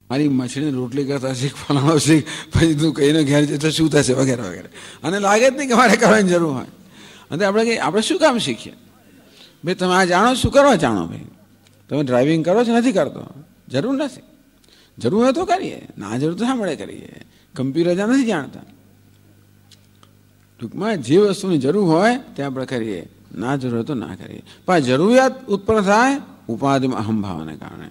મારી મછલીને રોટલી કરતા શીખ, ફલાણો શીખ, પછી તું કહીને ઘેર જતો શું થશે વગેરે વગેરે. અને લાગે જ નહીં કે મારે કરવાની જરૂર હોય. અને આપણે શું કામ શીખીએ? ભાઈ તમે આ જાણો, શું કરવા જાણો? ભાઈ તમે ડ્રાઇવિંગ કરો છો, નથી કરતો, જરૂર નથી. જરૂર હોય તો કરીએ, ના જરૂર તો સાંભળે કરીએ. કમ્પ્યુટર જ્યાં નથી જાણતા. ટૂંકમાં જે વસ્તુની જરૂર હોય તે આપણે કરીએ, ના જરૂર હોય તો ના કરીએ. પણ જરૂરિયાત ઉત્પન્ન થાય ઉપાધિમાં અહંભાવને કારણે.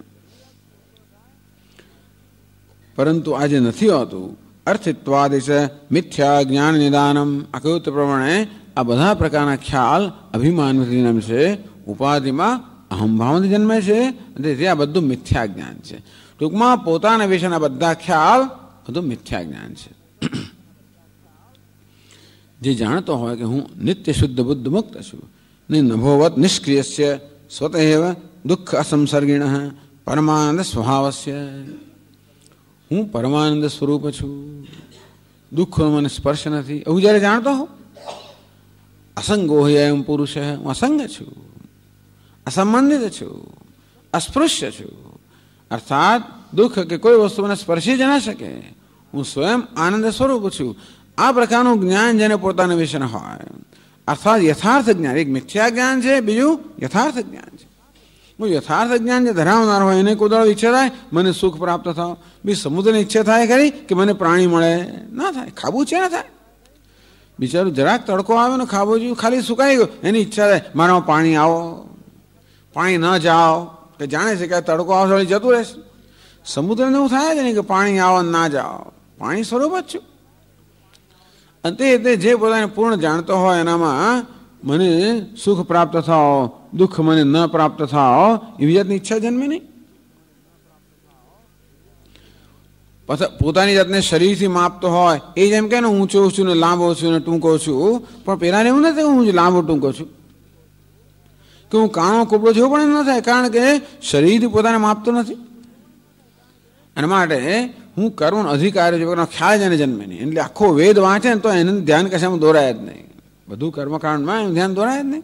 પરંતુ આજે નથી હોતું. અર્થિત્વાદિશ મિથ્યા જ્ઞાન નિદાનમ. આ કહ્યું તે પ્રમાણે આ બધા પ્રકારના ખ્યાલ અભિમાનથી જન્મે છે, ઉપાધિમાં અહંભાવથી જન્મે છે, તેથી આ બધું મિથ્યા જ્ઞાન છે. ટૂંકમાં પોતાના વિશેના બધા ખ્યાલ બધું મિથ્યા જ્ઞાન છે. જે જાણતો હોય કે હું નિત્ય શુદ્ધ બુદ્ધ મુક્ત છું, નભોવત નિષ્ક્રિયસ્ય સ્વતઃ દુઃખ અસંસર્ગિણ પરમાનંદ સ્વભાવસ્ય. હું પરમાનંદ સ્વરૂપ છું, દુઃખનો મને સ્પર્શ નથી, એવું જ્યારે જાણતો હોઉં. અસંગો હોય એમ પુરુષ, હું અસંગ છું, અસંબંધિત છું, અસ્પૃશ્ય છું. અર્થાત દુઃખ કે કોઈ વસ્તુ મને સ્પર્શી જ ના શકે. હું સ્વયં આનંદ સ્વરૂપ છું. આ પ્રકારનું જ્ઞાન જેને પોતાના વિશે હોય, અર્થાત યથાર્થ જ્ઞાન. એક મિથ્યા જ્ઞાન છે, બીજું યથાર્થ જ્ઞાન છે. યથાર્થ જ્ઞાન જે ધરાવનાર હોય એને કોઈ દાડો ઈચ્છા થાય મને સુખ પ્રાપ્ત થાવ. બી સમુદ્રની ઈચ્છા થાય ખરી કે મને પ્રાણી મળે? ના થાય. ખાબું છે ના થાય. બિચારું જરાક તડકો આવે ને ખાબું જેવું ખાલી સુકાઈ ગયું, એની ઈચ્છા થાય મારામાં પાણી આવો, પાણી ન જાઓ. કે જાણે છે કે આ તડકો આવશે જતું રહેશે. સમુદ્રને એવું થાય જ નહીં કે પાણી આવો ના જાઓ. પાણી સ્વરૂપ જ છું. અને તે જે પોતાને પૂર્ણ જાણતો હોય એનામાં મને સુખ પ્રાપ્ત થાવ, દુઃખ મને ન પ્રાપ્ત થાવ, એવી જાતની ઈચ્છા જન્મે નહીં. પોતાની જાતને શરીરથી માપતો હોય એ જેમ કે ને ઊંચો છું ને લાંબો છું ને ટૂંકો છું. પણ પેલાને એવું નથી કે હું લાંબો ટૂંકો છું, કે હું કાણો કપડો છું, પણ એમ ન થાય. કારણ કે શરીરથી પોતાને માપતો નથી. અને માટે હું કર્મ અધિકારી છું ખ્યાલ જ એને જન્મે નહીં. એટલે આખો વેદ વાંચે ને તો એને ધ્યાન કશામાં દોરાય જ નહીં. બધું કર્મકાંડમાં એનું ધ્યાન દોરાય જ નહીં.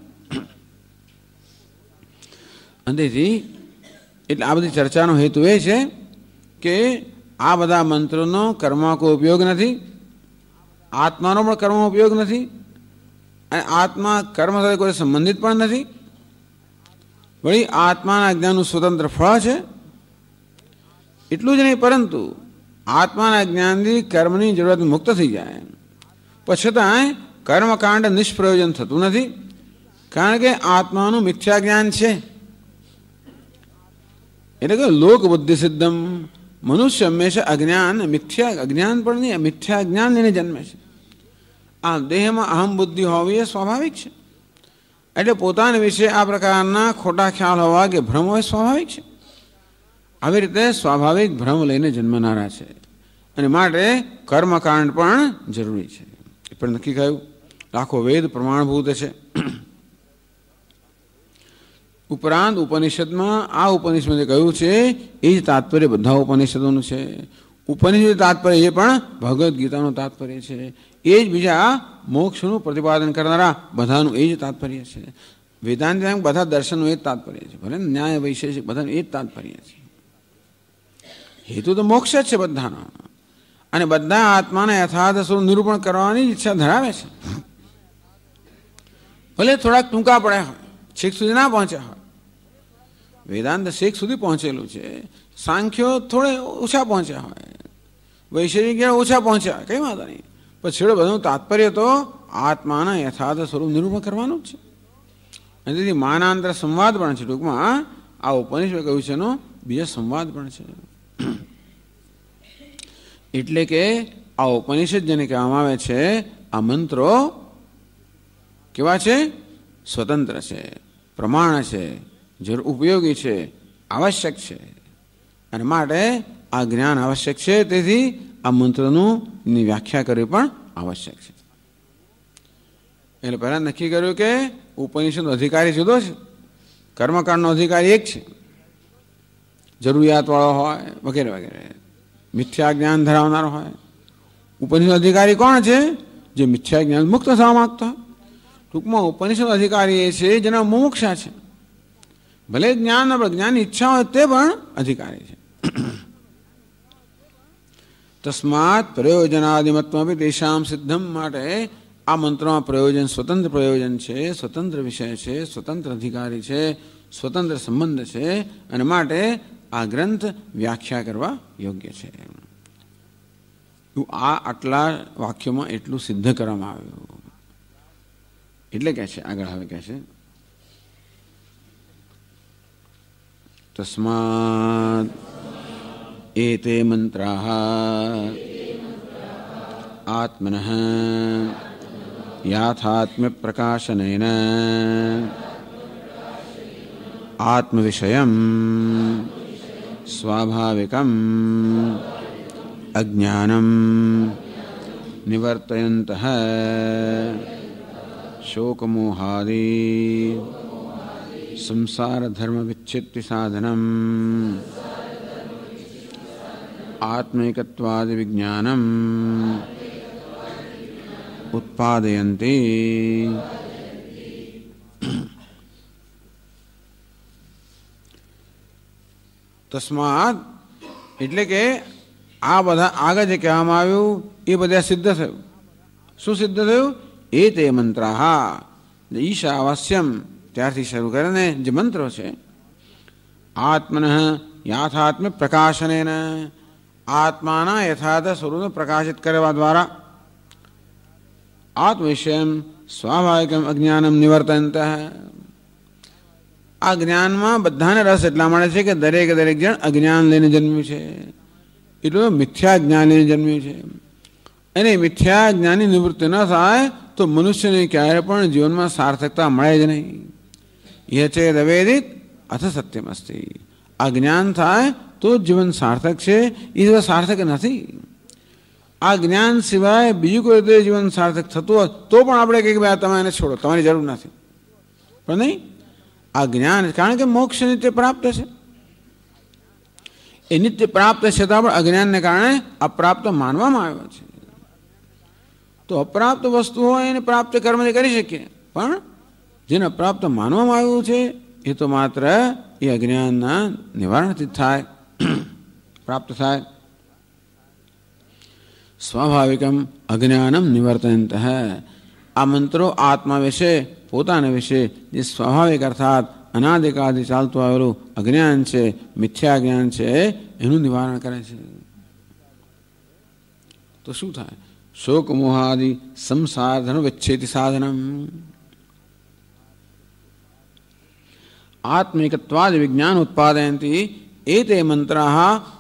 અંતેથી એટલે આ બધી ચર્ચાનો હેતુ એ છે કે આ બધા મંત્રોનો કર્મમાં કોઈ ઉપયોગ નથી, આત્માનો પણ કર્મમાં ઉપયોગ નથી, અને આત્મા કર્મ સાથે કોઈ સંબંધિત પણ નથી. વળી આત્માના જ્ઞાનનું સ્વતંત્ર ફળ છે. એટલું જ નહીં, પરંતુ આત્માના જ્ઞાનથી કર્મની જરૂરત મુક્ત થઈ જાય. પણ છતાંય કર્મકાંડ નિષ્પ્રયોજન થતું નથી, કારણ કે આત્માનું મિથ્યા જ્ઞાન છે. એટલે કે લોક બુદ્ધિ સિદ્ધમ. મનુષ્ય હંમેશા અજ્ઞાન, મિથ્યા અજ્ઞાન પણ નહીં, મિથ્યા જ્ઞાન લઈને જન્મે છે. આ દેહમાં અહમ બુદ્ધિ હોવી એ સ્વાભાવિક છે. એટલે પોતાના વિશે આ પ્રકારના ખોટા ખ્યાલ હોવા કે ભ્રમ હોય સ્વાભાવિક છે. આવી રીતે સ્વાભાવિક ભ્રમ લઈને જન્મનારા છે. અને માટે કર્મકાંડ પણ જરૂરી છે. એ પણ નક્કી કહ્યું. લાખો વેદ પ્રમાણભૂત છે. ઉપરાંત ઉપનિષદમાં આ ઉપનિષદમાં કહ્યું છે એ જ તાત્પર્ય બધા ઉપનિષદોનું છે. ઉપનિષદ તાત્પર્ય એ પણ ભગવદ્ ગીતાનું તાત્પર્ય છે. એ જ બીજા મોક્ષનું પ્રતિપાદન કરનારા બધાનું એ જ તાત્પર્ય છે. વેદાંત બધા દર્શનનું એ જ તાત્પર્ય છે. ભલે ન્યાય વૈશેષિક બધાનું એ જ તાત્પર્ય છે. હેતુ તો મોક્ષ જ છે બધાનો. અને બધા આત્માના યથાર્થ સ્વરૂપ નિરૂપણ કરવાની ઈચ્છા ધરાવે છે. ભલે થોડાક ટૂંકા પડ્યા હોય, છેક સુધી ના પહોંચ્યા હોય. વેદાંત છેક સુધી પહોંચેલું છે. સાંખ્યો થોડે ઓછા પહોંચ્યા હોય, વૈશેષિક ઓછા પહોંચ્યા હોય, કઈ વાંધો નહીં. પણ છેડો બધું તાત્પર્ય તો આત્માના યથાર્થ સ્વરૂપ નિરૂપણ કરવાનું જ છે. અને તેથી માનાંતર સંવાદ પણ છે. ટૂંકમાં આ ઉપનિષદ કહ્યું છે એનો બીજો સંવાદ પણ છે. એટલે કે આ ઉપનિષદ જેને કહેવામાં આવે છે, આ મંત્રો કેવા છે? સ્વતંત્ર છે, પ્રમાણ છે, જરૂર ઉપયોગી છે, આવશ્યક છે. અને માટે આ જ્ઞાન આવશ્યક છે. તેથી આ મંત્રનું વ્યાખ્યા કરવી પણ આવશ્યક છે. એટલે પહેલા નક્કી કર્યું કે ઉપનિષદનો અધિકારી જુદો છે, કર્મકાંડનો અધિકારી એક છે, જરૂરિયાતવાળો હોય વગેરે વગેરે, મિથ્યા જ્ઞાન ધરાવનાર હોય. ઉપનિષદ અધિકારી કોણ છે? જે મિથ્યા જ્ઞાન મુક્ત થવા માંગતો હોય. ટૂંકમાં ઉપનિષદ અધિકારી એ છે જેના મોક્ષા છે. ભલે જ્ઞાનની ઈચ્છા હોય તે પણ અધિકારી છે. तस्मात् प्रयोजनादिमत्वमपि तेषां सिद्धम માટે આ મંત્રમાં પ્રયોજન સ્વતંત્ર પ્રયોજન છે, સ્વતંત્ર વિષય છે, સ્વતંત્ર અધિકારી છે, સ્વતંત્ર સંબંધ છે અને માટે આ ગ્રંથ વ્યાખ્યા કરવા યોગ્ય છે. આ આટલા વાક્યોમાં એટલું સિદ્ધ કરવામાં આવ્યું. એટલે કહે છે આગળ હવે કહે છે તસ્માत् एते मंत्राः आत्मनः याथात्म्य प्रकाशनेन आत्मविषयं स्वाभाविकम् अज्ञानं निवर्तयन्तः शोकमोहादि संसार धर्म विच्छित्ति साधनम् आत्मैकत्वादि विज्ञानम् उत्पादयन्ति. तस्मात् એટલે કે આ બધા આગળ જે કહેવામાં આવ્યું એ બધા સિદ્ધ થયું. શું સિદ્ધ થયું? એતે મંત્રાહ ઈશાવાસ્યમ ત્યારથી શરૂ કરીને જે મંત્રો છે આત્મનઃ યાથાત્મ્ય પ્રકાશનેન આત્માના યથાર્થ સ્વરૂપને પ્રકાશિત કરવા દ્વારા આત્મવિષયમ સ્વાભાવિકમ અજ્ઞાનમ નિવર્તયંતઃ. આ જ્ઞાનમાં બધાને રસ એટલા મળે છે કે દરેક જણ અજ્ઞાન લઈને જન્મ્યું છે, એટલું મિથ્યા જ્ઞાન લઈને જન્મ્યું છે. અને મિથ્યા જ્ઞાનની નિવૃત્તિ ન થાય તો મનુષ્યને ક્યારે પણ જીવનમાં સાર્થકતા મળે જ નહીં. યહ ચેદ અવેદિત અથ સત્યમ અસ્તિ. આ જ્ઞાન થાય તો જીવન સાર્થક છે, એ જીવન સાર્થક નથી. આ જ્ઞાન સિવાય બીજું કોઈ રીતે જીવન સાર્થક થતું હોય તો પણ આપણે કહીએ કે ભાઈ તમે એને છોડો, તમારી જરૂર નથી. પણ નહીં, આ જ્ઞાન કારણ કે મોક્ષ નિત્ય પ્રાપ્ત છે, એ નિત્ય પ્રાપ્ત છતાં પણ અજ્ઞાનને કારણે અપ્રાપ્ત માનવામાં આવ્યો છે. તો અપ્રાપ્ત વસ્તુ હોય એને પ્રાપ્ત કર્મથી કરી શકીએ, પણ જેને અપ્રાપ્ત માનવામાં આવ્યું છે એ તો માત્ર એ અજ્ઞાનના નિવારણથી થાય, પ્રાપ્ત થાય. સ્વાભાવિકમ અજ્ઞાનમ નિવર્તયંતઃ. આ મંત્રો આત્મા વિશે, પોતાના વિશે જે સ્વાભાવિક અર્થાત અનાદિકાળથી ચાલતું આવેલું અજ્ઞાન છે, મિથ્યા જ્ઞાન છે, એનું નિવારણ કરે છે. તો શું થાય? શોક મોહાદિ સંસાર ધર્મ વિચ્છેતિ સાધનમ आत्मैकत्वाद विज्ञान उत्पादयन्ति. एते मंत्राः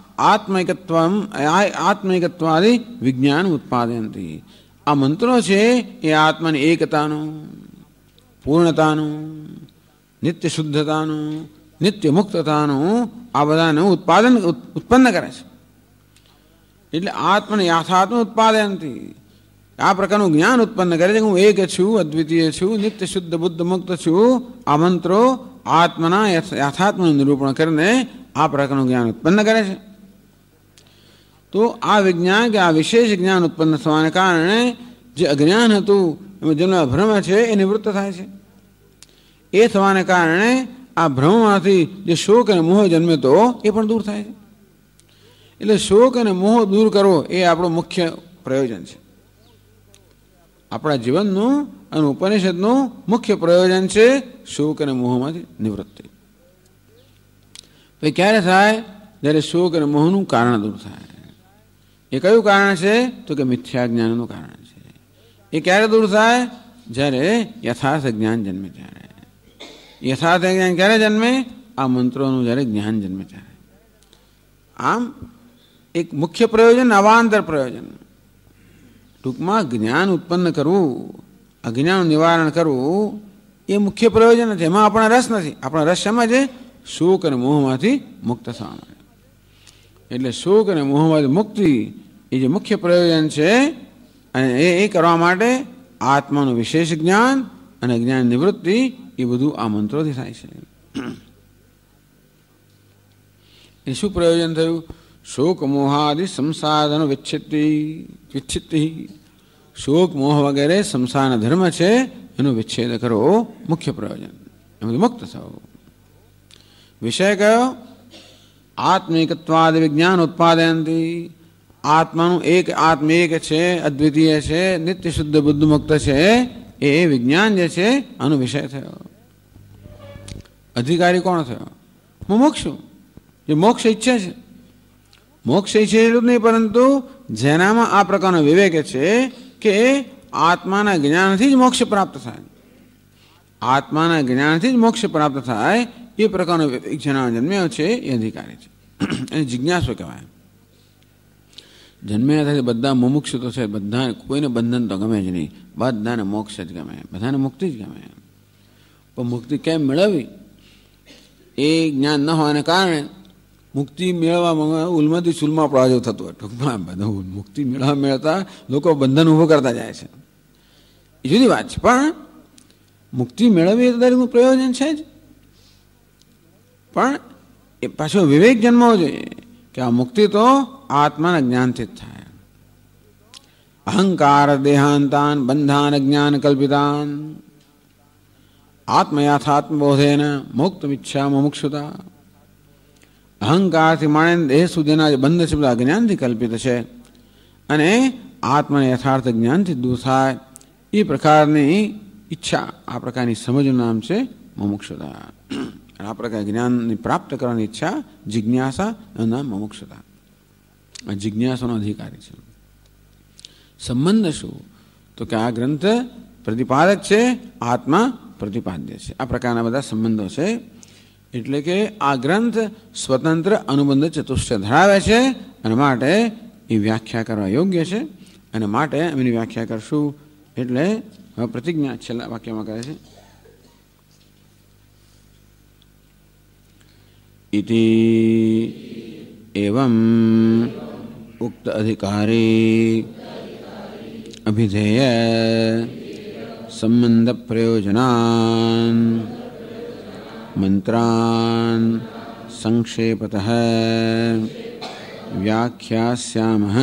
आत्मैकत्वादि विज्ञान उत्पादयन्ति. आ मंत्रो छे ए आत्मानी एकताનું, પૂર્ણતાનું, નિત્ય શુદ્ધતાનું, નિત્ય મુક્તતાનું આ બધાનું ઉત્પન્ન કરે છે. એટલે આત્મને યથાર્થનું ઉત્પાદયંતિ. આ પ્રકારનું જ્ઞાન ઉત્પન્ન કરે છે કે હું એક છું, અદ્વિતીય છું, નિત્ય શુદ્ધ બુદ્ધ મુક્ત છું. આ મંત્રો આત્મના યથાર્થનું નિરૂપણ કરીને આ પ્રકારનું જ્ઞાન ઉત્પન્ન કરે છે. તો આ વિજ્ઞાન કે આ વિશેષ જ્ઞાન ઉત્પન્ન થવાને કારણે જે અજ્ઞાન હતું એમાં જેમનો ભ્રમ છે એ નિવૃત્ત થાય છે. એ થવાને કારણે આ ભ્રમમાંથી જે શોક અને મોહ જન્મે તો એ પણ દૂર થાય છે. એટલે શોક અને મોહ દૂર કરવો એ આપણું મુખ્ય પ્રયોજન છે. આપણા જીવનનું અને ઉપનિષદનું મુખ્ય પ્રયોજન છે શોક અને મોહમાંથી નિવૃત્તિ. તો ક્યારે થાય? જ્યારે શોક અને મોહનું કારણ દૂર થાય. એ કયું કારણ છે? તો કે મિથ્યા જ્ઞાનનું કારણ છે. એ ક્યારે દૂર થાય? જ્યારે યથાર્થ જ્ઞાન જન્મે ત્યારે. યથાર્થ જ્ઞાન ક્યારે જન્મે? આ મંત્રોનું જ્યારે જ્ઞાન જન્મે ત્યારે. આમ એક મુખ્ય પ્રયોજન, અવાંતર પ્રયોજન. ટૂંકમાં જ્ઞાન ઉત્પન્ન કરવું, અજ્ઞાનનું નિવારણ કરવું એ મુખ્ય પ્રયોજન નથી. એમાં આપણા રસ નથી. આપણા રસ શેમાં છે? શોક અને મોહમાંથી મુક્ત થવા માટે. એટલે શોક અને મોહમાંથી મુક્તિ એ જે મુખ્ય પ્રયોજન છે, અને એ કરવા માટે આત્માનું વિશેષ જ્ઞાન અને જ્ઞાન નિવૃત્તિ એ બધું આ મંત્રોથી થાય છે. એ શું પ્રયોજન થયું? શોક મોહાદિ સંસાધન વિચ્છિત્તિ. શોક મોહ વગેરે સંસારના ધર્મ છે એનો વિચ્છેદ કરવો મુખ્ય પ્રયોજન, એમાંથી મુક્ત થવું. વિષય કયો? આત્મૈકત્વાદ વિજ્ઞાન ઉત્પાદયંતિ. આત્માનું એક આત્મ એક છે, અદ્વિતીય છે, નિત્ય શુદ્ધ બુદ્ધ મુક્ત છે, એ વિજ્ઞાન જે છે આનો વિષય થયો. અધિકારી કોણ થયો? મુમુક્ષુ, જે મોક્ષ ઈચ્છે છે. મોક્ષ ઈચ્છે એટલું જ નહીં, પરંતુ જેનામાં આ પ્રકારનો વિવેક છે કે આત્માના જ્ઞાનથી જ મોક્ષ પ્રાપ્ત થાય, આત્માના જ્ઞાનથી જ મોક્ષ પ્રાપ્ત થાય, એ પ્રકારનો વિવેક જેના જન્મ્યો છે એ અધિકારી છે. એને જિજ્ઞાસુ કહેવાય. જન્મ્યા થાય બધા મુમુક્ષુ તો છે, બધા કોઈને બંધન તો ગમે જ નહીં, બધાને મોક્ષ જ ગમે, બધાને મુક્તિ જ ગમે. પણ મુક્તિ કેમ મેળવવી એ જ્ઞાન ન હોવાને કારણે મુક્તિ મેળવવામાં ઉલમાંથી ચૂલમાં પડવા જેવું થતું હોય. ટૂંકમાં બધું મુક્તિ મેળવતા લોકો બંધન ઊભું કરતા જાય છે, એ જુદી વાત છે. પણ મુક્તિ મેળવવી તો દરેકનું પ્રયોજન છે જ, પણ એ પાછો વિવેક જન્મવો જોઈએ કે આ મુક્તિ તો આત્માના જ્ઞાનથી જ થાય. અહંકાર દેહાંતાન બંધાન જ્ઞાન કલ્પિતાન આત્મયાથાત્મબોધેન મોક્તમિચ્છા મુમુક્ષુતા. અહંકારથી માણે દેહ સુધીના જે બંધ છે બધા જ્ઞાનથી કલ્પિત છે, અને આત્માને યથાર્થ જ્ઞાનથી દૂર થાય એ પ્રકારની ઈચ્છા, આ પ્રકારની સમજનું નામ છે મુમુક્ષુતા. આ પ્રકારે જ્ઞાનની પ્રાપ્ત કરવાની ઈચ્છા, જિજ્ઞાસા, એનું નામ મુમુક્ષુતા. આ જિજ્ઞાસાનો અધિકારી છે. સંબંધ શું? તો કે આ ગ્રંથ પ્રતિપાદક છે, આત્મા પ્રતિપાદ્ય છે. આ પ્રકારના બધા સંબંધો છે. એટલે કે આ ગ્રંથ સ્વતંત્ર અનુબંધ ચતુષ્ટય ધરાવે છે, અને માટે એ વ્યાખ્યા કરવા યોગ્ય છે, અને માટે એની વ્યાખ્યા કરશું. એટલે હવે પ્રતિજ્ઞા છેલ્લા વાક્યમાં કરે છે, ઇતિ એવં ઉક્ત અધિકારી અભિધેય સંબંધ પ્રયોજનાન મંત્રાન સંક્ષેપતઃ વ્યાખ્યાસ્યામઃ.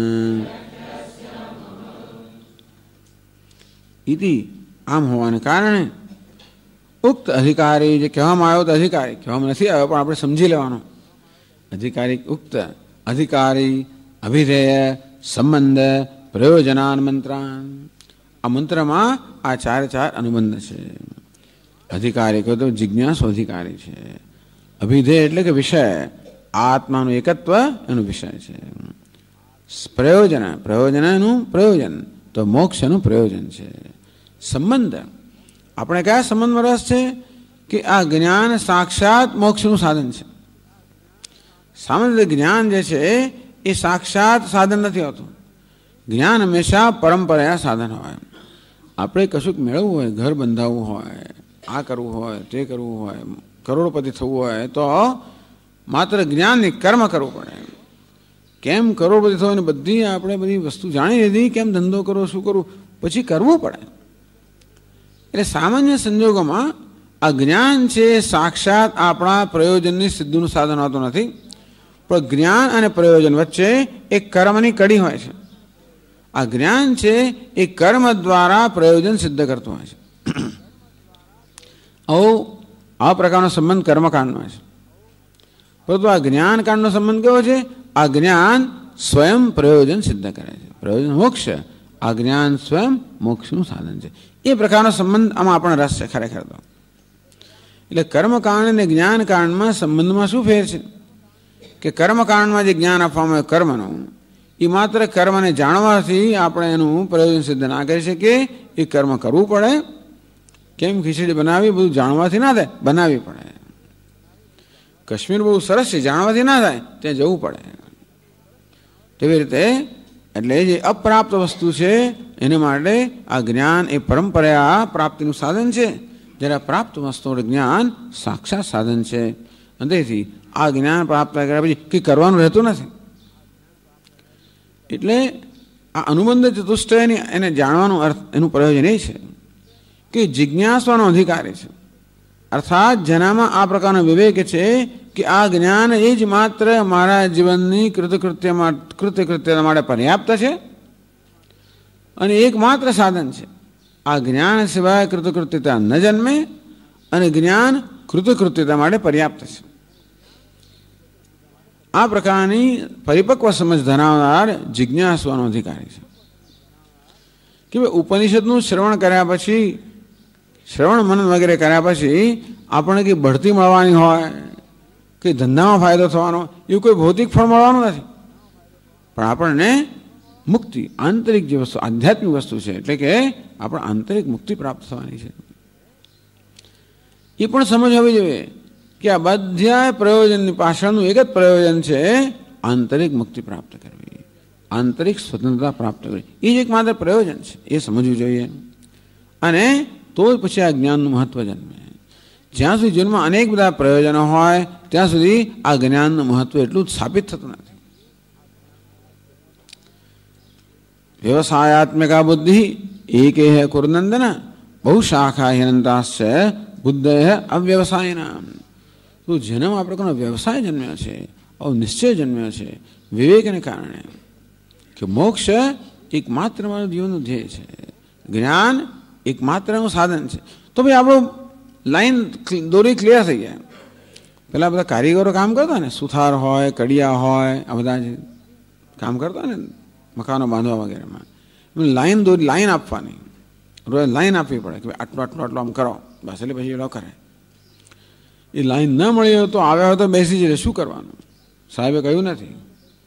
ઇતિ આમ હોવાને કારણે ઉક્ત અધિકારી, જે કહેવામાં આવ્યો તો અધિકારી કહેવામાં નથી આવ્યો, પણ આપણે સમજી લેવાનો. અધિકારી ઉક્ત અધિકારી અભિધેય સંબંધ પ્રયોજનાન મંત્રાન. આ મંત્રમાં આ ચારે ચાર અનુબંધ છે. અધિકારી કહો તો જિજ્ઞાસુ અધિકારી છે. અભિધેય એટલે કે વિષય, આત્માનું એકત્વ એનું વિષય છે. પ્રયોજન, પ્રયોજનનું પ્રયોજન તો મોક્ષનું પ્રયોજન છે. સંબંધ, આપણે કયા સંબંધમાં રસ છે? કે આ જ્ઞાન સાક્ષાત મોક્ષનું સાધન છે. સામાન્ય રીતે જ્ઞાન જે છે એ સાક્ષાત સાધન નથી હોતું. જ્ઞાન હંમેશા પરંપરાયા સાધન હોય. આપણે કશુંક મેળવવું હોય, ઘર બંધાવવું હોય, આ કરવું હોય, તે કરવું હોય, કરોડપતિ થવું હોય, તો માત્ર જ્ઞાનની કર્મ કરવું પડે. કેમ કરોડપતિ થવું, બધી આપણે બધી વસ્તુ જાણી લીધી, કેમ ધંધો કરવો, શું કરવું, પછી કરવું પડે. એટલે સામાન્ય સંજોગોમાં આ જ્ઞાન છે સાક્ષાત આપણા પ્રયોજનની સિદ્ધિનું સાધન હોતું નથી, પણ જ્ઞાન અને પ્રયોજન વચ્ચે એક કર્મની કડી હોય છે. આ જ્ઞાન છે એ કર્મ દ્વારા પ્રયોજન સિદ્ધ કરતું હોય છે. આ પ્રકારનો સંબંધ કર્મકાંડનો છે. પરંતુ આ જ્ઞાનકાંડનો સંબંધ કેવો છે? આ જ્ઞાન સ્વયં પ્રયોજન સિદ્ધ કરે છે. પ્રયોજન મોક્ષ, આ જ્ઞાન સ્વયં મોક્ષનું સાધન છે. એ પ્રકારનો સંબંધ આમાં આપણને રસ છે ખરેખર તો. એટલે કર્મકાંડ અને જ્ઞાનકાંડમાં સંબંધમાં શું ફેર છે? કે કર્મકાંડમાં જે જ્ઞાન આપવામાં આવે કર્મનું, એ માત્ર કર્મને જાણવાથી આપણે એનું પ્રયોજન સિદ્ધ ના કરી શકીએ. એ કર્મ કરવું પડે. કેમ ખીચડી બનાવી, બધું જાણવાથી ના થાય, બનાવવી પડે. કાશ્મીર બહુ સરસ છે, જાણવાથી ના થાય, ત્યાં જવું પડે. તેવી રીતે એટલે જે અપ્રાપ્ત વસ્તુ છે એને માટે આ જ્ઞાન એ પરંપરા પ્રાપ્તિનું સાધન છે, જ્યારે પ્રાપ્ત વસ્તુનું જ્ઞાન સાક્ષાત સાધન છે. અને તેથી આ જ્ઞાન પ્રાપ્ત કર્યા પછી કંઈ કરવાનું રહેતું નથી. એટલે આ અનુબંધ ચતુષ્ટયની એને જાણવાનું અર્થ, એનું પ્રયોજન એ છે કે જિજ્ઞાસવાનો અધિકારી છે. અર્થાત જેનામાં આ પ્રકારનો વિવેક છે કે આ જ્ઞાન એ જ માત્ર મારા જીવનની કૃત્યકૃત્યતા માટે પર્યાપ્ત છે અને એકમાત્ર સાધન છે. આ જ્ઞાન સિવાય કૃતકૃત્યતા ન જન્મે, અને જ્ઞાન કૃતકૃત્યતા માટે પર્યાપ્ત છે. આ પ્રકારની પરિપક્વ સમજ ધરાવનાર જિજ્ઞાસુનો અધિકારી છે કે ભાઈ ઉપનિષદનું શ્રવણ કર્યા પછી, શ્રવણ મનન વગેરે કર્યા પછી આપણને કંઈ બઢતી મળવાની હોય, કંઈ ધંધામાં ફાયદો થવાનો, એવું કોઈ ભૌતિક ફળ મળવાનું નથી. પણ આપણને મુક્તિ, આંતરિક જે વસ્તુ, આધ્યાત્મિક વસ્તુ છે, એટલે કે આપણે આંતરિક મુક્તિ પ્રાપ્ત થવાની છે. એ પણ સમજ હોવી જોઈએ કે આ બધા પ્રયોજનની પાછળનું એક જ પ્રયોજન છે, આંતરિક મુક્તિ પ્રાપ્ત કરવી, આંતરિક સ્વતંત્રતા પ્રાપ્ત કરવી. એ જ એકમાત્ર પ્રયોજન છે, એ સમજવું જોઈએ. અને તો જ પછી આ જ્ઞાનનું મહત્વ જન્મે. જ્યાં સુધી જીવનમાં અનેક બધા પ્રયોજનો હોય ત્યાં સુધી આ જ્ઞાનનું મહત્વ એટલું જ સ્થાપિત થતું નથી. વ્યવસાયાત્મકા બુદ્ધિ એકેહ કુરુનંદન બહુશાખા હિનંતાશ્ચ બુદ્ધય અવ્યવસાયના. તો જન્મ આપણે કોનો વ્યવસાય જન્મ્યો છે, નિશ્ચય જન્મ્યો છે વિવેકને કારણે કે મોક્ષ એકમાત્ર મારું જીવનનું ધ્યેય છે, જ્ઞાન એકમાત્રનું સાધન છે. તો ભાઈ આપણું લાઈન દોરી ક્લિયર થઈ જાય. પેલા બધા કારીગરો કામ કરતા ને, સુથાર હોય, કડિયા હોય, આ બધા જે કામ કરતા ને મકાનો બાંધવા વગેરેમાં, લાઈન દોરી, લાઈન આપવાની, રોજ લાઈન આપવી પડે કે આટલું આટલું આટલું આમ કરો, બસ એટલે પછી એ લોકો કરે. એ લાઈન ન મળી હોય તો આવ્યા હોય તો બેસી જશે, શું કરવાનું? સાહેબે કહ્યું નથી.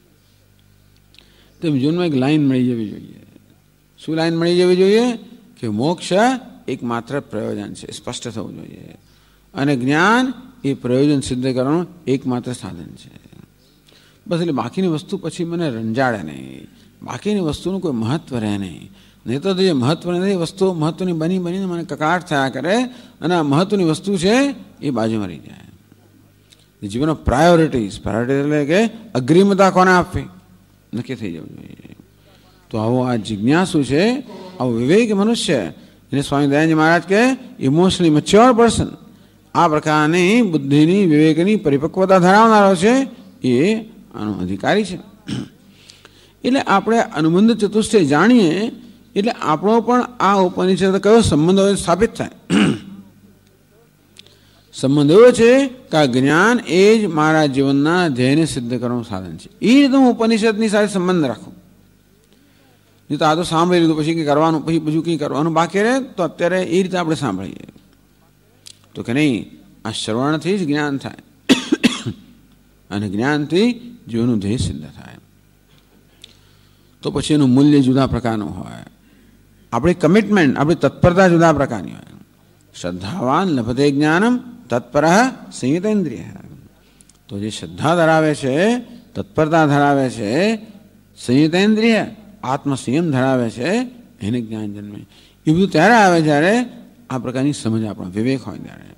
તેમ જીવનમાં એક લાઈન મળી જવી જોઈએ. શું લાઈન મળી જવી જોઈએ? કે મોક્ષ એકમાત્ર પ્રયોજન છે, સ્પષ્ટ થવું જોઈએ. અને જ્ઞાન એ પ્રયોજન સિદ્ધ કરવાનું એકમાત્ર સાધન છે. બસ એટલે બાકીની વસ્તુ પછી મને રંજાડે નહીં, બાકીની વસ્તુનું કોઈ મહત્વ રહે નહીં. નહીં તો જે મહત્વ નથી વસ્તુ મહત્વની બની બનીને મને કકળાટ થયા કરે અને આ મહત્વની વસ્તુ છે એ બાજુમાં રહી જાય. જીવનનો પ્રાયોરિટીઝ એટલે કે અગ્રિમતા કોને આપવી નક્કી થઈ જવું જોઈએ. તો આવો આ જિજ્ઞાસુ છે, આવો વિવેક મનુષ્ય, એને સ્વામી દયાનંદ મહારાજ કે ઇમોશનલી મેચ્યોર પર્સન, આ પ્રકારની બુદ્ધિની વિવેકની પરિપક્વતા ધરાવનારો છે, એ આનો અધિકારી છે. એટલે આપણે અનુબંધ ચતુષ્ટય જાણીએ એટલે આપણો પણ આ ઉપનિષદ કયો સંબંધ હોય સ્થાપિત થાય. સંબંધ એવો છે કે આ જ્ઞાન એ જ મારા જીવનના ધ્યેયને સિદ્ધ કરવાનું સાધન છે. એ રીતે હું ઉપનિષદની સાથે સંબંધ રાખું. નહીં તો આ તો સાંભળી લીધું પછી કંઈ કરવાનું, પછી બીજું કંઈ કરવાનું બાકી રહે, તો અત્યારે એ રીતે આપણે સાંભળીએ તો કે નહીં, આ શ્રવણથી જ જ્ઞાન થાય અને જ્ઞાનથી જીવનનું ધ્યેય સિદ્ધ થાય. તો પછી એનું મૂલ્ય જુદા પ્રકારનું હોય, આપણી કમિટમેન્ટ, આપણી તત્પરતા જુદા પ્રકારની હોય. શ્રદ્ધાવાન લભતે જ્ઞાનમ તત્પર સંયતેન્દ્રિય. તો જે શ્રદ્ધા ધરાવે છે, તત્પરતા ધરાવે છે, સંયતેન્દ્રિય આત્મસંયમ ધરાવે છે, એને જ્ઞાન જન્મે. એ બધું ત્યારે આવે જ્યારે આ પ્રકારની સમજ આપણો વિવેક હોય ત્યારે.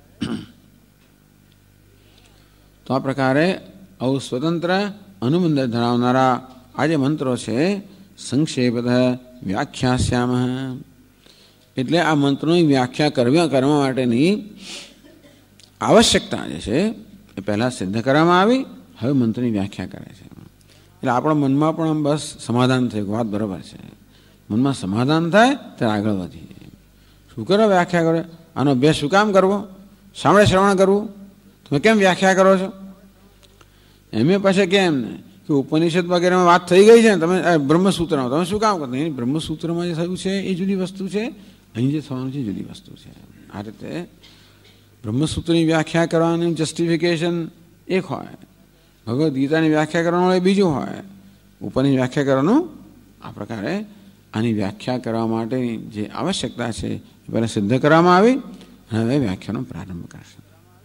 તો આ પ્રકારે આવું સ્વતંત્ર અનુબંધ ધરાવનારા આ જે મંત્રો છે, સંક્ષેપત વ્યાખ્યાસ્યામ, એટલે આ મંત્રોની વ્યાખ્યા કરવા માટેની આવશ્યકતા જે છે એ પહેલાં સિદ્ધ કરવામાં આવી, હવે મંત્રની વ્યાખ્યા કરે છે. એટલે આપણા મનમાં પણ આમ બસ સમાધાન થયું, વાત બરાબર છે. મનમાં સમાધાન થાય ત્યારે આગળ વધીએ. શું કરો? વ્યાખ્યા કરો. આનો અભ્યાસ શું કામ કરવો? સાંભળે શ્રવણ કરવું? તમે કેમ વ્યાખ્યા કરો છો? એમ પાસે કેમ ને કે ઉપનિષદ વગેરેમાં વાત થઈ ગઈ છે ને, તમે બ્રહ્મસૂત્રમાં તમે શું કામ કરતા? એની બ્રહ્મસૂત્રમાં જે થયું છે એ જુદી વસ્તુ છે, અહીં જે થવાનું છે જુદી વસ્તુ છે. આ રીતે બ્રહ્મસૂત્રની વ્યાખ્યા કરવાનું જસ્ટિફિકેશન એક હોય, ભગવદ્ ગીતાની વ્યાખ્યા કરવાનું એ બીજું હોય, ઉપરની વ્યાખ્યા કરવાનું આ પ્રકારે આની વ્યાખ્યા કરવા માટેની જે આવશ્યકતા છે એ પહેલાં સિદ્ધ કરવામાં આવી અને હવે વ્યાખ્યાનો પ્રારંભ કરશે.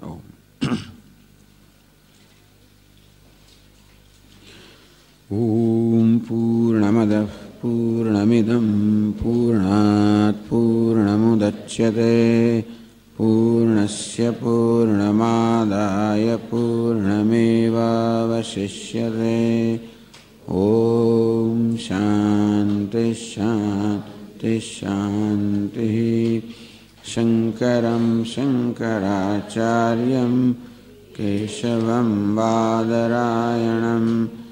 ઓમ પૂર્ણમદ પૂર્ણમિદં પૂર્ણાત પૂર્ણમુદચ્યતે પૂર્ણસ્ય પૂર્ણમાદાય પૂર્ણમેવાવશિષ્યતે. ઓમ શાંતિ શાંતિ શાંતિ. શંકરં શંકરાચાર્યં કેશવં બાદરાયણં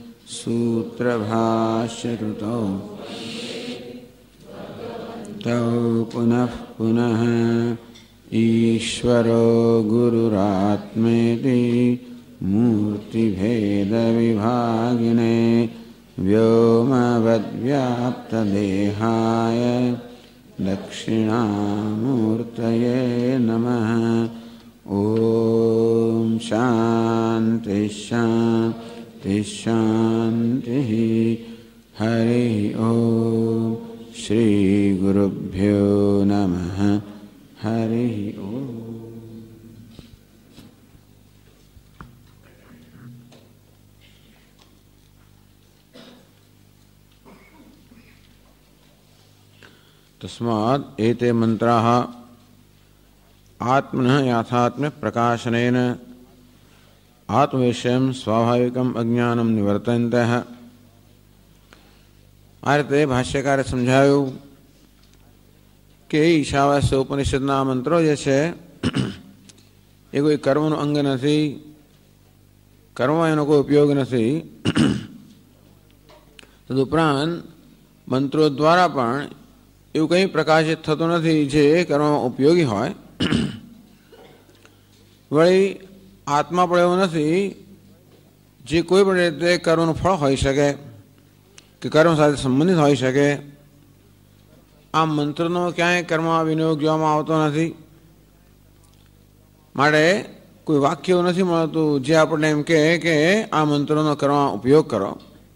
સૂત્રભાષ્યકૃતૌ તૌ પુનઃ પુનઃ ઈશ્વરો ગુરુરાત્મેતિ मूर्तिभेदविभागिने व्योमवद्व्याप्तदेहाय दक्षिणामूर्तये नमः। ॐ शान्ति शान्ति शान्तिः। हरि ओम। श्री गुरुभ्यो नमः। हरि ओम। तस्मात् एते मंत्राः आत्मनः याथात्म्य प्रकाशनेन आत्मविषयं स्वाभाविकम अज्ञानम निवर्तयन्तः। आ રીતે ભાષ્યકારે સમજાવ્યું કે ઈશાવાસ્ય ઉપનિષદના મંત્રો જે છે એ કોઈ કર્મનું અંગ નથી, કર્મમાં એનો કોઈ ઉપયોગ નથી। તદુપરાંત મંત્રો દ્વારા પણ એવું કંઈ પ્રકાશિત થતું નથી જે કર્મમાં ઉપયોગી હોય। વળી આત્મા પણ એવો નથી જે કોઈ પણ રીતે કર્મનું ફળ હોઈ શકે કે કર્મ સાથે સંબંધિત હોઈ શકે। આ મંત્રનો ક્યાંય કર્મમાં વિનિયોગ જોવામાં આવતો નથી। માટે કોઈ વાક્ય એવું નથી મળતું જે આપણને એમ કહે કે આ મંત્રનો કર્મમાં ઉપયોગ કરો।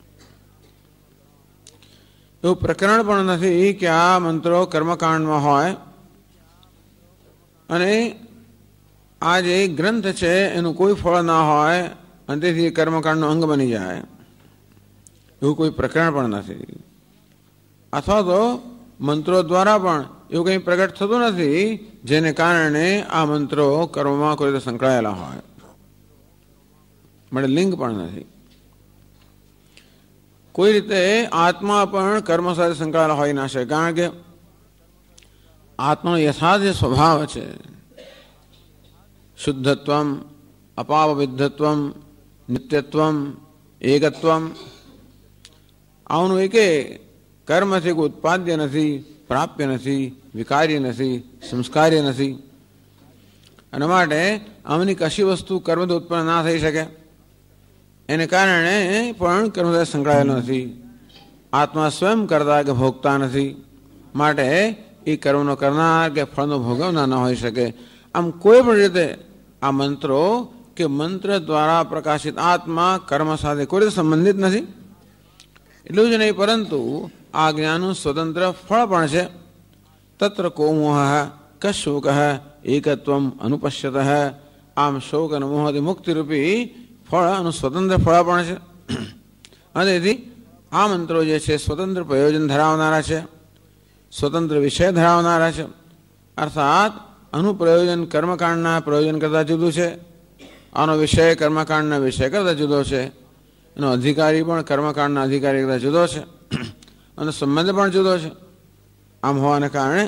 એવું પ્રકરણ પણ નથી કે આ મંત્રો કર્મકાંડમાં હોય અને આ જે ગ્રંથ છે એનું કોઈ ફળ ના હોય અને તેથી કર્મકાંડનું અંગ બની જાય, એવું કોઈ પ્રકરણ પણ નથી। અથવા તો મંત્રો દ્વારા પણ એવું કંઈ પ્રગટ થતું નથી જેને કારણે આ મંત્રો કર્મમાં કોઈ રીતે સંકળાયેલા હોય, માટે લિંગ પણ નથી। કોઈ રીતે આત્મા પણ કર્મ સાથે સંકળાયેલા હોઈ ના શકે, કારણ કે આત્માનો યથાર્થ જે સ્વભાવ છે શુદ્ધત્વમ, અપાવવિદ્ધત્વમ, નિત્યત્વમ, એકત્વમ, આનું એકે કર્મથી કોઈ ઉત્પાદ્ય નથી, પ્રાપ્ય નથી, વિકાર્ય નથી, સંસ્કાર્ય નથી। અને માટે આમની કશી વસ્તુ કર્મથી ઉત્પન્ન ના થઈ શકે, એને કારણે પણ કર્મ સાથે સંકળાયેલો નથી। આત્મા સ્વયં કરતા કે ભોગતા નથી, માટે એ કર્મનો કરનાર કે ફળનો ભોગવનાર ન હોઈ શકે। આમ કોઈ પણ રીતે આ મંત્રો કે મંત્ર દ્વારા પ્રકાશિત આત્મા કર્મ સાથે કોઈ રીતે સંબંધિત નથી। એટલું જ નહીં, પરંતુ આ જ્ઞાનનું સ્વતંત્ર ફળ પણ છે। તત્ર કો મોહ કશોક એકત્વમ અનુપશ્યત। આમ શોક અને મોહથી મુક્તિરૂપી ફળ અને સ્વતંત્ર ફળ પણ છે। અને તેથી આ મંત્રો જે છે સ્વતંત્ર પ્રયોજન ધરાવનારા છે, સ્વતંત્ર વિષય ધરાવનારા છે। અર્થાત અનુપ્રયોજન કર્મકાંડના પ્રયોજન કરતાં જુદું છે, આનો વિષય કર્મકાંડના વિષય કરતાં જુદો છે, એનો અધિકારી પણ કર્મકાંડના અધિકારી કરતાં જુદો છે અને સંબંધ પણ જુદો છે। આમ હોવાને કારણે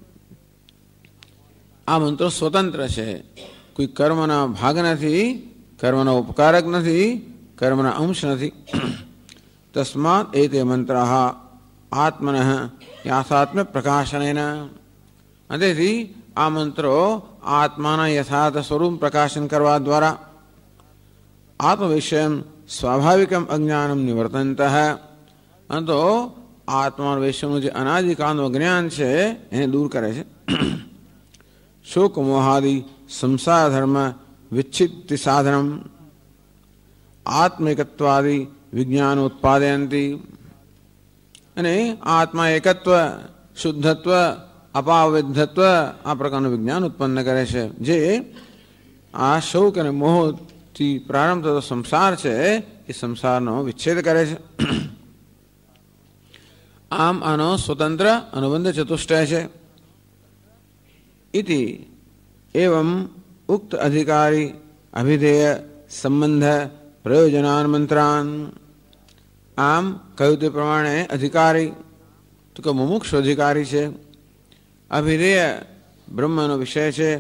આ મંત્રો સ્વતંત્ર છે, કોઈ કર્મના ભાગ નથી, કર્મનો ઉપકારક નથી, કર્મના અંશ નથી। તસ્માत् એતે મંત્રાः આત્મનઃ યાથાત્મ્ય પ્રકાશનેન। તેથી આ મંત્રો આત્માના યથાર્થ સ્વરૂપ પ્રકાશન કરવા દ્વારા આત્મવિષયમ સ્વાભાવિકમ અજ્ઞાનમ નિવર્તન્તઃ। અને તો આત્મા વિષયનું જે અનાદિકાળનું જ્ઞાન છે એને દૂર કરે છે। શોક મોહાદિ સંસાર ધર્મ વિચ્છિત્તિ સાધનમ આત્મૈકત્વાદિ વિજ્ઞાન ઉત્પાદયંતી। અને આત્મા એકત્વ, શુદ્ધત્વ, અપાવવિદ્ધત્વ આ પ્રકારનું વિજ્ઞાન ઉત્પન્ન કરે છે, જે આ શોક અને મોહથી પ્રારંભ થતો સંસાર છે એ સંસારનો વિચ્છેદ કરે છે। આમ આનો સ્વતંત્ર અનુબંધ ચતુષ્ટય છે। इति एवं उक्त अधिकारी अभिधेय संबंध प्रयोजनान मंत्रान। आम कहूँ ते प्रमाणे अधिकारी तो कि मुमुक्षु अधिकारी है, अभिधेय ब्रह्मनो विषय है,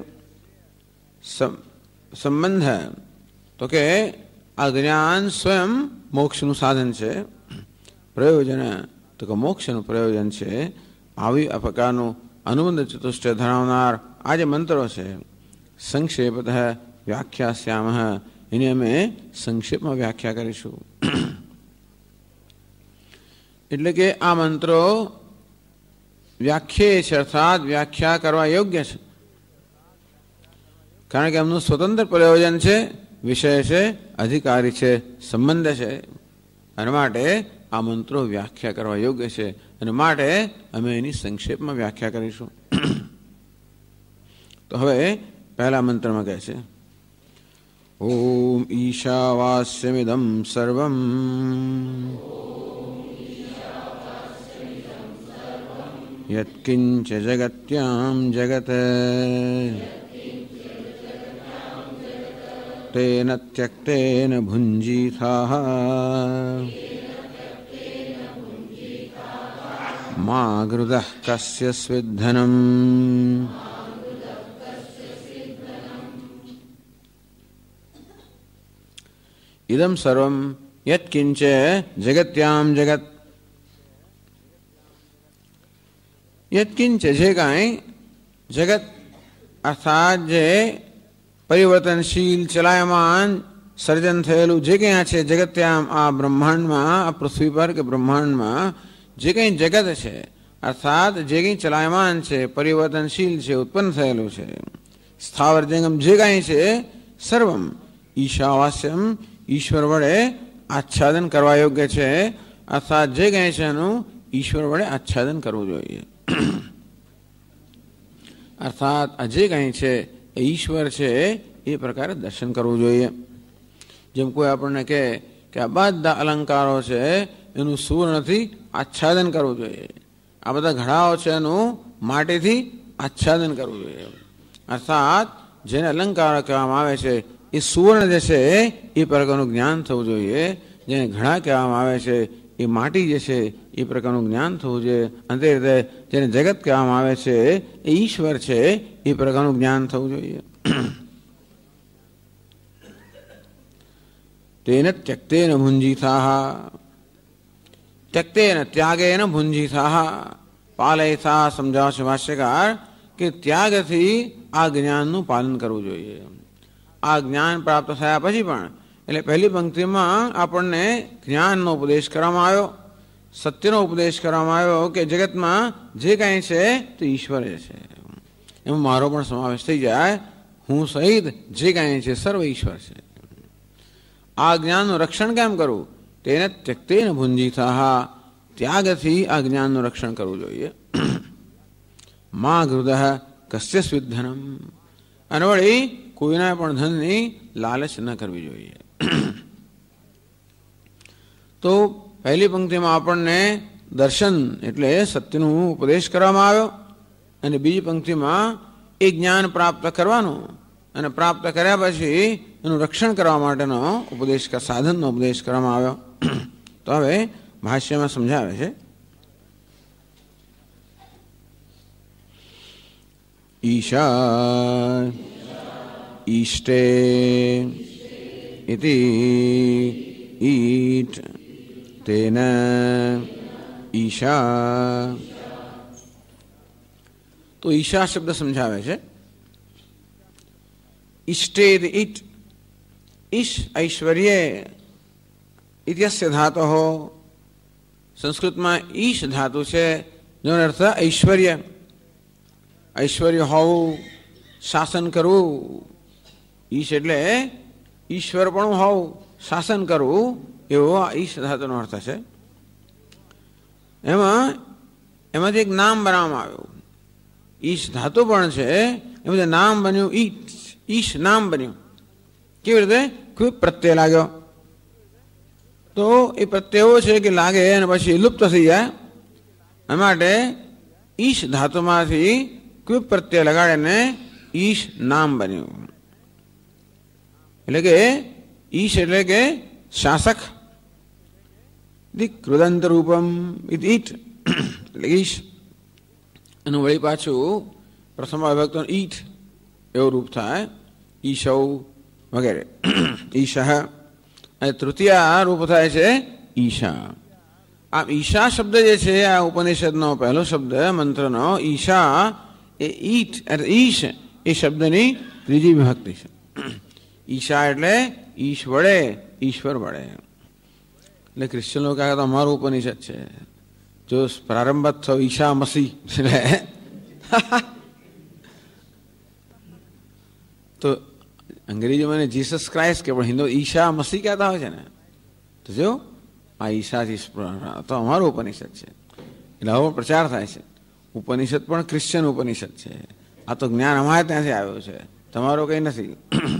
संबंध तो के आ ज्ञान स्वयं मोक्षનું સાધન છે, પ્રયોજન તો કે મોક્ષનું પ્રયોજન છે। આવી આ પ્રકારનું अनुबंध चतुष्टय धरावनार आज मंत्रों से संक्षेपतः व्याख्यास्यामः એની અમે સંક્ષેપમાં વ્યાખ્યા કરીશું. એટલે કે આ મંત્રો વ્યાખ્યેય છે, અર્થાત વ્યાખ્યા કરવા યોગ્ય છે, કારણ કે એમનું સ્વતંત્ર પ્રયોજન છે, વિષય છે, અધિકારી છે, સંબંધ છે, અને માટે આ મંત્રો વ્યાખ્યા કરવા યોગ્ય છે, અને માટે અમે એની સંક્ષેપમાં વ્યાખ્યા કરીશું. તો હવે પહેલા મંત્રમાં કહે છે, ઓમ ઈશાવાસ્યમિદં સર્વમ યત્કિંચ જગત્યામ જગત તેન ત્યક્તેન ભુંજીથાઃ મા ગૃધઃ કસ્ય સ્વિદ્ધનમ. ઇદમ સર્વમ યત્કિંચ જગત્યામ જગત. યત્કિંચ જે કાંઈ જગત અર્થાત જે પરિવર્તનશીલ ચલાયમાન સર્જન થયેલું જે કંઈ છે જગત્યામ, આ બ્રહ્માંડમાં, આ પૃથ્વી પર કે બ્રહ્માંડમાં જે કંઈ જગત છે અર્થાત જે કંઈ ચલાયમાન છે, પરિવર્તનશીલ છે, ઉત્પન્ન થયેલું છે, સ્થાવર જંગમ જે કાંઈ છે, સર્વમ ઈશાવાસ્યમ ઈશ્વર વડે આચ્છાદન કરવા યોગ્ય છે, અર્થાત જે કંઈ છે એનું ઈશ્વર વડે આચ્છાદન કરવું જોઈએ. અર્થાત આ જે કંઈ છે એ ઈશ્વર છે એ પ્રકારે દર્શન કરવું જોઈએ. જેમ કોઈ આપણને કહે કે આ બધા અલંકારો છે એનું સુવર્ણથી આચ્છાદન કરવું જોઈએ, આ બધા ઘડાઓ છે એનું માટીથી આચ્છાદન કરવું જોઈએ. અર્થાત જેને અલંકારો કહેવામાં આવે છે એ સુવર્ણ જે છે એ પ્રકારનું જ્ઞાન થવું જોઈએ, જેને ઘડા કહેવામાં આવે છે એ માટી જે છે એ પ્રકારનું જ્ઞાન થવું જોઈએ. અંતે રીતે જેને જગત કહેવામાં આવે છે એ ઈશ્વર છે એ પ્રકારનું જ્ઞાન થવું જોઈએ. તેન ત્યક્તેન ભુંજીથાઃ. ત્યક્તેન ત્યાગેન ભુંજીથાઃ. પાલયથા સમજાવે છે ભાષ્યકાર કે ત્યાગથી આ જ્ઞાનનું પાલન કરવું જોઈએ. આ જ્ઞાન પ્રાપ્ત થયા પછી પણ, એટલે પહેલી પંક્તિમાં આપણને જ્ઞાનનો ઉપદેશ કરવામાં આવ્યો, સત્યનો ઉપદેશ કરવામાં આવ્યો કે જગતમાં જે કાંઈ છે તે ઈશ્વર છે, એમાં મારો પણ સમાવેશ થઈ જાય, હું સહિત જે કાંઈ છે સર્વ ઈશ્વર છે. આ જ્ઞાનનું રક્ષણ કેમ કરવું? તેને ત્યક્તેન ભુંજીથાઃ. ત્યાગથી આ જ્ઞાનનું રક્ષણ કરવું જોઈએ. મા ગૃધઃ કસ્ય સ્વિદ્ધનમ. અને વળી કોઈના પણ ધનની લાલચ ન કરવી જોઈએ. તો પહેલી પંક્તિમાં આપણને દર્શન એટલે સત્યનું ઉપદેશ કરવામાં આવ્યો, અને બીજી પંક્તિમાં એ જ્ઞાન પ્રાપ્ત કરવાનું, અને પ્રાપ્ત કર્યા પછી એનું રક્ષણ કરવા માટેનો ઉપદેશ, સાધનનો ઉપદેશ કરવામાં આવ્યો. તો હવે ભાષ્યમાં સમજાવે છે, ઈશા ઈષ્ટે ઇતિ ઈટ તેન ઈશા. તો ઈશા શબ્દ સમજાવે છે. ઇષ્ટેદ ઇટ. ઈશ ઐશ્વર્ય ઇત્યસ્ય ધાતો. સંસ્કૃતમાં ઈશ ધાતુ છે, જેનો અર્થ ઐશ્વર્ય. ઐશ્વર્ય હોવું, શાસન કરવું. ઈશ એટલે ઈશ્વર પણ હોવું, શાસન કરવું, એવો આ ઈશ ધાતુનો અર્થ છે. એમાંથી એક નામ બનાવવામાં આવ્યું. ઈશ ધાતુ પણ છે, એમાંથી નામ બન્યું ઈટ. ઈશ નામ બન્યું. કેવી રીતે? કોઈ પ્રત્યય લાગ્યો, તો એ પ્રત્યય એવો છે કે લાગે અને પછી લુપ્ત થઈ જાય. એ માટે ઈશ ધાતુમાંથી કોઈ પ્રત્યય લગાડીને ઈશ નામ બન્યું. એટલે કે ઈશ એટલે કે શાસક. કૃદંત રૂપમ ઈટ એટલે ઈશ. એનું વળી પાછું પ્રથમ વિભક્ત ઈટ એવું રૂપ થાય, ઈશૌ વગેરે. ઈશ. અને તૃતીય રૂપ થાય છે ઈશા. આ ઈશા શબ્દ જે છે આ ઉપનિષદનો પહેલો શબ્દ મંત્રનો ઈશા એ ઈટ ઈશ એ શબ્દની ત્રીજી વિભક્તિ છે. ઈશા એટલે ઈશ વડે, ઈશ્વર વડે. એટલે ક્રિશ્ચન લોકો કહે તો અમારું ઉપનિષદ છે. જો પ્રારંભ થયો ઈશા મસી એટલે તો અંગ્રેજીમાં જીસસ ક્રાઇસ્ટ કે પણ હિન્દુ ઈશા મસી કહેતા હોય છે ને. તો જો આ ઈશાથી તો અમારું ઉપનિષદ છે. એટલે હવે પ્રચાર થાય છે. ઉપનિષદ પણ ક્રિશ્ચન ઉપનિષદ છે. આ તો જ્ઞાન અમારે ત્યાંથી આવ્યું છે, તમારો કંઈ નથી.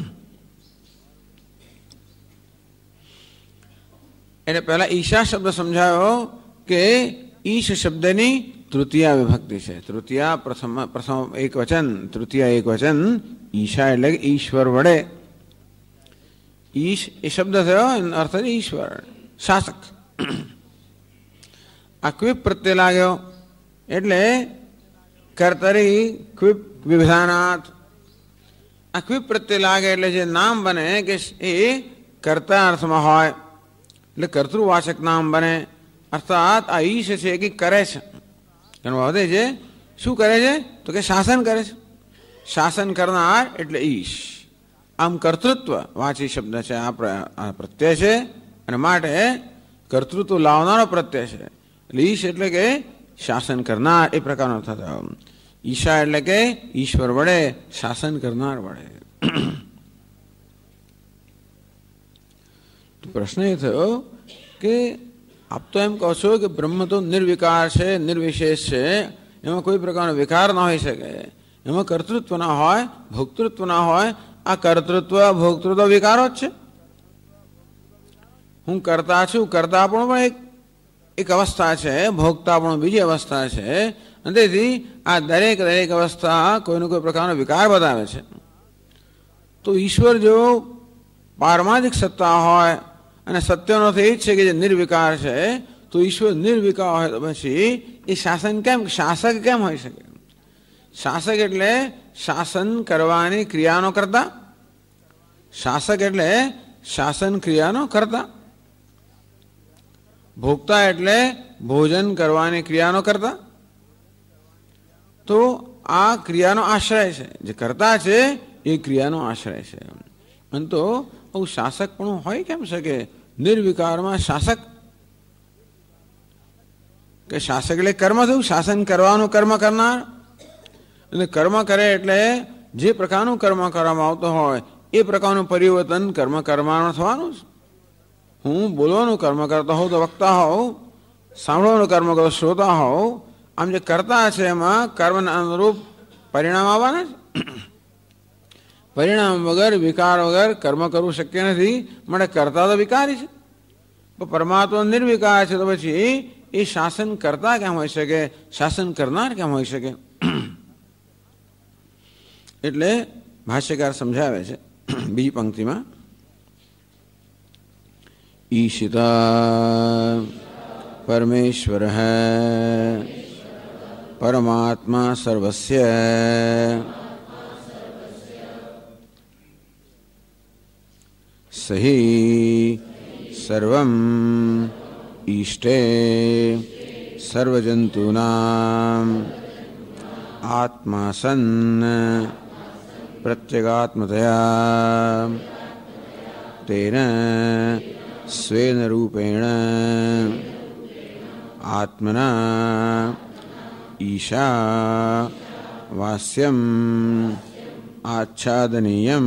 એટલે પહેલા ઈશા શબ્દ સમજાયો કે ઈશ શબ્દની તૃતીયા વિભક્તિ છે. તૃતીયા પ્રથમ એક વચન, તૃતીયા એક વચન. ઈશા એટલે ઈશ્વર વડે. ઈશ એ શબ્દ થયો, અર્થ ઈશ્વર, શાસક. આ ક્વિપ પ્રત્યે લાગ્યો એટલે કર્તરી ક્વિપ વિધાનાત. આ ક્વિપ પ્રત્યે લાગે એટલે જે નામ બને કે એ કર્તા અર્થમાં હોય એટલે કર્તૃવાચક નામ બને. અર્થાત આ ઈશ છે કે કરે છે એનો વધે છે. શું કરે છે તો કે શાસન કરે છે. શાસન કરનાર એટલે ઈશ. આમ કર્તૃત્વ વાચી શબ્દ છે. આ પ્રત્યય છે અને માટે કર્તૃત્વ લાવનારો પ્રત્યય છે. એટલે ઈશ એટલે કે શાસન કરનાર એ પ્રકારનો થતો. ઈશા એટલે કે ઈશ્વર વડે, શાસન કરનાર વડે. તો પ્રશ્ન એ થયો કે આપ તો એમ કહો છો કે બ્રહ્મ તો નિર્વિકાર છે, નિર્વિશેષ છે, એમાં કોઈ પ્રકારનો વિકાર ના હોઈ શકે, એમાં કર્તૃત્વ ના હોય, ભોક્તૃત્વ ના હોય. આ કર્તૃત્વ ભોક્તૃત્વ વિકારો જ છે. હું કરતા છું, કરતા પણ એક અવસ્થા છે, ભોગતા પણ બીજી અવસ્થા છે. અને તેથી આ દરેક અવસ્થા કોઈને કોઈ પ્રકારનો વિકાર બતાવે છે. તો ઈશ્વર જો પારમાર્થિક સત્તા હોય અને સત્યનો અર્થ એ જ છે કે જે નિર્વિકાર છે, તો ઈશ્વર નિર્વિકાર હોય તો પછી એ શાસક કેમ હોઈ શકે? શાસક એટલે શાસન કરવાની ક્રિયાનો કરતા. શાસક એટલે શાસન ક્રિયાનો કરતા. ભોગતા એટલે ભોજન કરવાની ક્રિયાનો કરતા. તો આ ક્રિયાનો આશ્રય છે. જે કરતા છે એ ક્રિયાનો આશ્રય છે. અને તો આવું શાસક પણ હોય કેમ શકે? નિર્વિકારમાં શાસક કે શાસક એટલે કર્મ થયું, શાસન કરવાનું, કર્મ કરનાર. એટલે કર્મ કરે એટલે જે પ્રકારનું કર્મ કરવામાં આવતો હોય એ પ્રકારનું પરિવર્તન કર્મ કરવાનું થવાનું છે. હું બોલવાનું કર્મ કરતો હોઉં તો વક્તા હોઉં, સાંભળવાનું કર્મ કરતો શ્રોતા હોઉં. આમ જે કરતા છે એમાં કર્મના અનુરૂપ પરિણામ આવવાના છે. પરિણામ વગર, વિકાર વગર કર્મ કરવું શક્ય નથી. માટે કરતા તો વિકારી છે. પરમાત્મા નિર્વિકાર છે તો પછી એ શાસન કરતા કેમ હોઈ શકે? શાસન કરનાર કેમ હોઈ શકે? એટલે ભાષ્યકાર સમજાવે છે બીજી પંક્તિમાં, ઈશિતા પરમેશ્વર પરમાત્મા સર્વસ્ય સહી સર્વમ ઈષ્ટે સર્વજંતુનામ આત્મા સન્ન પ્રત્યેગાત્મતયા તેન સ્વેન રૂપેણ આત્મના ઈશા વાસ્યમ આચ્છાદનીયમ.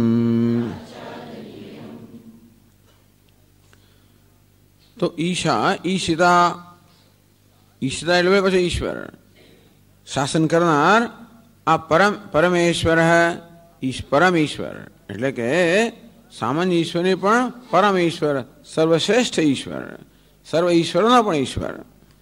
તો ઈશા, ઈશિતા, ઈશિતા એટલે પછી ઈશ્વર, શાસન કરનાર. આ પરમેશ્વર પરમ ઈશ્વર એટલે કે સામાન્ય ઈશ્વરની પણ પરમ ઈશ્વર, સર્વશ્રેષ્ઠ ઈશ્વર, સર્વ ઈશ્વરનો પણ ઈશ્વર,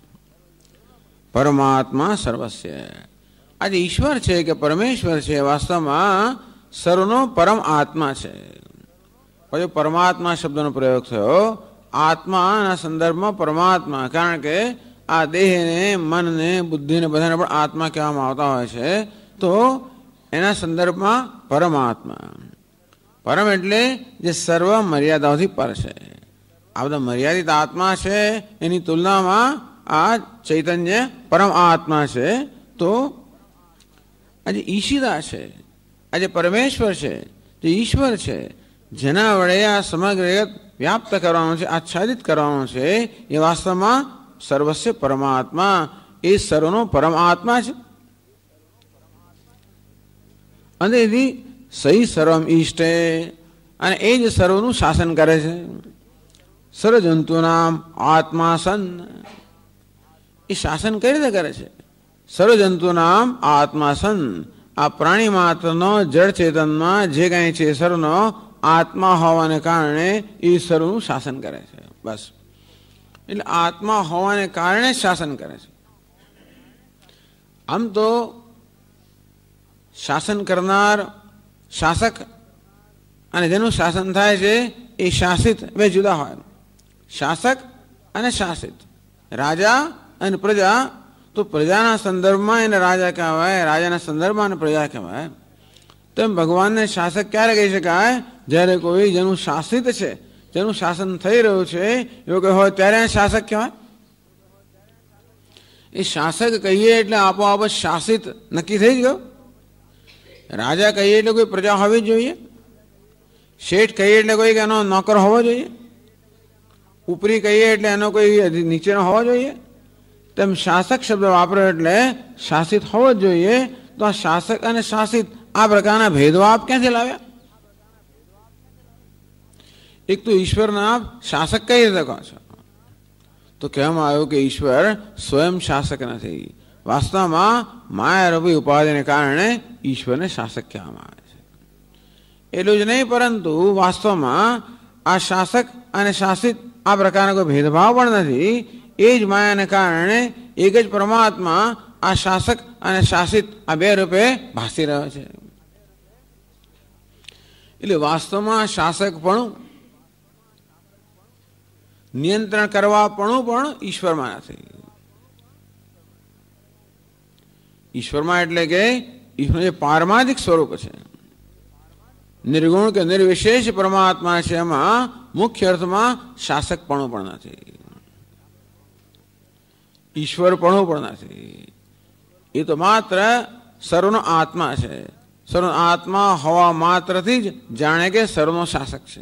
પરમાત્મા સર્વસ્ય. આજે ઈશ્વર છે કે પરમેશ્વર છે વાસ્તવમાં સર્વનો પરમ આત્મા છે. પછી પરમાત્મા શબ્દનો પ્રયોગ થયો આત્માના સંદર્ભમાં. પરમાત્મા કારણ કે આ દેહને, મનને, બુદ્ધિને બધાને પણ આત્મા કહેવામાં આવતા હોય છે. તો એના સંદર્ભમાં પરમાત્મા. પરમ એટલે જે સર્વ મર્યાદાઓથી પર છે. આ બધા મર્યાદિત આત્મા છે એની તુલનામાં આ ચૈતન્ય પરમ આત્મા છે. તો આજે ઈશિતા છે, આજે પરમેશ્વર છે, જે ઈશ્વર છે, જેના વડે આ સમગ્ર જગત વ્યાપ્ત કરવાનું છે, આચ્છાદિત કરવાનું છે, એ વાસ્તવમાં સર્વસ્ય પરમાત્મા, એ સર્વનો પરમાત્મા છે. અને એથી સહી સર્વમ ઈષ્ટે, અને એ જ સર્વનું શાસન કરે છે. સર્વજંતુનામ આત્મા સન, એ શાસન કઈ રીતે કરે છે? સર્વજંતુનામ આત્મા સન, આ પ્રાણી માત્રનો જળ ચેતનમાં જે કાંઈ છે સર્વનો આત્મા હોવાને કારણે એ સર્વનું શાસન કરે છે. બસ, એટલે આત્મા હોવાને કારણે શાસન કરે છે. આમ તો શાસન કરનાર શાસક અને જેનું શાસન થાય છે એ શાસિત બે જુદા હોય. શાસક અને શાસિત, રાજા અને પ્રજા. તો પ્રજાના સંદર્ભમાં એને રાજા કહેવાય, રાજાના સંદર્ભમાં એને પ્રજા કહેવાય. તેમ ભગવાનને શાસક ક્યારે કહી શકાય? જ્યારે કોઈ જેનું શાસિત છે, જેનું શાસન થઈ રહ્યું છે એવું કે હોય ત્યારે શાસક કહેવાય. એ શાસક કહીએ એટલે આપોઆપ શાસિત નક્કી થઈ જ ગયો. રાજા કહીએ એટલે કોઈ પ્રજા હોવી જ જોઈએ. શેઠ કહીએ એટલે કોઈ એનો નોકર હોવો જોઈએ. ઉપરી કહીએ એટલે એનો કોઈ નીચેનો હોવો જોઈએ. તેમ શાસક શબ્દ વાપરો એટલે શાસિત હોવો જ જોઈએ. તો આ શાસક અને શાસિત આ પ્રકારના ભેદભાવ ક્યાંથી લાવ્યા? એક તો ઈશ્વરના આપ શાસક કઈ રીતે કહો છો? તો કહેવામાં આવ્યું કે ઈશ્વર સ્વયં શાસક નથી. વાસ્તવમાં માયારૂપી ઉપાધિને કારણે ઈશ્વરને શાસક કહેવામાં આવે છે. એટલું જ નહીં, પરંતુ વાસ્તવમાં આ શાસક અને શાસિત આ પ્રકારનો કોઈ ભેદભાવ પણ નથી. એ જ માયાને કારણે એક જ પરમાત્મા આ શાસક અને શાસિત આ બે રૂપે ભાસી રહ્યો છે. એટલે વાસ્તવમાં શાસક પણ નિયંત્રણ કરવા પણ ઈશ્વરમાં નથી. ઈશ્વરમાં એટલે કે ઈશ્વર જે પારમાર્થિક સ્વરૂપ છે, નિર્ગુણ કે નિર્વિશેષ પરમાત્મા છે, એમાં મુખ્ય અર્થમાં શાસકપણું પણ નથી, ઈશ્વરપણું પણ નથી. એ તો માત્ર સર્વનો આત્મા છે. સર્વનો આત્મા હોવા માત્રથી જ જાણે કે સર્વનો શાસક છે.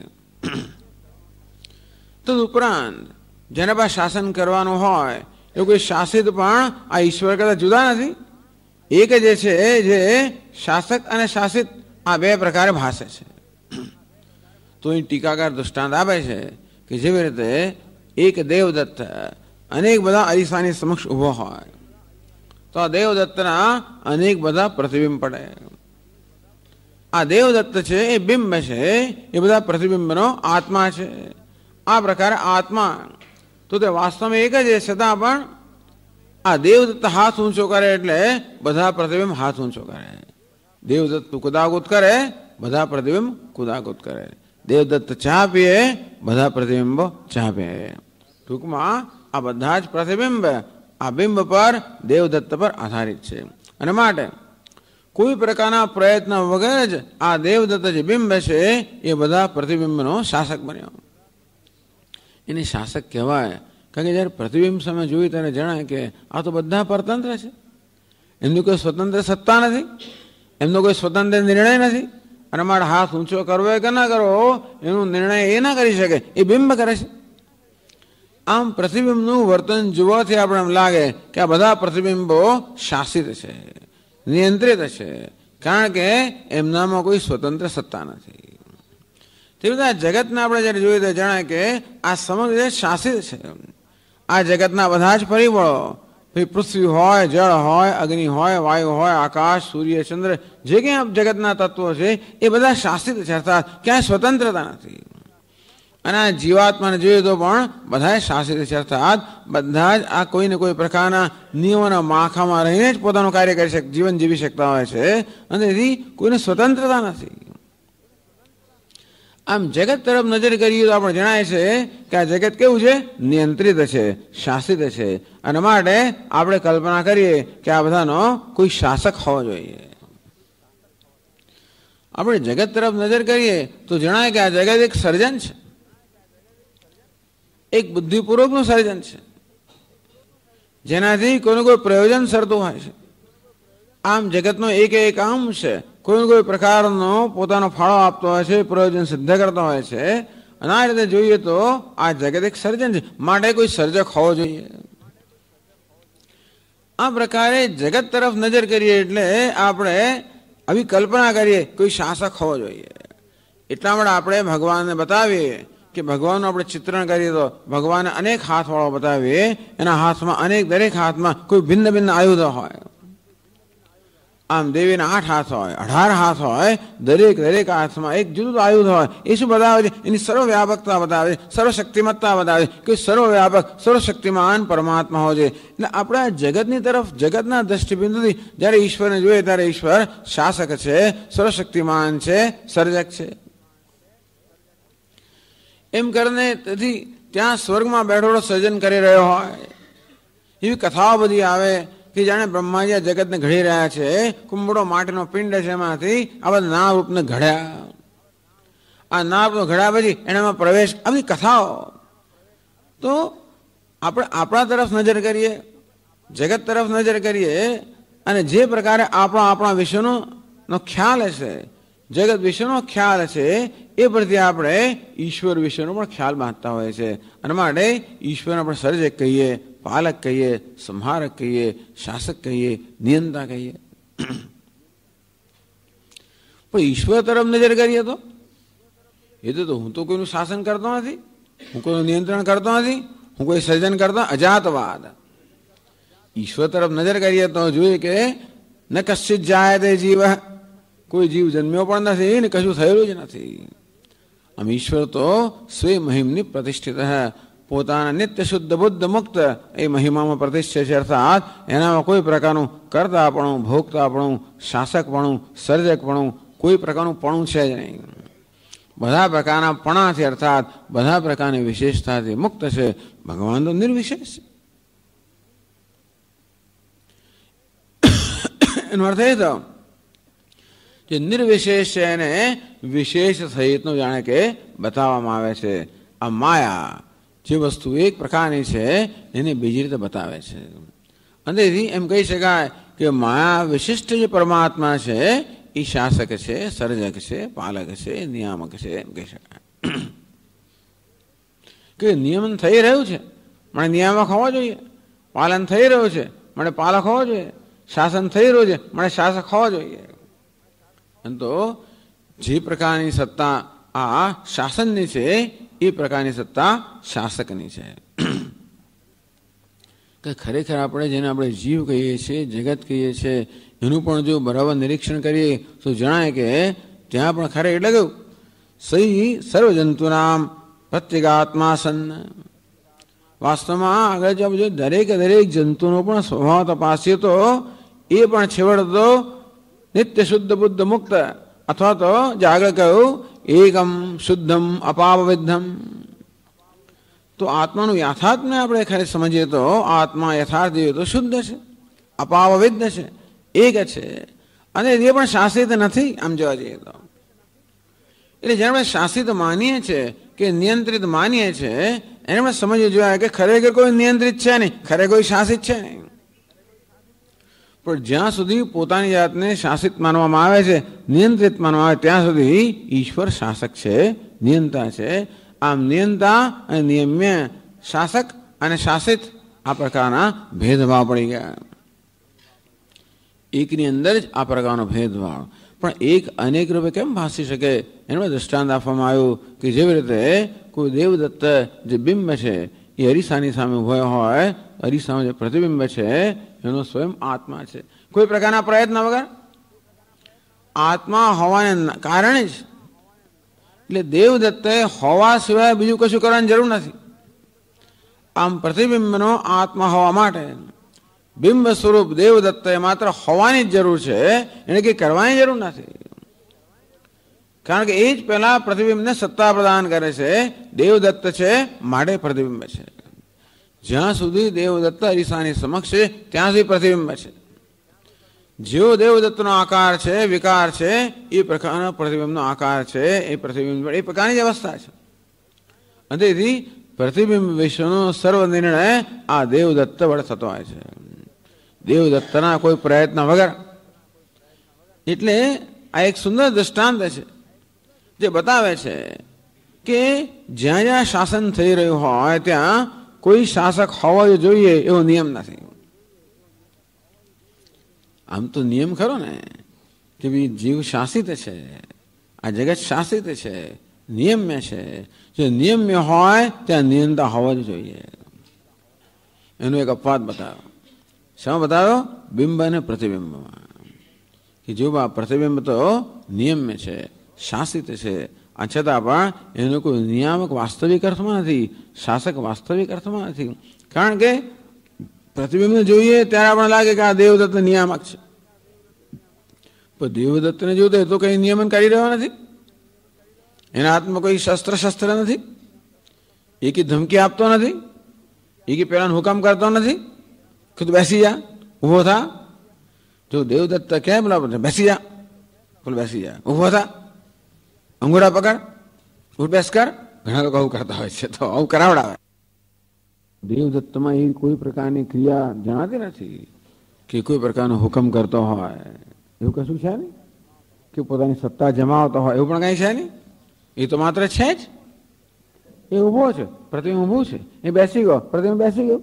તદુપરાંત જેના પાસે શાસન કરવાનું હોય એવું કોઈ શાસિત પણ આ ઈશ્વર કરતા જુદા નથી. એક જે છે જે શાસક અને શાસિત આ બે પ્રકારે ભાષે છે. તો એ ટીકાકાર દૃષ્ટાંત આપે છે કે જેવી રીતે એક દેવદત્ત અનેક બધા અરીસાની સમક્ષ ઊભો હોય તો આ દેવદત્તના અનેક બધા પ્રતિબિંબ પડે. આ દેવદત્ત છે એ બિંબ છે, એ બધા પ્રતિબિંબનો આત્મા છે. આ પ્રકારે આત્મા તો તે વાસ્તવમાં એક જ છતાં પણ આ દેવદત્ત હાથ ઊંચો કરે એટલે બધા પ્રતિબિંબ હાથ ઊંચો કરે. દેવદત્ત કુદાકુદ કરે, બધા પ્રતિબિંબ કુદાકુદ કરે. દેવદત્ત ચા પીએ, બધા પ્રતિબિંબો ચા પીએ. ટૂંકમાં આ બધા જ પ્રતિબિંબ આ બિંબ પર દેવદત્ત પર આધારિત છે. અને માટે કોઈ પ્રકારના પ્રયત્ન વગર જ આ દેવદત્ત જે બિંબ છે એ બધા પ્રતિબિંબનો શાસક બન્યો. એને શાસક કહેવાય કારણ કે જ્યારે પ્રતિબિંબ સામે જોઈ ત્યારે જણાય કે આ તો બધા પરતંત્ર છે. એમની કોઈ સ્વતંત્ર સત્તા નથી, એમનો કોઈ સ્વતંત્ર નિર્ણય નથી. અને મારે હાથ ઊંચો કરવો કે ના કરવો એનો નિર્ણય એ ના કરી શકે, એ બિંબ કરે છે. આમ પ્રતિબિંબનું વર્તન જોવાથી આપણે એમ લાગે કે આ બધા પ્રતિબિંબો શાસિત છે, નિયંત્રિત છે, કારણ કે એમનામાં કોઈ સ્વતંત્ર સત્તા નથી. તે બધા જગતને આપણે જ્યારે જોઈએ તો જણાય કે આ સમગ્ર શાસિત છે. આ જગતના બધા જ પરિબળો, પૃથ્વી હોય, જળ હોય, અગ્નિ હોય, વાયુ હોય, આકાશ, સૂર્ય, ચંદ્ર, જે કંઈ જગતના તત્વો છે એ બધા શાસિત છે, અર્થાત ક્યાંય સ્વતંત્રતા નથી. અને આ જીવાત્માને જોઈએ તો પણ બધા શાસિત છે, અર્થાત બધા જ આ કોઈને કોઈ પ્રકારના નિયમોના માળખામાં રહીને જ પોતાનું કાર્ય કરી શકે, જીવન જીવી શકતા હોય છે. અને એથી કોઈને સ્વતંત્રતા નથી. આમ જગત તરફ નજર કરીએ તો આપણે જણાય છે કે આ જગત કેવું છે? નિયંત્રિત છે, શાસિત છે. અને માટે આપણે કલ્પના કરીએ કે આ બધાનો કોઈ શાસક હોવો જોઈએ. આપણે જગત તરફ નજર કરીએ તો જણાય કે આ જગત એક સર્જન છે, એક બુદ્ધિપૂર્વકનું સર્જન છે, જેનાથી કોઈનું કોઈ પ્રયોજન સરતું હોય છે. આમ જગતનો એક અંશ કોઈ પ્રકારનો પોતાનો ફાળો આપતો હોય છે, પ્રયોજન સિદ્ધ કરતો હોય છે. અને આ રીતે જોઈએ તો આ જગત એક સર્જન છે, માટે કોઈ સર્જક હોવો જોઈએ. આ પ્રકારે જગત તરફ નજર કરીએ એટલે આપણે આવી કલ્પના કરીએ કોઈ શાસક હોવો જોઈએ. એટલા માટે આપણે ભગવાનને બતાવીએ કે ભગવાનનું આપણે ચિત્રણ કરીએ તો ભગવાનને અનેક હાથવાળો બતાવીએ, એના હાથમાં અનેક, દરેક હાથમાં કોઈ ભિન્ન ભિન્ન આયુધો હોય. આમ દેવીના 8 હાથ હોય, 18 હાથ હોય, દરેક હાથમાં એક જુદું આયુધ હોય. એ શું બતાવે છે? એની સર્વવ્યાપકતા બતાવે છે, સર્વશક્તિમત્તા બતાવે છે કે સર્વવ્યાપક સર્વશક્તિમાન પરમાત્મા હોય છે. એટલે આપણે આ જગતની તરફ, જગતના દ્રષ્ટિબિંદુથી જ્યારે ઈશ્વરને જોઈએ ત્યારે ઈશ્વર શાસક છે, સર્વશક્તિમાન છે, સર્જક છે. એમ કરીને તેથી ત્યાં સ્વર્ગમાં બેઠો સર્જન કરી રહ્યો હોય એવી કથાઓ બધી આવે કે જાણે બ્રહ્માજી આ જગતને ઘડી રહ્યા છે. કુંબડો માટીનો પિંડ છે, એમાંથી આ બધા નામરૂપને ઘડ્યા. આ નામરૂપ ઘડ્યા પછી એનામાં પ્રવેશ, આવી કથાઓ. તો આપણે આપણા તરફ નજર કરીએ, જગત તરફ નજર કરીએ અને જે પ્રકારે આપણા વિશ્વનો ખ્યાલ છે, જગત વિશ્વનો ખ્યાલ છે, એ પરથી આપણે ઈશ્વર વિશ્વનો પણ ખ્યાલ બાંધતા હોય છે. અને માટે ઈશ્વરને આપણે સર્જક કહીએ, પાલક કહીએ, સંહારક કહીએ, શાસક કહીએ, નિયંતા કહીએ. પણ ઈશ્વર તરફ નજર કરીએ તો એ તો હું તો કોઈનું શાસન કરતો નથી, હું કોઈનું નિયંત્રણ કરતો નથી, હું કોઈ સર્જન કરતો, અજાતવાદ. ઈશ્વર તરફ નજર કરીએ તો જોઈએ કે ન કશ્ચિત જાયતે જીવ, કોઈ જીવ જન્મ્યો પણ નથી ને કશું થયેલું જ નથી. આમ ઈશ્વર તો સ્વે મહિમની પ્રતિષ્ઠિત હે, પોતાના નિત્ય શુદ્ધ બુદ્ધ મુક્ત એ મહિમામાં પ્રતિષ્ઠિત છે. અર્થાત એનામાં કોઈ પ્રકારનું કર્તાપણું, ભોગતાપણું, શાસકપણું, સર્જકપણું, કોઈ પ્રકારનું પણું છે જ નહીં. બધા પ્રકારના પણાથી અર્થાત બધા પ્રકારની વિશેષતાથી મુક્ત છે. ભગવાન તો નિર્વિશેષ છે. એનો અર્થ એ થયો જે નિર્વિશેષ છે એને વિશેષ સહિતનું જાણે કે બતાવવામાં આવે છે. આ માયા જે વસ્તુ એક પ્રકારની છે એને બીજી રીતે બતાવે છે. અને તેથી એમ કહી શકાય કે માયા વિશિષ્ટ જે પરમાત્મા છે એ શાસક છે, સર્જક છે, પાલક છે, નિયામક છે. એમ કહી શકાય કે નિયમન થઈ રહ્યું છે મને નિયામક હોવો જોઈએ, પાલન થઈ રહ્યું છે મને પાલક હોવો જોઈએ, શાસન થઈ રહ્યું છે મને શાસક હોવો જોઈએ. તો જે પ્રકારની સત્તા આ શાસનની છે એ પ્રકારની સત્તા શાસકની છે. કે ખરેખર આપણે જેને આપણે જીવ કહીએ છીએ, જગત કહીએ છીએ, એનું પણ જો બરાબર નિરીક્ષણ કરીએ તો જણાય કે ત્યાં પણ ખરે એટલે કેવું સહી સર્વજંતુનામ પ્રત્યેગાત્મા સન્ન. વાસ્તવમાં આગળ જો દરેક જંતુનો પણ સ્વભાવ તપાસીએ તો એ પણ છેવટે તો નિત્ય શુદ્ધ બુદ્ધ મુક્ત અથવા તો જે આગળ કહ્યું એકમ શુદ્ધમ અપાવવિદ્ધમ. તો આત્માનું યથાર્થને આપણે ખરે સમજીએ તો આત્મા યથાર્થ જોઈએ તો શુદ્ધ છે, અપાવવિદ્ધ છે, એક છે અને એ પણ શાસિત નથી. આમ જોવા જઈએ તો એટલે જેને આપણે શાસિત માનીએ છીએ કે નિયંત્રિત માનીએ છીએ એને આપણે સમજવું જોઈએ કે ખરેખર કોઈ નિયંત્રિત છે નહીં, ખરેખર કોઈ શાસિત છે નહીં. પણ જ્યાં સુધી પોતાની જાતને શાસિત માનવામાં આવે છે, નિયંત્રિત માનવામાં આવે ત્યાં સુધી ઈશ્વર શાસક છે, નિયંતા છે. આમ નિયંતા અને નિયમ્ય, શાસક અને શાસિત આ પ્રકારના ભેદભાવ પડી ગયા. એકની અંદર જ આ પ્રકારનો ભેદભાવ. પણ એક અનેક રૂપે કેમ ભાસી શકે એનું દ્રષ્ટાંત આપવામાં આવ્યું કે જેવી રીતે કોઈ દેવદત્ત જે બિંબ છે એ અરીસાની સામે ઉભો હોય, અરીસામાં જે પ્રતિબિંબ છે એનો સ્વયં આત્મા છે, કોઈ પ્રકારના પ્રયત્ન વગર આત્મા હોવાને કારણે જ. એટલે દેવદત્તે હોવા સિવાય બીજું કશું કરવાની જરૂર નથી. આમ પ્રતિબિંબનો આત્મા હોવા માટે બિંબ સ્વરૂપ દેવદત્તે માત્ર હોવાની જ જરૂર છે, એને કંઈ કરવાની જરૂર નથી. કારણ કે એ જ પહેલા પ્રતિબિંબને સત્તા પ્રદાન કરે છે. દેવદત્ત છે માટે પ્રતિબિંબ છે. જ્યાં સુધી દેવદત્ત અરીસાની સમક્ષ છે ત્યાં સુધી પ્રતિબિંબ છે. જેવો દેવદત્તનો આકાર છે, વિકાર છે, એ પ્રકારનો પ્રતિબિંબનો આકાર છે, એ પ્રતિબિંબ એ પ્રકારની જ અવસ્થા છે. અને તેથી પ્રતિબિંબ વિશ્વનો સર્વ નિર્ણય આ દેવદત્ત વડે થતો હોય છે, દેવદત્તના કોઈ પ્રયત્ન વગર. એટલે આ એક સુંદર દ્રષ્ટાંત છે જે બતાવે છે કે જ્યાં જ્યાં શાસન થઈ રહ્યું હોય ત્યાં કોઈ શાસક હોવો જોઈએ એવો નિયમ નથી. આમ તો નિયમ ખરો ને કે ભાઈ જીવ શાસિત છે, આ જગત શાસિત છે, નિયમ્ય છે. જો નિયમ્ય હોય ત્યાં નિયંતા હોવો જ જોઈએ. એનો એક અપવાદ બતાવ્યો. શા બતાવ્યો? બિંબ અને પ્રતિબિંબમાં. કે જો આ પ્રતિબિંબ તો નિયમ્ય છે, શાસિત છે, આ છતાં પણ એનો કોઈ નિયામક વાસ્તવિક અર્થમાં નથી, શાસક વાસ્તવિક અર્થમાં નથી. કારણ કે પ્રતિબિંબને જોઈએ ત્યારે આપણને લાગે કે આ દેવદત્ત નિયામક છે, પણ દેવદત્તને જોયું તો કઈ નિયમન કરી રહ્યો નથી. એના હાથમાં કોઈ શસ્ત્ર નથી, એકી ધમકી આપતો નથી, એકી પેલાને હુકમ કરતો નથી કે તું બેસી જા, ઉભો થા. જો દેવદત્ત કહે બોલા બેસી જા, બોલ બેસી જા, ઉભો થા, અંગૂઠા પકડ, ઉઠ બેસ કર. ઘણા લોકો આવું કરતા હોય છે, તો આવું કરાવડાવે. દેવદત્તમાં એ કોઈ પ્રકારની ક્રિયા જણાતી નથી કે કોઈ પ્રકારનો હુકમ કરતો હોય, એવું કશું છે નહીં. કે પોતાની સત્તા જમાવતો હોય એવું પણ કઈ છે નહીં. એ તો માત્ર છે જ. એ ઉભો છે, પ્રતિબિંબ ઊભું છે, એ બેસી ગયો, પ્રતિબિંબ બેસી ગયો.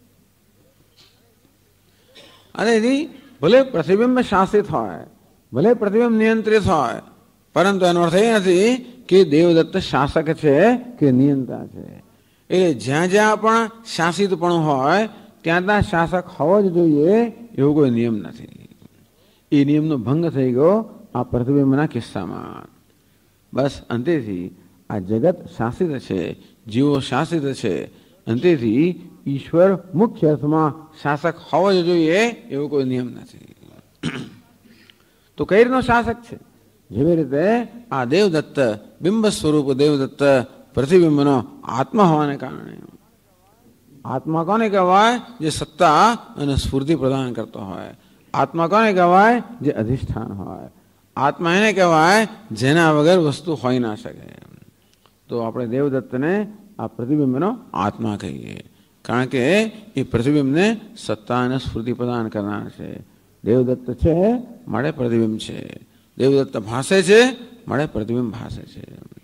અને એની ભલે પ્રતિબિંબ શાસિત હોય, ભલે પ્રતિબિંબ નિયંત્રિત હોય, પરંતુ એનો અર્થ એ નથી કે દેવદત્ત શાસક છે કે નિયંતા છે. એટલે જ્યાં જ્યાં પણ શાસિત પણ હોય ત્યાં ત્યાં શાસક હોવો જ જોઈએ એવો કોઈ નિયમ નથી. એ નિયમનો ભંગ થઈ ગયો આ પ્રતિબિંબના કિસ્સામાં. બસ અંતેથી આ જગત શાસિત છે, જીવો શાસિત છે, અંતેથી ઈશ્વર મુખ્ય અર્થમાં શાસક હોવો જ જોઈએ એવો કોઈ નિયમ નથી. તો કઈ રીતનો શાસક છે? જેવી રીતે આ દેવદત્ત બિંબ સ્વરૂપ દેવદત્ત પ્રતિબિંબનો આત્મા હોવાને કારણે. આત્મા કોને કહેવાય? જે સત્તા અને સ્ફૂર્તિ પ્રદાન કરતો હોય. આત્મા કોને કહેવાય? જે અધિષ્ઠાન હોય. આત્મા એને કહેવાય જેના વગર વસ્તુ હોઈ ના શકે. તો આપણે દેવદત્તને આ પ્રતિબિંબનો આત્મા કહીએ, કારણ કે એ પ્રતિબિંબને સત્તા અને સ્ફૂર્તિ પ્રદાન કરનાર છે. દેવદત્ત છે મળે પ્રતિબિંબ છે, દેવદત્ત ભાસે છે મળે પ્રતિબિંબ ભાસે છે.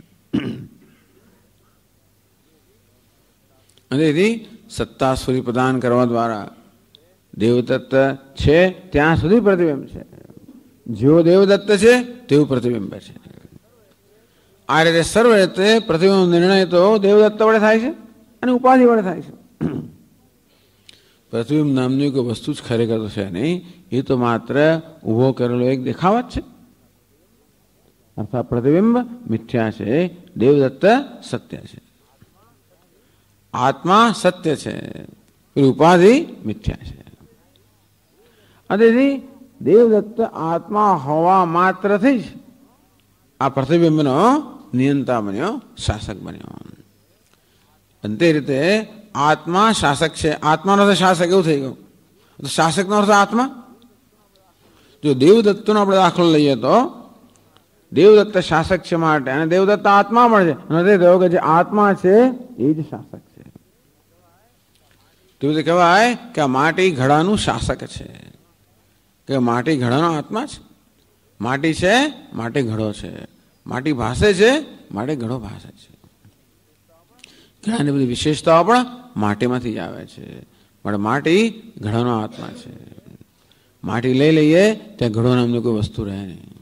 અને એથી સત્તા સ્ફૂર્તિ પ્રદાન કરવા દ્વારા દેવદત્ત છે ત્યાં સુધી પ્રતિબિંબ છે. જેવો દેવદત્ત છે તેવું પ્રતિબિંબ છે. આ રીતે સર્વ રીતે પ્રતિબિંબ નિર્ણય તો દેવદત્ત વડે થાય છે અને ઉપાધિ વડે થાય છે. પ્રતિબિંબ નામની કોઈ વસ્તુ જ ખરેખર તો છે નહીં, એ તો માત્ર ઉભો કરેલો એક દેખાવા જ છે. અર્થાત પ્રતિબિંબ મિથ્યા છે, દેવદત્ત સત્ય છે. આત્મા સત્ય છે, ઉપાધિ મિથ્યા છે. અને દેવદત્ત આત્મા હોવા માત્રથી જ આ પ્રતિબિંબનો નિયંતા બન્યો, શાસક બન્યો. અને તે રીતે આત્મા શાસક છે. આત્માનો અર્થ શાસક એવું થઈ ગયું. તો શાસકનો અર્થ આત્મા. જો દેવદત્તનો આપણે દાખલો લઈએ તો દેવદત્ત શાસક છે માટે અને દેવદત્ત આત્મા પણ છે. નથી થયો કે જે આત્મા છે એ જ શાસક છે. તેવું કહેવાય કે આ માટી ઘડાનું શાસક છે, કે માટી ઘડાનો આત્મા છે. માટી છે, માટી ઘડો છે. માટી ભાસે છે, માટે ઘડો ભાસે છે. ઘડાની બધી વિશેષતાઓ પણ માટીમાંથી જ આવે છે. પણ માટી ઘડાનો આત્મા છે. માટી લઈ લઈએ ત્યાં ઘડો નામની કોઈ વસ્તુ રહે નહીં.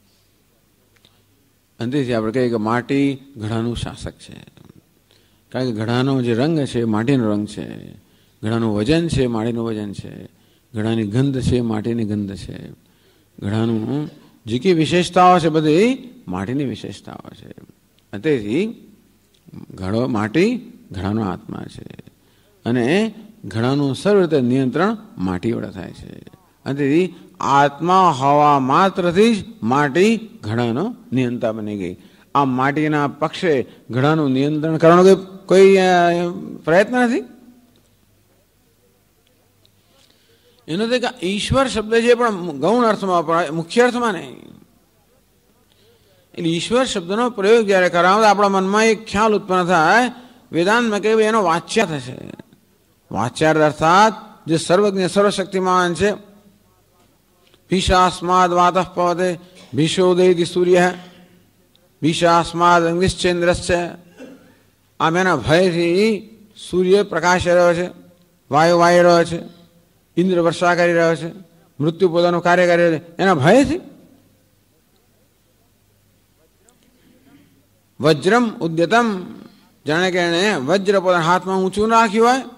અંતેથી આપણે કહીએ કે માટી ઘડાનું શાસક છે. કારણ કે ઘડાનો જે રંગ છે માટીનો રંગ છે, ઘડાનું વજન છે માટીનું વજન છે, ઘડાની ગંધ છે માટીની ગંધ છે, ઘડાનું જે કઈ વિશેષતાઓ છે બધી માટીની વિશેષતાઓ છે. તેથી ઘડો માટી ઘડાનો આત્મા છે અને ઘડાનું સર્વ રીતે નિયંત્રણ માટી વડે થાય છે. તેથી આત્મા હોવા માત્રથી જ માટી ઘડાનો નિયંતા બની ગઈ. આ માટીના પક્ષે ઘડાનું નિયંત્રણ કરવાનો કોઈ પ્રયત્ન નથી. એનો કે ઈશ્વર શબ્દ છે પણ ગૌણ અર્થમાં વપરાય, મુખ્ય અર્થમાં નહીં. એટલે ઈશ્વર શબ્દનો પ્રયોગ જ્યારે કરાવો આપણા મનમાં એક ખ્યાલ ઉત્પન્ન થાય, વેદાંતમાં કે એનો વાચ્ય થશે. વાચ્યાર્થ અર્થાત જે સર્વજ્ઞ સર્વશક્તિમાન છે. ભીષાસ્માદ વાતઃ પવતે, ભીષોદયતિ સૂર્ય ભીષાસ્માદ અંગિશ્ચેન્દ્રશ્ચ. આમ એના ભયથી સૂર્ય પ્રકાશ રહ્યો છે, વાયુ વાઈ રહ્યો છે, ઇન્દ્ર વર્ષા કરી રહ્યો છે, મૃત્યુ પોતાનું કાર્ય કરી રહ્યો છે એના ભયથી. વજ્રમ ઉદ્યતમ, જાણે કે એને વજ્ર પોતાના હાથમાં ઊંચું રાખ્યું હોય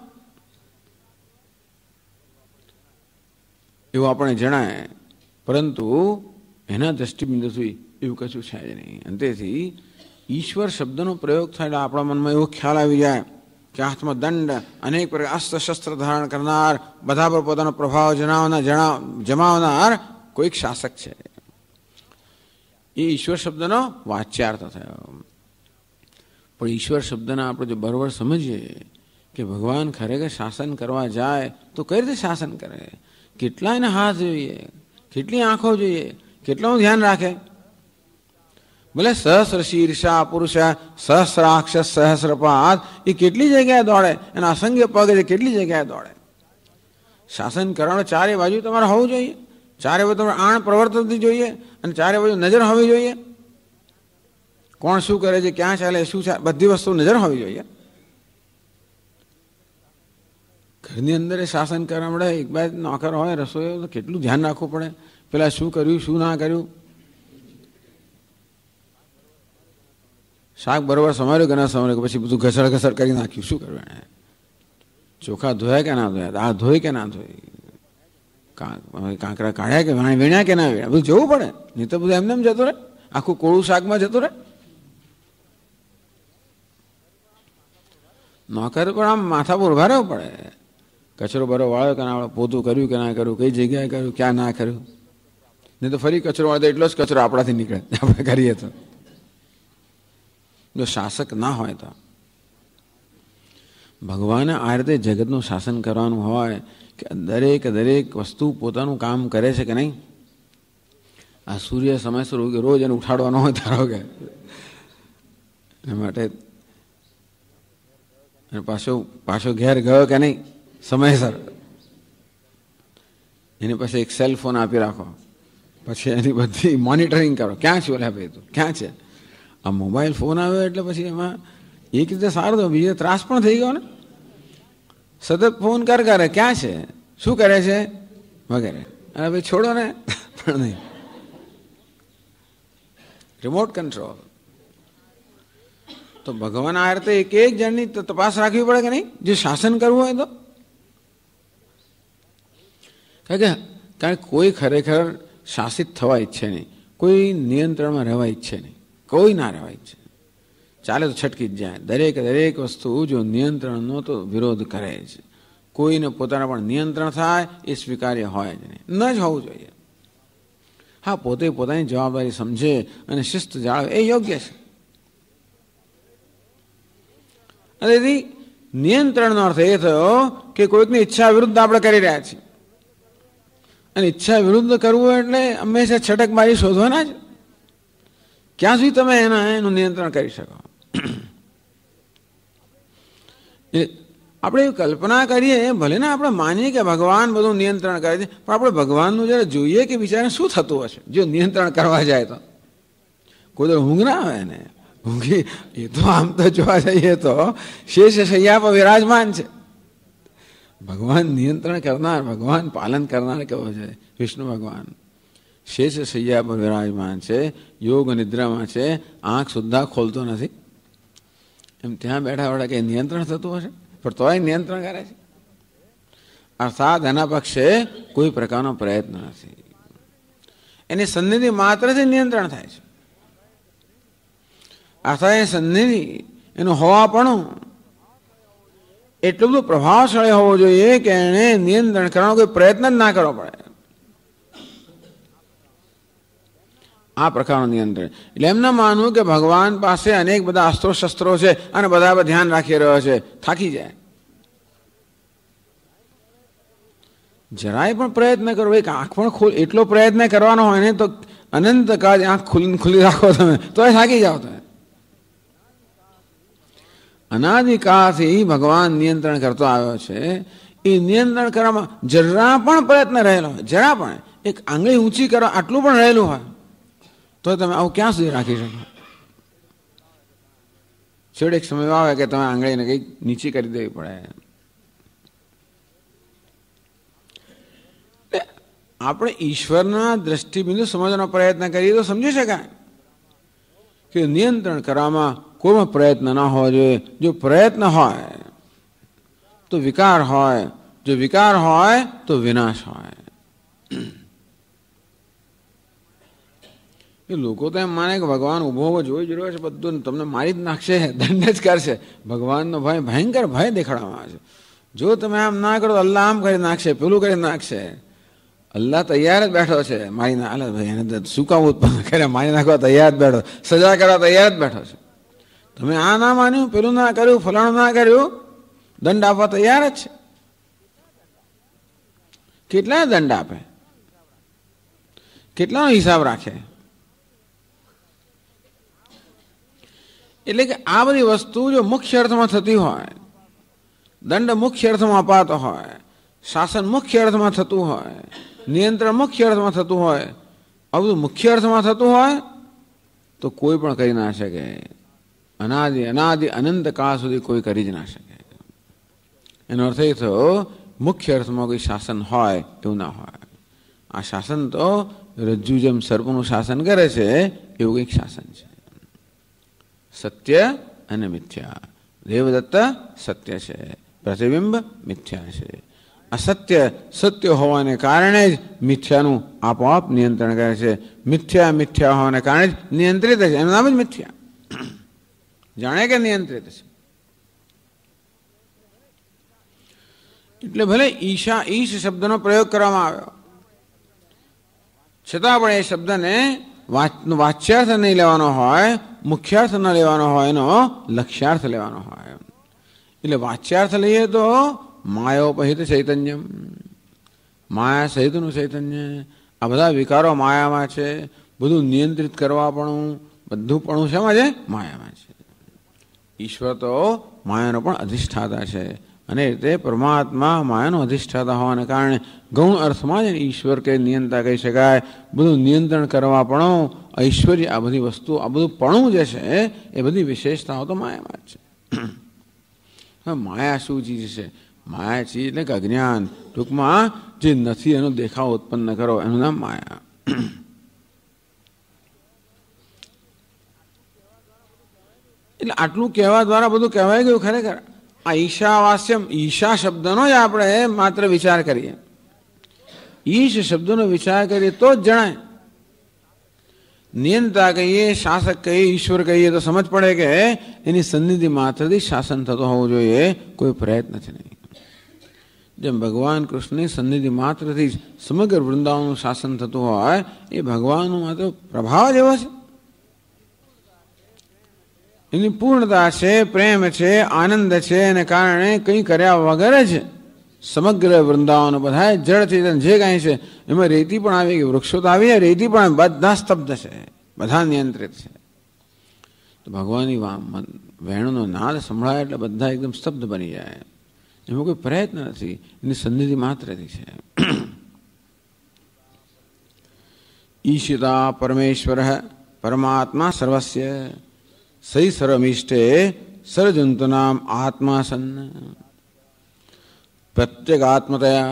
એવું આપણે જણાય, પરંતુ એના દ્રષ્ટિબિંદુથી એવું કશું છે જ નહીં. અને તેથી ઈશ્વર શબ્દનો પ્રયોગ થાય એટલે આપણા મનમાં એવો ખ્યાલ આવી જાય કે હાથમાં દંડ, અનેક પ્રકાર અસ્ત્ર શસ્ત્ર ધારણ કરનાર, બધા પર પોતાનો પ્રભાવ જમાવનાર કોઈક શાસક છે. એ ઈશ્વર શબ્દનો વાચ્યાર્થ થયો. પણ ઈશ્વર શબ્દને આપણે જો બરોબર સમજીએ કે ભગવાન ખરેખર શાસન કરવા જાય તો કઈ રીતે શાસન કરે, કેટલા એના હાથ જોઈએ, કેટલી આંખો જોઈએ, કેટલાનું ધ્યાન રાખે. ભલે સહસ્ર શીર્ષા પુરુષ, સહસ્રાક્ષસ, સહસ્રપાદ, એ કેટલી જગ્યાએ દોડે, એના અસંખ્ય પગ છે કેટલી જગ્યાએ દોડે. શાસન કરવાનું ચારે બાજુ તમારે હોવું જોઈએ, ચારે બાજુ તમારે આણ પ્રવર્તનથી જોઈએ, અને ચારે બાજુ નજર હોવી જોઈએ. કોણ શું કરે છે, ક્યાં ચાલે, શું ચાલે, બધી વસ્તુ નજર હોવી જોઈએ. ઘરની અંદર શાસન કરવા મળે, એક બે નોકર હોય, રસોઈ, તો કેટલું ધ્યાન રાખવું પડે, પેલા શું કર્યું, શું ના કર્યું, શાક બરોબર સમાર્યું કે ના સમાર્યું, પછી બધું ઘસડ ઘસડ કરી નાખ્યું, શું કરવું, એને ચોખા ધોયા કે ના ધોયા, દાળ ધોઈ કે ના ધોઈ, કાંકરા કાઢ્યા કે વીણ્યા કે ના વીણ્યા, બધું જોવું પડે. નહીં તો બધું એમને એમ જતું રહે, આખું કોળું શાકમાં જતું રહે. નોકર પણ આમ માથા પર ઉભા રહેવું પડે, કચરો બરો વાળ્યો કે ના, પોતું કર્યું કે ના કર્યું, કઈ જગ્યાએ કર્યું, ક્યાં ના કર્યું. નહીં તો ફરી કચરો વાળે તો એટલો જ કચરો આપણાથી નીકળે આપણે કરીએ તો. જો શાસક ના હોય તો ભગવાને આ રીતે જગતનું શાસન કરવાનું હોય કે દરેક દરેક વસ્તુ પોતાનું કામ કરે છે કે નહીં. આ સૂર્ય સમયસર રોજ એને ઉઠાડવાનો હોય ધારો કે એના માટે, પાછો ઘેર ગયો કે નહીં સમયસર, એની પાસે એક સેલ ફોન આપી રાખો, પછી એની બધી મોનિટરિંગ કરો, ક્યાં છે ઓલા ભાઈ, તું ક્યાં છે. આ મોબાઈલ ફોન આવ્યો એટલે પછી એમાં એક રીતે સારું તો બીજો ત્રાસ પણ થઈ ગયો ને. સતત ફોન કરે, ક્યાં છે, શું કરે છે વગેરે. અને ભાઈ છોડો ને, પણ નહીં, રિમોટ કંટ્રોલ. તો ભગવાન આ રીતે એક એક જણની તપાસ રાખવી પડે કે નહીં, જે શાસન કરવું હોય તો. કારણ કે કોઈ ખરેખર શાસિત થવા ઈચ્છે નહીં, કોઈ નિયંત્રણમાં રહેવા ઈચ્છે નહીં, કોઈ ના રહેવા ઈચ્છે. ચાલે તો છટકી જ જાય. દરેક દરેક વસ્તુ જો નિયંત્રણનો તો વિરોધ કરે છે. કોઈને પોતાના પણ નિયંત્રણ થાય એ સ્વીકાર્ય હોય જ નહીં, ન જ હોવું જોઈએ. હા, પોતે પોતાની જવાબદારી સમજે અને શિસ્ત જાળવે એ યોગ્ય છે. અને તેથી નિયંત્રણનો અર્થ એ થયો કે કોઈકની ઈચ્છા વિરુદ્ધ આપણે કરી રહ્યા છીએ. અને ઈચ્છા વિરુદ્ધ કરવું એટલે હંમેશા છટકબારી શોધવાના જ. ક્યાં સુધી તમે એનું નિયંત્રણ કરી શકો. આપણે કલ્પના કરીએ, ભલે ને આપણે માનીએ કે ભગવાન બધું નિયંત્રણ કરે છે, પણ આપણે ભગવાનનું જયારે જોઈએ કે બિચારાને શું થતું હશે જો નિયંત્રણ કરવા જાય તો. કોઈ તો ઊંઘ ના આવે ને, ઊંઘી એ તો આમ તો જોવા જઈએ તો શેષ શૈયા પર વિરાજમાન છે. ભગવાન નિયંત્રણ કરનાર, ભગવાન પાલન કરનાર કેવો છે વિષ્ણુ ભગવાન. શેષ શૈયા પર વિરાજમાન છે, યોગ નિદ્રામાં છે, આંખ સુદ્ધા ખોલતો નથી. એમ ત્યાં બેઠા બેઠા કંઈ નિયંત્રણ થતું હશે, પણ તોય નિયંત્રણ કરે છે. અર્થાત એના પક્ષે કોઈ પ્રકારનો પ્રયત્ન નથી, એની સન્નિધિ માત્રથી નિયંત્રણ થાય છે. અર્થાત એ સન્નિધિ એનું હોવાપણું એટલું બધું પ્રભાવશાળી હોવો જોઈએ કે એને નિયંત્રણ કરવાનો કોઈ પ્રયત્ન જ ના કરવો પડે. આ પ્રકારનું નિયંત્રણ એટલે એમ ના માનવું કે ભગવાન પાસે અનેક બધા અસ્ત્રો શસ્ત્રો છે અને બધા પર ધ્યાન રાખી રહ્યો છે, થાકી જાય. જરાય પણ પ્રયત્ન કરો, એક આંખ પણ એટલો પ્રયત્ન કરવાનો હોય ને તો અનંત કાળ આંખ ખુલ્લી રાખો તમે તો થાકી જાઓ તમે. અનાદિકાળથી ભગવાન નિયંત્રણ કરતો આવ્યો છે. એ નિયંત્રણ કરવામાં જરા પણ પ્રયત્ન રહેલો હોય, જરા પણ એક આંગળી ઊંચી કરવા આટલું પણ રહેલું હોય तो તમે આવું ક્યાં સુધી રાખી શકો? છેવટે એક સમય આવે કે તમે આંગળીને કંઈક નીચી કરી દેવી પડે. આપણે ઈશ્વરના દ્રષ્ટિબિંદુ સમજવાનો પ્રયત્ન કરીએ તો સમજી શકાય કે નિયંત્રણ કરવામાં કોઈમાં પ્રયત્ન ના હોવો જોઈએ. જો પ્રયત્ન હોય તો વિકાર હોય, જો વિકાર હોય તો વિનાશ હોય. એ લોકો તો એમ માને કે ભગવાન ઉભો ઉભો જોઈ જ રહ્યો છે, બધું તમને મારી જ નાખશે, દંડ જ કરશે. ભગવાનનો ભય ભયંકર ભય દેખાડવામાં આવે છે. જો તમે આમ ના કરો તો અલ્લાહ આમ કરી નાખશે, પેલું કરી નાખશે. અલ્લાહ તૈયાર જ બેઠો છે મારી ના ભાઈ એને શું કામ ઉત્પન્ન કરે, મારી નાખવા તૈયાર જ બેઠો, સજા કરવા તૈયાર જ બેઠો છે. તમે આ ના માન્યું, પેલું ના કર્યું, ફલાણું ના કર્યું, દંડ આપવા તૈયાર જ છે. કેટલા દંડ આપે, કેટલાનો હિસાબ રાખે? એટલે કે આ બધી વસ્તુ જો મુખ્ય અર્થમાં થતી હોય, દંડ મુખ્ય અર્થમાં અપાતો હોય, શાસન મુખ્ય અર્થમાં થતું હોય, નિયંત્રણ મુખ્ય અર્થમાં થતું હોય, આ બધું મુખ્ય અર્થમાં થતું હોય તો કોઈ પણ કરી ના શકે. અનાદિ અનાદિ અનંત કાળ સુધી કોઈ કરી જ ના શકે. એનો અર્થ એ થયો મુખ્ય અર્થમાં કોઈ શાસન હોય એવું ના હોય. આ શાસન તો રજ્જુ જેમ સર્પનું શાસન કરે છે એવું કંઈક શાસન છે. સત્ય અને મિથ્યા. દેવદત્ત સત્ય છે, પ્રતિબિંબ મિથ્યા છે. અસત્ય સત્ય હોવાને કારણે જ મિથ્યાનું આપોઆપ નિયંત્રણ કરે છે. મિથ્યા મિથ્યા હોવાને કારણે જ નિયંત્રિત છે. એનું નામ જ મિથ્યા. જાણે કે નિયંત્રિત છે. એટલે ભલે ઈશા ઈશ શબ્દનો પ્રયોગ કરવામાં આવ્યો, છતાં પણ એ શબ્દને વાચ્યાર્થ નહીં લેવાનો હોય, મુખ્યાર્થ ન લેવાનો હોય, એનો લક્ષ્યાર્થ લેવાનો હોય. એટલે વાચ્યાર્થ લઈએ તો માયોપહિત ચૈતન્યમ, માયા સહિતનું ચૈતન્ય. આ બધા વિકારો માયામાં છે. બધું નિયંત્રિત કરવા પણ બધું પણ શેમાં છે? માયામાં છે. ઈશ્વર તો માયાનો પણ અધિષ્ઠાતા છે. અને રીતે પરમાત્મા માયાનો અધિષ્ઠાતા હોવાને કારણે ગૌણ અર્થમાં જ ઈશ્વર કે નિયંતા કહી શકાય. બધું નિયંત્રણ કરવા પણ ઐશ્વર્ય, આ બધી વસ્તુ, આ બધું પણું જે છે એ બધી વિશેષતાઓ તો માયામાં જ છે. માયા શું ચીજ છે? માયા ચીજ એટલે કે અજ્ઞાન. ટૂંકમાં જે નથી એનો દેખાવ ઉત્પન્ન કરો એનું નામ માયા. એટલે આટલું કહેવા દ્વારા બધું કહેવાય ગયું. ખરેખર આ ઈશાવાસ્યમ, ઈશા શબ્દનો જ આપણે માત્ર વિચાર કરીએ, ઈશ શબ્દનો વિચાર કરીએ તો જ જણાય. નિયંતા કહીએ, શાસક કહીએ, ઈશ્વર કહીએ તો સમજ પડે કે એની સન્નિધિ માત્રથી શાસન થતો હોવું જોઈએ, કોઈ પ્રયત્ન છે નહીં. જેમ ભગવાન કૃષ્ણની સન્નિધિ માત્રથી સમગ્ર વૃંદાવનનું શાસન થતું હોય, એ ભગવાનનો માત્ર પ્રભાવ જ એવો છે. એની પૂર્ણતા છે, પ્રેમ છે, આનંદ છે, એને કારણે કંઈ કર્યા વગર જ સમગ્ર વૃંદાવન બધા જળ ચેતન જે કાંઈ છે એમાં રેતી પણ આવી ગઈ, વૃક્ષો તો આવી, રેતી પણ બધા સ્તબ્ધ છે, બધા નિયંત્રિત છે. તો ભગવાનની વેણુનો નાદ સંભળાય એટલે બધા એકદમ સ્તબ્ધ બની જાય. એમાં કોઈ પ્રયત્ન નથી, એની સન્નિધિ માત્રથી છે. ઈશિતા પરમેશ્વર પરમાત્મા સર્વસ્ય સહી સર્વમિષ્ટે સર્વજંતુનામ આત્મા સન્ન પ્રત્યેગાત્મતયા.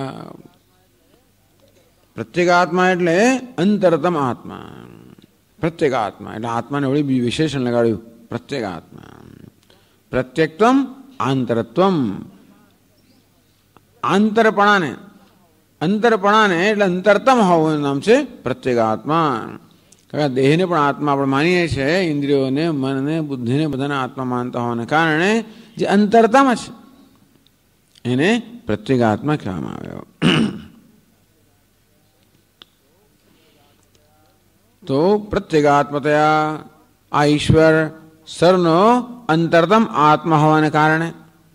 પ્રત્યેગાત્મા એટલે અંતરતમ આત્મા. પ્રત્યેગાત્મા એટલે આત્માને વળી વિશેષણ લગાડ્યું, પ્રત્યેગાત્મા. પ્રત્યેકત્વમ આંતરત્વમ. આંતરપણાને, અંતરપણાને એટલે અંતરતમ હોવાનું નામ છે પ્રત્યેગાત્મા. કારણ દેહને પણ આત્મા આપણે માનીએ છીએ, ઇન્દ્રિયોને, મનને, બુદ્ધિને બધાને આત્મા માનતા હોવાને કારણે જે અંતરતમ છે એને પ્રત્યેગાત્મા કહેવામાં આવ્યો. તો પ્રત્યેગાત્મતયા આ ઈશ્વર સર્વનો અંતરતમ આત્મા હોવાને કારણે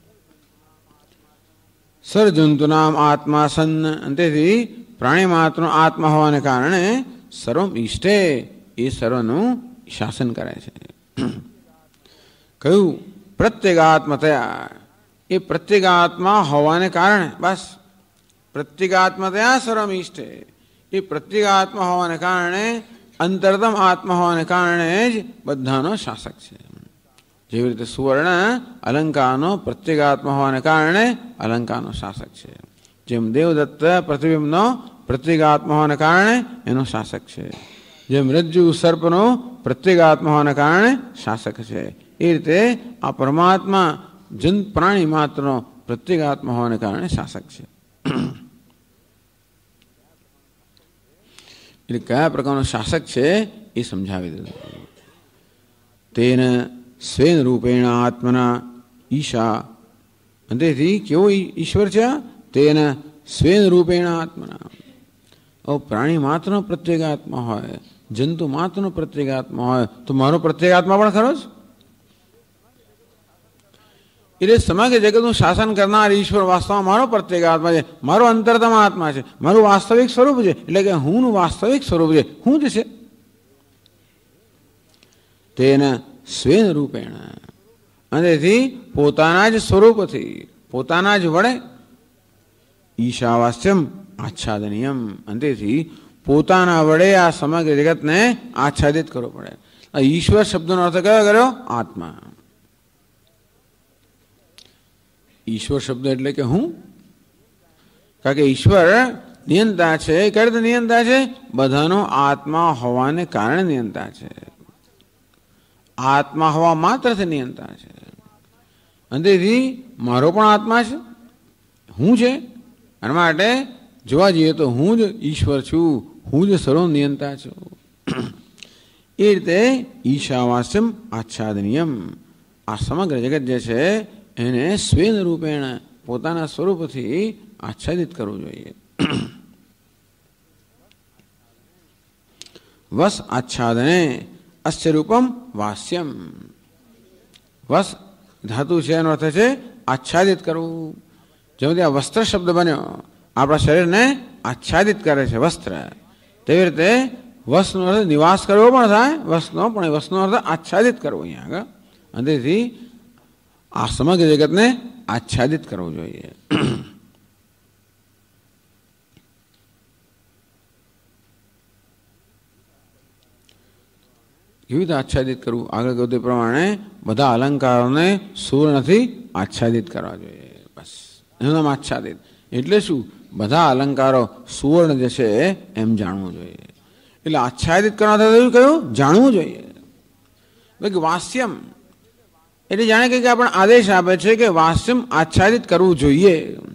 સર્વજંતુનામ આત્મા સન્ન, તેથી પ્રાણી માત્રનો આત્મા હોવાને કારણે સર્વમ ઈષ્ટે એ સર્વનું શાસન કરે છે. કયું? પ્રત્યેગાત્મતયા. એ પ્રત્યેગાત્મા હોવાને કારણે, બસ પ્રત્યેગાત્મતયા સર્વમ ઈષ્ટે, એ પ્રત્યેગાત્મા હોવાને કારણે અંતરતમ આત્મા હોવાને કારણે જ બધાનો શાસક છે. જેવી રીતે સુવર્ણ અલંકારનો પ્રત્યેગાત્મા હોવાને કારણે અલંકારનો શાસક છે. જેમ દેવદત્ત પ્રતિબિંબનો પ્રત્યેગાત્મા હોવાને કારણે એનો શાસક છે. જેમ રજ્જુ સર્પનો પ્રત્યેગાત્મા હોવાને કારણે શાસક છે. એ રીતે આ પરમાત્મા પ્રાણી માત્રનો પ્રત્યેગાત્મા હોવાને કારણે શાસક છે. એટલે કયા પ્રકારનો શાસક છે એ સમજાવી દીધું. તેન સ્વેન રૂપેણ આત્મના ઈશા, તેથી કેવો ઈશ્વર છે? તેન સ્વેન રૂપેણ આત્મના. પ્રાણી માત્રનો પ્રત્યેગાત્મા હોય, જંતુ માત્રનો પ્રત્યેગાત્મા હોય તો મારો પ્રત્યેગાત્મા પણ ખરો જ. એટલે સમગ્ર જગતનું શાસન કરનાર ઈશ્વર વાસ્તવમાં મારો પ્રત્યેગાત્મા છે, મારો અંતરતમ આત્મા છે, મારું વાસ્તવિક સ્વરૂપ છે. એટલે કે હુંનું વાસ્તવિક સ્વરૂપ છે, હું જ છે. તેન સ્વેન રૂપેણ, અને તેથી પોતાના જ સ્વરૂપથી, પોતાના જ વડે, ઈશાવાસ્યમ આચ્છાદનીયમ, અને તેથી પોતાના વડે આ સમગ્ર જગતને આચ્છાદિત કરવો પડે. આ ઈશ્વર શબ્દનો અર્થ કયો કર્યો? આત્મા. ઈશ્વર શબ્દ એટલે કે હું, કારણ કે ઈશ્વર નિયંતા છે. કઈ રીતે નિયંતા છે? બધાનો આત્મા હોવાને કારણે નિયંતા છે. આત્મા હોવા માત્રથી નિયંતા છે. અને તેથી મારો પણ આત્મા છે, હું છે. અને માટે જોવા જઈએ તો હું જ ઈશ્વર છું, હું જ સર્વ નિયંતા છું. એ રીતે ઈશાવાસ્યમ આચ્છાદનીયમ, આ સમગ્ર જગત જે છે એને સ્વેન રૂપેણ, પોતાના સ્વરૂપથી આચ્છાદિત કરવું જોઈએ. વસ આચ્છાદને અસ્ય રૂપમ વાસ્યમ. વસ ધાતુ છે, એનો અર્થ છે આચ્છાદિત કરવું. જેમ આ વસ્ત્ર શબ્દ બન્યો, આપણા શરીરને આચ્છાદિત કરે છે વસ્ત્ર, તેવી રીતે વસનો અર્થ નિવાસ કરવો પણ થાય વસનો, પણ વસનો અર્થ આચ્છાદિત કરવો અહીંયા આગળ. અને તેથી આ સમગ્ર જગતને આચ્છાદિત કરવું જોઈએ. કેવી રીતે આચ્છાદિત કરવું? આગળ કહ્યું તે પ્રમાણે બધા અલંકારોને સુવર્ણથી આચ્છાદિત કરવા જોઈએ. બસ એનું નામ આચ્છાદિત. એટલે શું? બધા અલંકારો સુવર્ણ જે છે એમ જાણવું જોઈએ. એટલે આચ્છાદિત કરવા થયું કયું? જાણવું જોઈએ. વાસ્યમ એટલે જાણે કે આપણને આદેશ આપે છે કે વાસ્યમ આચ્છાદિત કરવું જોઈએ.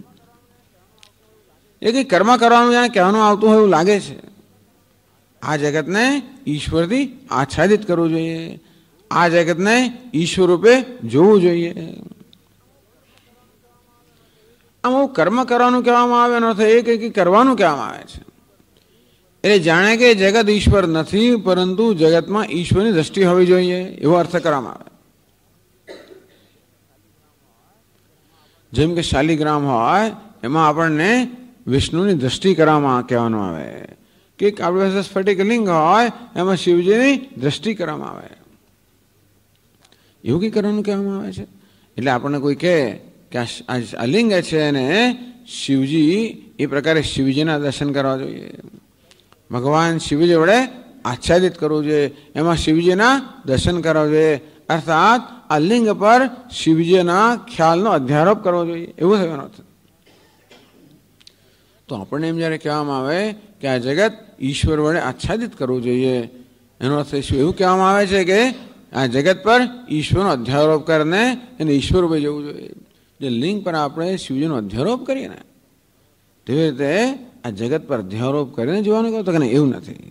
એ કંઈ કર્મ કરવાનું જાણે કહેવાનું આવતું હોય એવું લાગે છે. આ જગતને ઈશ્વરથી આચ્છાદિત કરવું જોઈએ. આ જગતને ઈશ્વર રૂપે જોવું જોઈએ. આમ કર્મ કરવાનું કહેવામાં આવે એનો અર્થ એ કંઈક કરવાનું કહેવામાં આવે છે. એટલે જાણે કે જગત ઈશ્વર નથી, પરંતુ જગતમાં ઈશ્વરની દ્રષ્ટિ હોવી જોઈએ એવો અર્થ કરવામાં આવે. જેમ કે શાલિગ્રામ હોય એમાં આપણને વિષ્ણુની દ્રષ્ટિ કરવામાં કહેવાનું આવે, કે આપણી પાસે સ્ફટિકલિંગ હોય એમાં શિવજીની દ્રષ્ટિ કરવામાં આવે. એવું કંઈ કરવાનું કહેવામાં આવે છે. એટલે આપણને કોઈ કહે કે આ લિંગ છે અને શિવજી, એ પ્રકારે શિવજીના દર્શન કરવા જોઈએ. ભગવાન શિવજી વડે આચ્છાદિત કરવું જોઈએ, એમાં શિવજીના દર્શન કરવા જોઈએ. અર્થાત આ લિંગ પર શિવજીના ખ્યાલનો અધ્યારોપ કરવો જોઈએ, એવું થવાનો અર્થ. તો આપણને એમ જ્યારે કહેવામાં આવે કે આ જગત ઈશ્વર વડે આચ્છાદિત કરવું જોઈએ, એનો અર્થ શું? એવું કહેવામાં આવે છે કે આ જગત પર ઈશ્વરનો અધ્યારોપ કરીને એને ઈશ્વર રૂપે જવું જોઈએ. જે લિંગ પર આપણે શિવજીનો અધ્યારોપ કરીએ ને, તેવી રીતે આ જગત પર અધ્યારોપ કરીને જોવાનું કહો તો કે એવું નથી.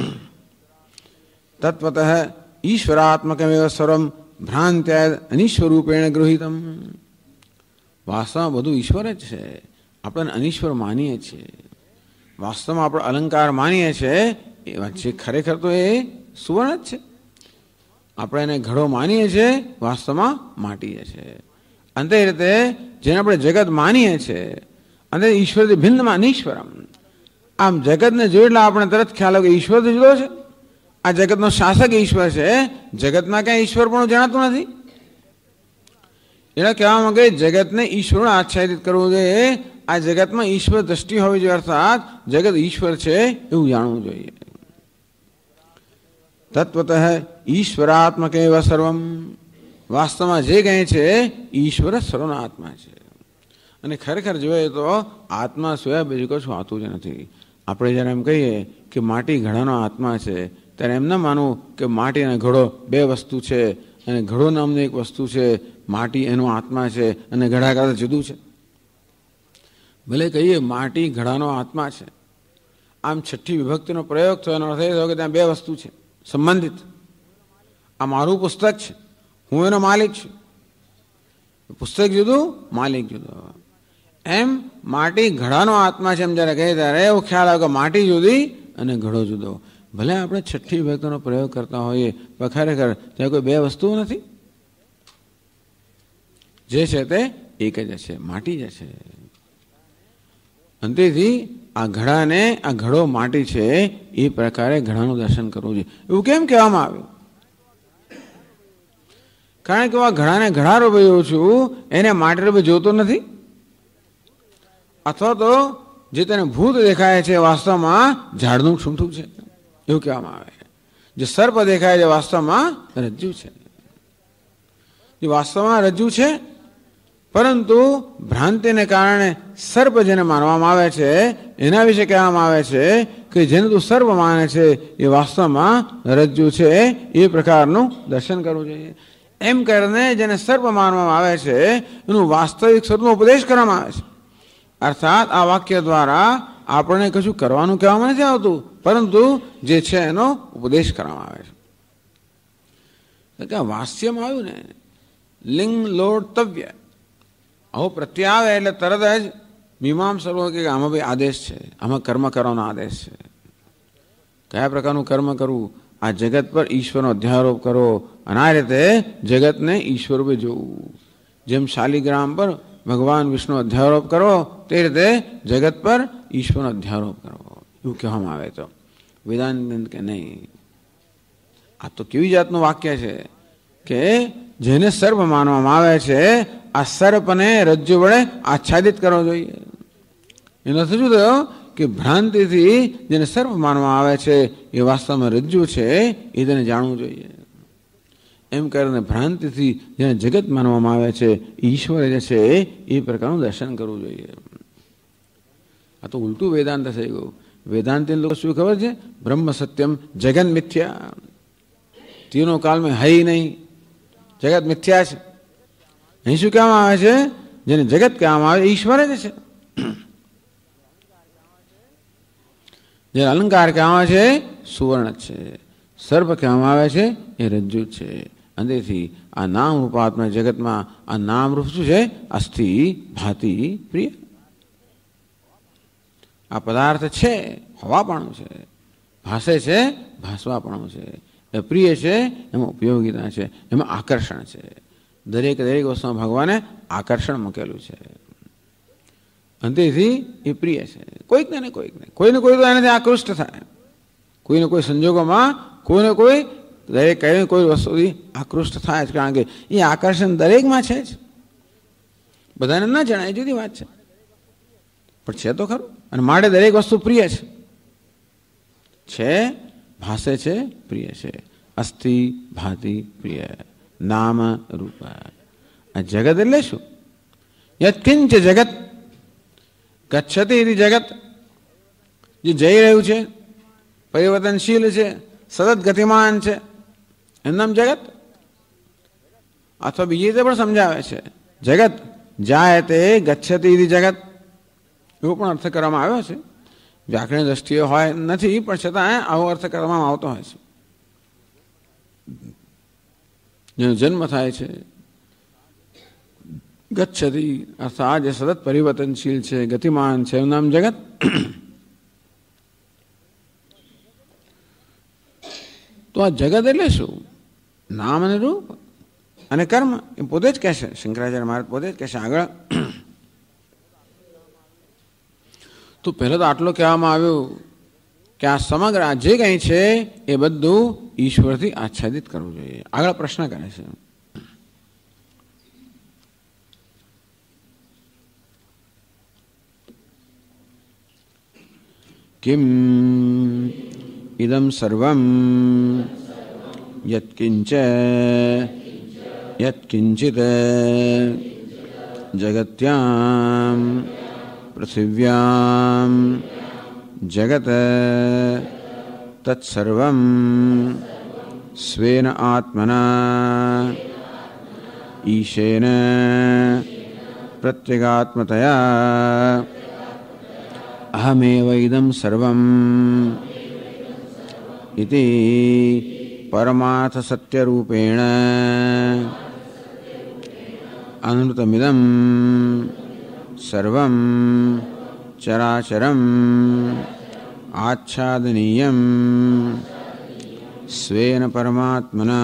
તત્વતઃ ઈશ્વરાત્મકમેવ સર્વમ ભ્રાંત્યાદ અનિશ્વરૂપેણ ગૃહીતમ. વાસ્તવમાં બધું ઈશ્વર જ છે, આપણે અનિશ્વર માનીએ છીએ. વાસ્તવમાં આપણે અલંકાર માનીએ છીએ એ વાત છે, ખરેખર તો એ સુવર્ણ જ છે. આપણે એને ઘડો માનીએ છીએ, વાસ્તવમાં માટી છે. અંતે રીતે જેને આપણે જગત માનીએ છીએ, અને ઈશ્વરથી ભિન્નમાં અનિશ્વરમ. આમ જગતને જોઈ એટલે આપણે તરત ખ્યાલ આવે કે ઈશ્વર તો જુદો છે. આ જગતનો શાસક ઈશ્વર છે, જગતમાં ક્યાંય ઈશ્વર પણ જણાતું નથી. એટલે કહેવામાં કે જગતને ઈશ્વરને આચ્છાદિત કરવું જોઈએ. આ જગતમાં ઈશ્વર દ્રષ્ટિ હોવી જોઈએ, અર્થાત જગત ઈશ્વર છે એવું જાણવું જોઈએ. તત્વતઃ ઈશ્વરાત્મક એવ સર્વમ. વાસ્તવમાં જે કહે છે ઈશ્વર સર્વનો આત્મા છે. અને ખરેખર જોઈએ તો આત્મા સિવાય બીજું કશું હોતું જ નથી. આપણે જ્યારે એમ કહીએ કે માટી ઘડાનો આત્મા છે ત્યારે એમ ના માનવું કે માટી અને ઘડો બે વસ્તુ છે અને ઘડો નામની એક વસ્તુ છે, માટી એનો આત્મા છે અને ઘડા કરતાં જુદું છે. ભલે કહીએ માટી ઘડાનો આત્મા છે, આમ છઠ્ઠી વિભક્તિનો પ્રયોગ થયો એનો અર્થ એ થયો કે ત્યાં બે વસ્તુ છે સંબંધિત. આ મારું પુસ્તક છે, હું એનો માલિક છું. પુસ્તક જુદું, માલિક જુદો. એમ માટી ઘડાનો આત્મા છે એમ જ્યારે કહે ત્યારે એવો ખ્યાલ આવે કે માટી જુદી અને ઘડો જુદો. ભલે આપણે છઠ્ઠી વિભક્તિનો પ્રયોગ કરતા હોઈએ પણ ખરેખર ત્યાં કોઈ બે વસ્તુઓ નથી. જે છે તે એક જ છે, માટી જ છે. અંતેથી આ ઘડાને, આ ઘડો માટી છે એ પ્રકારે ઘડાનું દર્શન કરવું જોઈએ. એવું કેમ કહેવામાં આવ્યું? કારણ કે આ ઘડાને ઘડા રૂપે જોઉં છું, એને માટી રૂપે જોતો નથી. અથવા તો જે તેને ભૂત દેખાય છે વાસ્તવમાં ઝાડનું છૂંઠું છે એવું કહેવામાં આવે. જે સર્પ દેખાય છે વાસ્તવમાં રજ્જુ છે. જે વાસ્તવમાં રજ્જુ છે પરંતુ ભ્રાંતિને કારણે સર્પ જેને માનવામાં આવે છે એના વિશે કહેવામાં આવે છે કે જેને તું સર્પ માને છે એ વાસ્તવમાં રજ્જુ છે. એ પ્રકારનું દર્શન કરવું જોઈએ. એમ કરીને જેને સર્પ માનવામાં આવે છે એનું વાસ્તવિક સ્વરૂપનો ઉપદેશ કરવામાં આવે છે. અર્થાત આ વાક્ય દ્વારા આપણને કશું કરવાનું કહેવામાં નથી આવતું, પરંતુ જે છે એનો ઉપદેશ કરવામાં આવે છે. વાસ્યમાં આવ્યું ને લિંગ લોટવ્ય, આવો પ્રત્યય આવે એટલે તરત જ મીમાંસકો કે આમાં ભાઈ આદેશ છે, આમાં કર્મ કરવાનો આદેશ છે. કયા પ્રકારનું કર્મ કરવું? આ જગત પર ઈશ્વરનો અધ્યારોપ કરો અને આ રીતે જગતને ઈશ્વર રૂપે જોવું. જેમ શાલિગ્રામ પર ભગવાન વિષ્ણુ અધ્યારોપ કરો તે રીતે જગત પર ઈશ્વરનો અધ્યારોપ કરો એવું કહેવામાં આવે. તો વેદાંત કે નહીં, આ તો કેવી જાતનું વાક્ય છે કે જેને સર્પ માનવામાં આવે છે આ સર્પને રજ્જુ વડે આચ્છાદિત કરવો જોઈએ. એનો અર્થ શું થયો કે ભ્રાંતિથી જેને સર્પ માનવામાં આવે છે એ વાસ્તવમાં રજ્જુ છે એ તેને જાણવું જોઈએ. એમ કરીને ભ્રાંતિથી જેને જગત માનવામાં આવે છે ઈશ્વર જે છે એ પ્રકારનું દર્શન કરવું જોઈએ. આ તો ઉલટું વેદાંત થઈ ગયું. વેદાંત લોકો શું ખબર છે? બ્રહ્મ સત્યમ જગન મિથ્યા, તીનો કાલ મેં હૈ નહીં, જગત મિથ્યા છે. અહીં શું કહેવામાં આવે છે? જેને જગત કહેવામાં આવે ઈશ્વર જ છે. જે અલંકાર કહેવામાં આવે છે સુવર્ણ છે, સર્પ કહેવામાં આવે છે એ રજ્જુ છે. અંદરથી આ નામ રૂપાત્મક જગતમાં આ નામ રૂપ શું છે? અસ્થિ, ભાતિ, પ્રિય. આ પદાર્થ છે હવાપણું છે, ભાસે છે ભાસવાપણું છે, એ પ્રિય છે એમાં ઉપયોગિતા છે, એમાં આકર્ષણ છે. દરેક વસ્તુમાં ભગવાને આકર્ષણ મૂકેલું છે. અંતેથી એ પ્રિય છે. કોઈકને ને કોઈને કોઈ તો એનાથી આકૃષ્ટ થાય. કોઈને કોઈ સંજોગોમાં કોઈને કોઈ દરેક કઈ કોઈ વસ્તુથી આકૃષ્ટ થાય જ, કારણ કે એ આકર્ષણ દરેકમાં છે જ. બધાને ના જણાય જુદી વાત છે, પણ છે તો ખરું. અને માટે દરેક વસ્તુ પ્રિય છે, ભાષે છે, પ્રિય છે. અસ્થિ, ભાતિ, પ્રિય, નામ રૂપ. આ જગત એટલે શું? યત્કિંચ જગત ગચ્છતિ ઇતિ જગત, જે જઈ રહ્યું છે, પરિવર્તનશીલ છે, સતત ગતિમાન છે, એનું નામ જગત. અથવા બીજી રીતે પણ સમજાવે છે જગત જાયતે ગચ્છતિ ઇતિ જગત, એવો પણ અર્થ કરવામાં આવ્યો છે. વ્યાકરણ દ્રષ્ટિએ હોય નથી પણ છતાં આવો અર્થ કરવામાં આવતો હોય છે. જેનો જન્મ થાય છે ગચ્છતિ અર્થાત જે સતત પરિવર્તનશીલ છે, ગતિમાન છે, એનું નામ જગત. તો આ જગત એટલે શું? નામ અને રૂપ અને કર્મ. એ પોતે જ કહેશે, શંકરાચાર્ય મહારાજ પોતે જ કહેશે આગળ. તો પહેલાં તો આટલો કહેવામાં આવ્યું કે આ સમગ્ર આ જે કંઈ છે એ બધું ઈશ્વરથી આચ્છાદિત કરવું જોઈએ. આગળ પ્રશ્ન કરે છે કિમ ઇદમ સર્વમ यत्किंच यत्किंचित् जगत्यां पृथिव्यां जगत् तत्सर्वं स्वेन आत्मना ईशेन प्रत्यगात्मतया अहमेव इदं सर्वम् इति परमार्थ सत्यरूपेण अनृतमिदं सर्वं चराचरम् आच्छादनीयं स्वेन परमात्मना।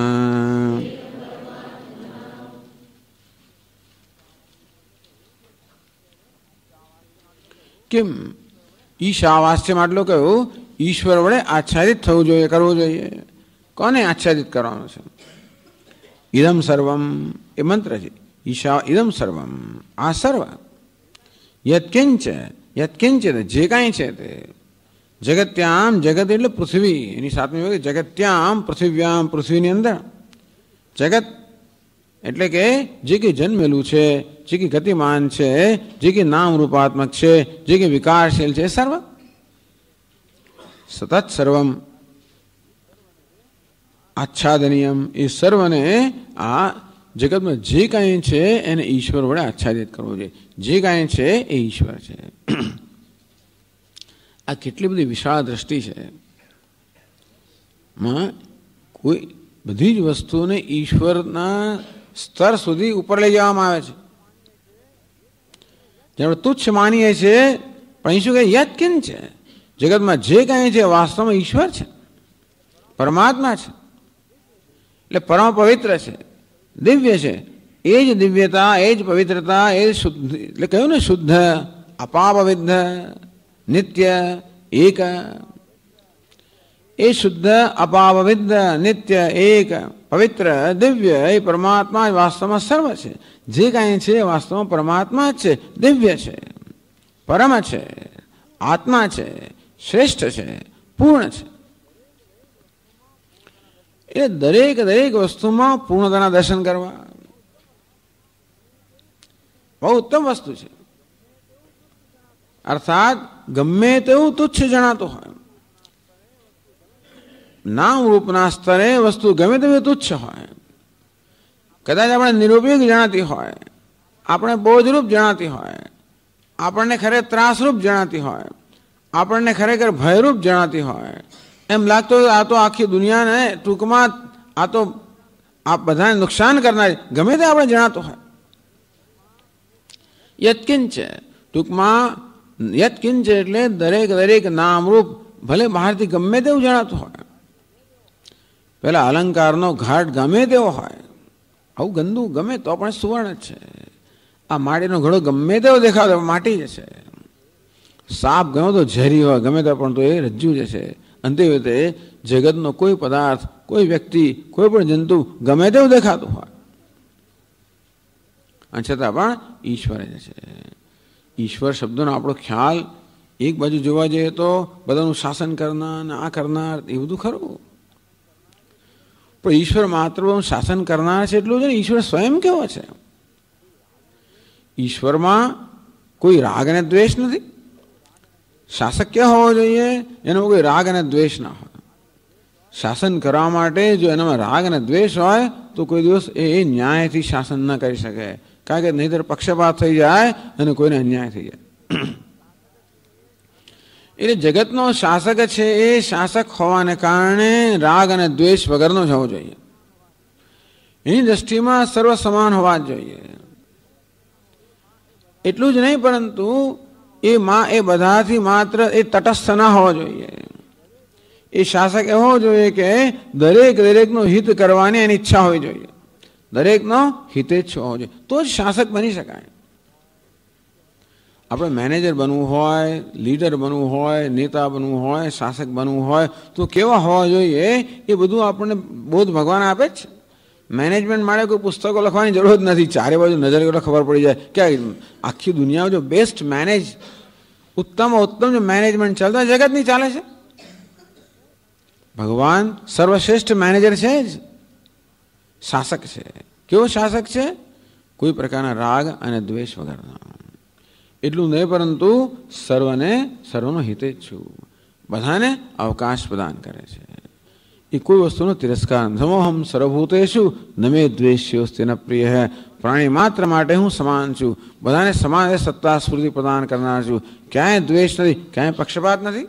કેમ ઈશાવાસ્ય માટલો કહ્યું ઈશ્વર વડે આચ્છાદિત થવું જોઈએ, કરવું જોઈએ. કોને આચ્છાદિત કરવાનું છે? ઇદમ સર્વમ એ મંત્ર છે. ઈશા ઇદમ સર્વમ, આ સર્વ. યત્કિંચ યત્કિંચિત, જે કાંઈ છે તે. જગત્યામ, જગત એટલે પૃથ્વી, એની સાતમી જગત્યામ પૃથિવ્યામ, પૃથ્વીની અંદર. જગત એટલે કે જે કંઈ જન્મેલું છે, જે કંઈ ગતિમાન છે, જે કંઈ નામ રૂપાત્મક છે, જે કંઈ વિકારશીલ છે, સર્વ. સતત સર્વમ આચ્છાદનીયમ, એ સર્વને આ જગતમાં જે કાંઈ છે એને ઈશ્વર વડે આચ્છાદિત કરવું જોઈએ. જે કાંઈ છે એ ઈશ્વર છે. આ કેટલી બધી વિશાળ દ્રષ્ટિ છે. કોઈ બધી જ વસ્તુને ઈશ્વરના સ્તર સુધી ઉપર લઈ જવામાં આવે છે. જેને તુચ્છ માનીએ છીએ, પણ શું કહે? યત્કિંચ છે. જગતમાં જે કાંઈ છે વાસ્તવમાં ઈશ્વર છે, પરમાત્મા છે. એટલે પરમ પવિત્ર છે, દિવ્ય છે. એ જ દિવ્યતા, એ જ પવિત્રતા, એ શુદ્ધ, એટલે કહ્યું ને શુદ્ધ, અપાપવિદ્ધ, નિત્ય, એક. એ શુદ્ધ, અપાપવિદ્ધ, નિત્ય, એક, પવિત્ર, દિવ્ય એ પરમાત્મા વાસ્તવમાં સર્વ છે. જે કાંઈ છે વાસ્તવમાં પરમાત્મા જ છે, દિવ્ય છે, પરમ છે, આત્મા છે, શ્રેષ્ઠ છે, પૂર્ણ છે. એ દરેક દરેક વસ્તુમાં પૂર્ણતાના દર્શન કરવા બહુ ઉત્તમ વસ્તુ છે. અર્થાત ગમે તેવું તુચ્છ જણાતું હોય, નામ રૂપના સ્તરે વસ્તુ ગમે તેવી તુચ્છ હોય, કદાચ આપણે નિરુપયોગી જણાતી હોય, આપણે બોજરૂપ જણાતી હોય, આપણને ખરેખર ત્રાસરૂપ જણાતી હોય, આપણને ખરેખર ભયરૂપ જણાતી હોય, એમ લાગતું હોય આ તો આખી દુનિયાને ટૂંકમાં આ તો આ બધાને નુકસાન કરનારી, ગમે તે આપણે જણાતું હોય. યત્કિંચ, ટૂંકમાં યત્કિંચ એટલે દરેક દરેક નામરૂપ ભલે બહારથી ગમે તેવું જણાતું હોય. પેલા અલંકારનો ઘાટ ગમે તેવો હોય, આવું ગંદુ ગમે તો પણ સુવર્ણ જ છે. આ માટીનો ઘડો ગમે તેવો દેખાતો માટી જ છે. સાપ ગમે તો ઝેરી હોય, ગમે તો પણ તો એ રજ્જુ જ છે. અંતે જગતનો કોઈ પદાર્થ, કોઈ વ્યક્તિ, કોઈ પણ જંતુ ગમે તેવું દેખાતું હોય, છતાં પણ ઈશ્વર જ છે. ઈશ્વર શબ્દનો આપણો ખ્યાલ એક બાજુ જોવા જઈએ તો બધાનું શાસન કરનાર ને આ કરનાર એ બધું ખરું, પણ ઈશ્વર માત્ર શાસન કરનાર છે એટલું છે ને. ઈશ્વર સ્વયં કેવો છે? ઈશ્વરમાં કોઈ રાગ અને દ્વેષ નથી. શાસક ક્યાં હોવો જોઈએ? એનામાં કોઈ રાગ અને દ્વેષ ના હોય. શાસન કરવા માટે જો એનામાં રાગ અને દ્વેષ હોય તો કોઈ દિવસ એ ન્યાયથી શાસન ન કરી શકે, કારણ કે નહીંતર પક્ષપાત થઈ જાય અને કોઈને અન્યાય થઈ જાય. એટલે જગતનો શાસક છે એ શાસક હોવાને કારણે રાગ અને દ્વેષ વગરનો જ હોવો જોઈએ. એની દ્રષ્ટિમાં સર્વ સમાન હોવા જ જોઈએ. એટલું જ નહીં, પરંતુ એ બધાથી માત્ર એ તટસ્થ ના હોવો જોઈએ. એ શાસક એવો જોઈએ કે દરેક દરેકનું હિત કરવાની એની ઈચ્છા હોવી જોઈએ, દરેકનો હિતેચ્છ હોવો જોઈએ, તો જ શાસક બની શકાય. આપણે મેનેજર બનવું હોય, લીડર બનવું હોય, નેતા બનવું હોય, શાસક બનવું હોય તો કેવા હોવા જોઈએ એ બધું આપણને બોધ ભગવાન આપે જ છે. મેનેજમેન્ટ માટે કોઈ પુસ્તકો લખવાની જરૂર જ નથી. ચારે બાજુ નજર કરો ખબર પડી જાય કે આખી દુનિયામાં જો બેસ્ટ ઉત્તમ જો મેનેજમેન્ટ ચાલતા જગતની ચાલે છે. ભગવાન સર્વશ્રેષ્ઠ મેનેજર છે જ, શાસક છે. કેવો શાસક છે? કોઈ પ્રકારના રાગ અને દ્વેષ વગરનો. એટલું નહીં, પરંતુ સર્વનો હિતેચ્છુ, બધાને અવકાશ પ્રદાન કરે છે. એ કોઈ વસ્તુનો તિરસ્કાર. સમોહમ સર્વભૂતેષુ ન મે દ્વેષ્યોસ્તિ ન પ્રિય. પ્રાણી માત્ર માટે હું સમાન છું, બધાને સમાન સત્તા સ્ફૂર્તિ પ્રદાન કરનાર છું. ક્યાંય દ્વેષ નથી, ક્યાંય પક્ષપાત નથી.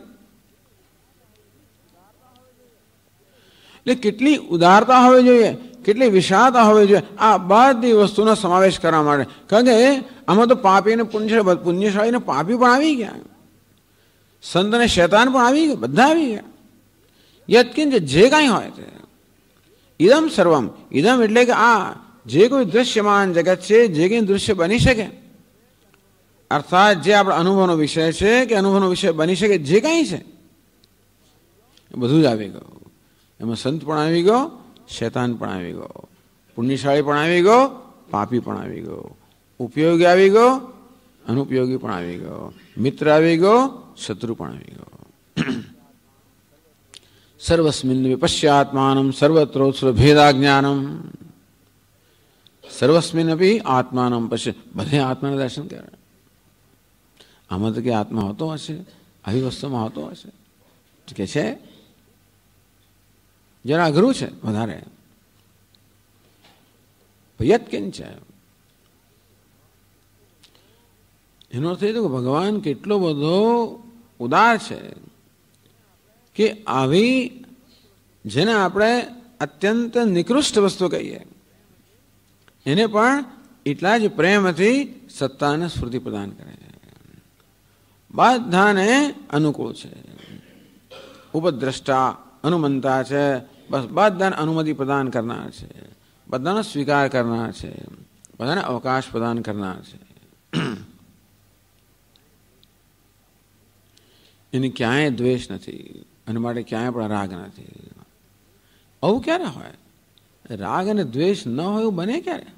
એટલે કેટલી ઉદારતા હોવી જોઈએ, કેટલી વિશાળતા હોવી જોઈએ આ બધી વસ્તુનો સમાવેશ કરવા માટે. કારણ કે આમાં તો પાપી અને પુણ્યશાળી પાપી પણ આવી ગયા, સંત અને શૈતાન પણ આવી ગયા, બધા આવી ગયા. યત્કિંચ જે કાંઈ હોય તે ઇદમ સર્વમ. ઇદમ એટલે કે આ જે કોઈ દૃશ્યમાન જગત છે, જે કંઈ દૃશ્ય બની શકે, અર્થાત જે આપણા અનુભવનો વિષય છે કે અનુભવનો વિષય બની શકે, જે કાંઈ છે એ બધું જ આવી ગયું. એમાં સંત પણ આવી ગયો, શૈતાન પણ આવી ગયો, પુણ્યશાળી પણ આવી ગયો, પાપી પણ આવી ગયો, ઉપયોગી આવી ગયો, અનુપયોગી પણ આવી ગયો, મિત્ર આવી ગયો, શત્રુ પણ આવી ગયો. સર્વસ્મિન વિપશ્યાત્માનમ સર્વત્રોત્સવ ભેદાજ્ઞાનમ. સર્વસ્મિન અપી આત્માનમ પશ્ય. બધે આત્માના દર્શન કરે. આમાં તો કે આત્મા હોતો હશે, આવી વસ્તુમાં હોતો હશે કે છે? જરા અઘરું છે વધારે. યત્કિંચ એનો અર્થ એ તો ભગવાન કેટલો બધો ઉદાર છે કે આવી જેને આપણે અત્યંત નિકૃષ્ટ વસ્તુ કહીએ એને પણ એટલા જ પ્રેમથી સત્તા અને સ્ફૂર્તિ પ્રદાન કરે છે. બધાને અનુકૂળ છે, ઉપદ્રષ્ટા, અનુમંતા છે, બસ બધાને અનુમતિ પ્રદાન કરનાર છે, બધાનો સ્વીકાર કરનાર છે, બધાને અવકાશ પ્રદાન કરનાર છે. એની ક્યાંય દ્વેષ નથી, અને માટે ક્યાંય પણ રાગ નથી. આવું ક્યારે હોય? રાગ અને દ્વેષ ન હોય એવું બને ક્યારે?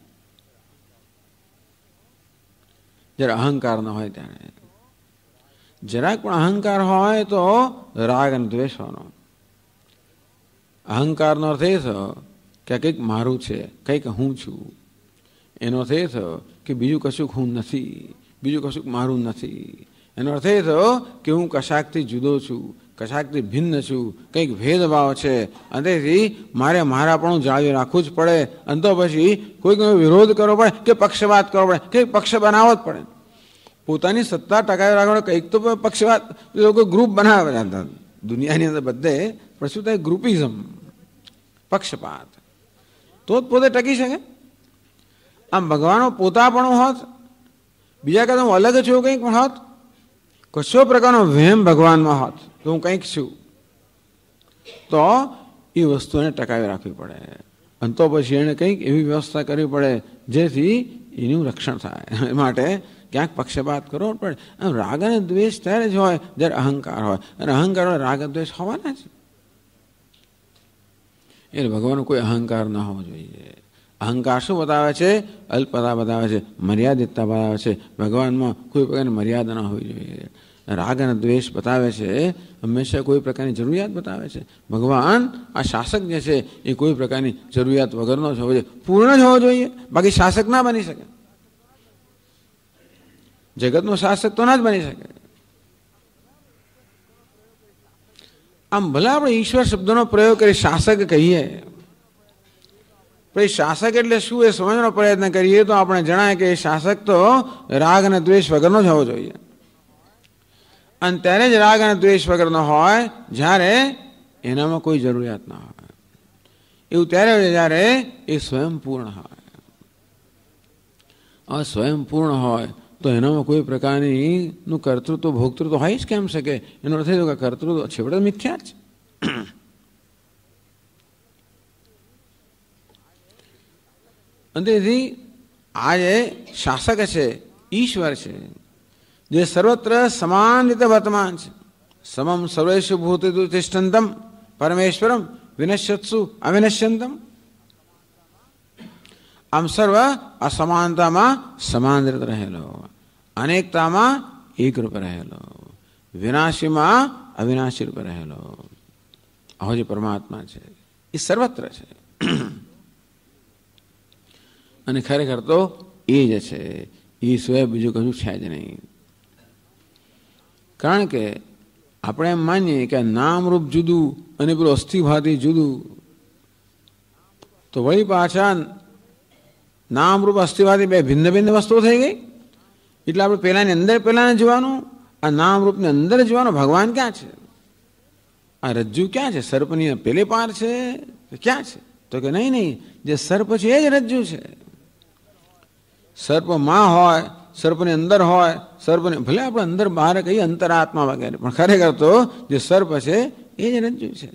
જ્યારે અહંકાર ન હોય ત્યારે. જરાક પણ અહંકાર હોય તો રાગ અને દ્વેષ હોવાનો. અહંકારનો અર્થ એ થયો કે કંઈક મારું છે, કંઈક હું છું. એનો અર્થ એ થયો કે બીજું કશુંક હું નથી, બીજું કશુંક મારું નથી. એનો અર્થ એ થયો કે હું કશાકથી જુદો છું, કશાકથી ભિન્ન છું, કંઈક ભેદભાવ છે, અને તેથી મારે મારાપણું જાળવી રાખવું જ પડે. અને તો પછી કોઈક વિરોધ કરવો પડે કે પક્ષપાત કરવો પડે, કંઈક પક્ષ બનાવવો જ પડે. પોતાની સત્તા ટકાવી રાખવાનો કંઈક તો પક્ષપાત. લોકો ગ્રુપ બનાવે દુનિયાની અંદર બધે, પણ શું થાય? ગ્રુપિઝમ, પક્ષપાત. તો જ પોતે ટકી શકે. આમ ભગવાનનો પોતાપણું હોત, બીજા કરતા હું અલગ છું કંઈક પણ હોત, કશો પ્રકારનો વહેમ ભગવાનમાં હોત તો હું કંઈક છું, તો એ વસ્તુને ટકાવી રાખવી પડે. અને તો પછી એણે કંઈક એવી વ્યવસ્થા કરવી પડે જેથી એનું રક્ષણ થાય. એ માટે ક્યાંક પક્ષપાત કરવો પડે. આમ રાગ અને દ્વેષ ત્યારે જ હોય જ્યારે અહંકાર હોય, અને અહંકાર હોય રાગ દ્વેષ હોવાના જ. એટલે ભગવાનનો કોઈ અહંકાર ન હોવો જોઈએ. અહંકાર શું બતાવે છે? અલ્પતા બતાવે છે, મર્યાદિતતા બતાવે છે. ભગવાનમાં કોઈ પ્રકારની મર્યાદા ન હોવી જોઈએ. રાગ અને દ્વેષ બતાવે છે હંમેશા કોઈ પ્રકારની જરૂરિયાત બતાવે છે. ભગવાન આ શાસક જે છે એ કોઈ પ્રકારની જરૂરિયાત વગરનો જ હોવો જોઈએ, પૂર્ણ જ હોવો જોઈએ, બાકી શાસક ના બની શકે. જગતનો શાસક તો ના જ બની શકે. આમ ભલે આપણે ઈશ્વર શબ્દનો પ્રયોગ કરી શાસક કહીએ, પછી શાસક એટલે શું એ સમજવાનો પ્રયત્ન કરીએ તો આપણે જણાય કે શાસક તો રાગ અને દ્વેષ વગરનો જ હોવો જોઈએ. અને ત્યારે જ રાગ અને દ્વેષ વગરનો હોય જ્યારે એનામાં કોઈ જરૂરિયાત ના હોય. એવું ત્યારે જ્યારે એ સ્વયંપૂર્ણ હોય. હવે સ્વયંપૂર્ણ હોય તો એનામાં કોઈ પ્રકારની નું કર્તૃત્વ ભોગતૃત્વ હોય જ કેમ શકે? એનો અર્થ એ કે કર્તૃત્વ છેવટે મિથ્યા જ. અને તેથી આ જે શાસક છે, ઈશ્વર છે, જે સર્વત્ર સમાન રીતે વર્તમાન છે. સમમ સર્વેષુ ભૂતેષુ તિષ્ઠન્તમ પરમેશ્વરમ વિનશ્યત્સુ અવિનશ્યંતમ. આમ સર્વ અસમાનતામાં સમાન રીતે રહેલો, અનેકતામાં એક રૂપે રહેલો, વિનાશીમાં અવિનાશી રૂપે રહેલો આવો જે પરમાત્મા છે એ સર્વત્ર છે. અને ખરેખર તો એ જ છે, એ સિવાય બીજું કશું છે જ નહીં. કારણ કે આપણે એમ માનીએ કે નામરૂપ જુદું અને પેલું અસ્થિભાતી જુદું, તો વળી પાછા નામરૂપ અસ્થિભાતી બે ભિન્ન ભિન્ન વસ્તુઓ થઈ ગઈ. એટલે આપણે પેલાની અંદર પેલાને જોવાનું, આ નામરૂપની અંદર જોવાનું ભગવાન ક્યાં છે, આ રજ્જુ ક્યાં છે, સર્પની પેલે પાર છે ક્યાં છે? તો કે નહીં નહીં, જે સર્પ છે એ જ રજ્જુ છે. સર્પ માં હોય, સર્પની અંદર હોય, સર્પને ભલે આપણે અંદર બહાર કહીએ અંતરાત્મા વગેરે, પણ ખરેખર તો જે સર્પ છે એ જ રજ્જુ છે.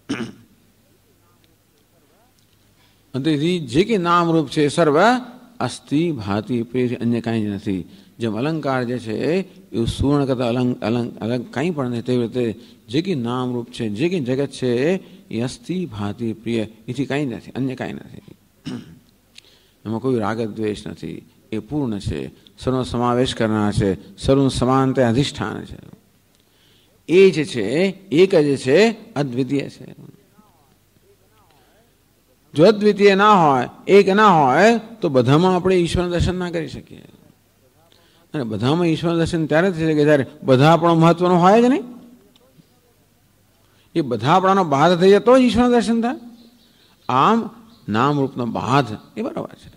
તેથી જે કે નામરૂપ છે સર્વ અસ્થિ ભાતિ પ્રિય, અન્ય કાંઈ જ નથી. જેમ અલંકાર જે છે એવું સુવર્ણ કરતા અલગ કંઈ પણ નથી, તેવી રીતે જે કે નામરૂપ છે, જે કે જગત છે એ અસ્થિ ભાતિ પ્રિય, એથી કાંઈ નથી, અન્ય કાંઈ નથી. એમાં કોઈ રાગ દ્વેષ નથી, એ પૂર્ણ છે, સર્વનો સમાવેશ કરનાર છે, સર્વનું સમાનતે અધિષ્ઠાન છે. એ જ છે, એક જ છે, અદ્વિતીય છે. જો અદ્વિતીય ના હોય, એક ના હોય, તો બધામાં આપણે ઈશ્વર દર્શન ના કરી શકીએ. અને બધામાં ઈશ્વર દર્શન ત્યારે થઈ શકે જ્યારે બધા આપણો મહત્વનો હોય જ નહીં. એ બધા આપણાનો બાદ થઈ જાય તો જ ઈશ્વર દર્શન થાય. આમ નામરૂપનો બાદ એ બરાબર છે.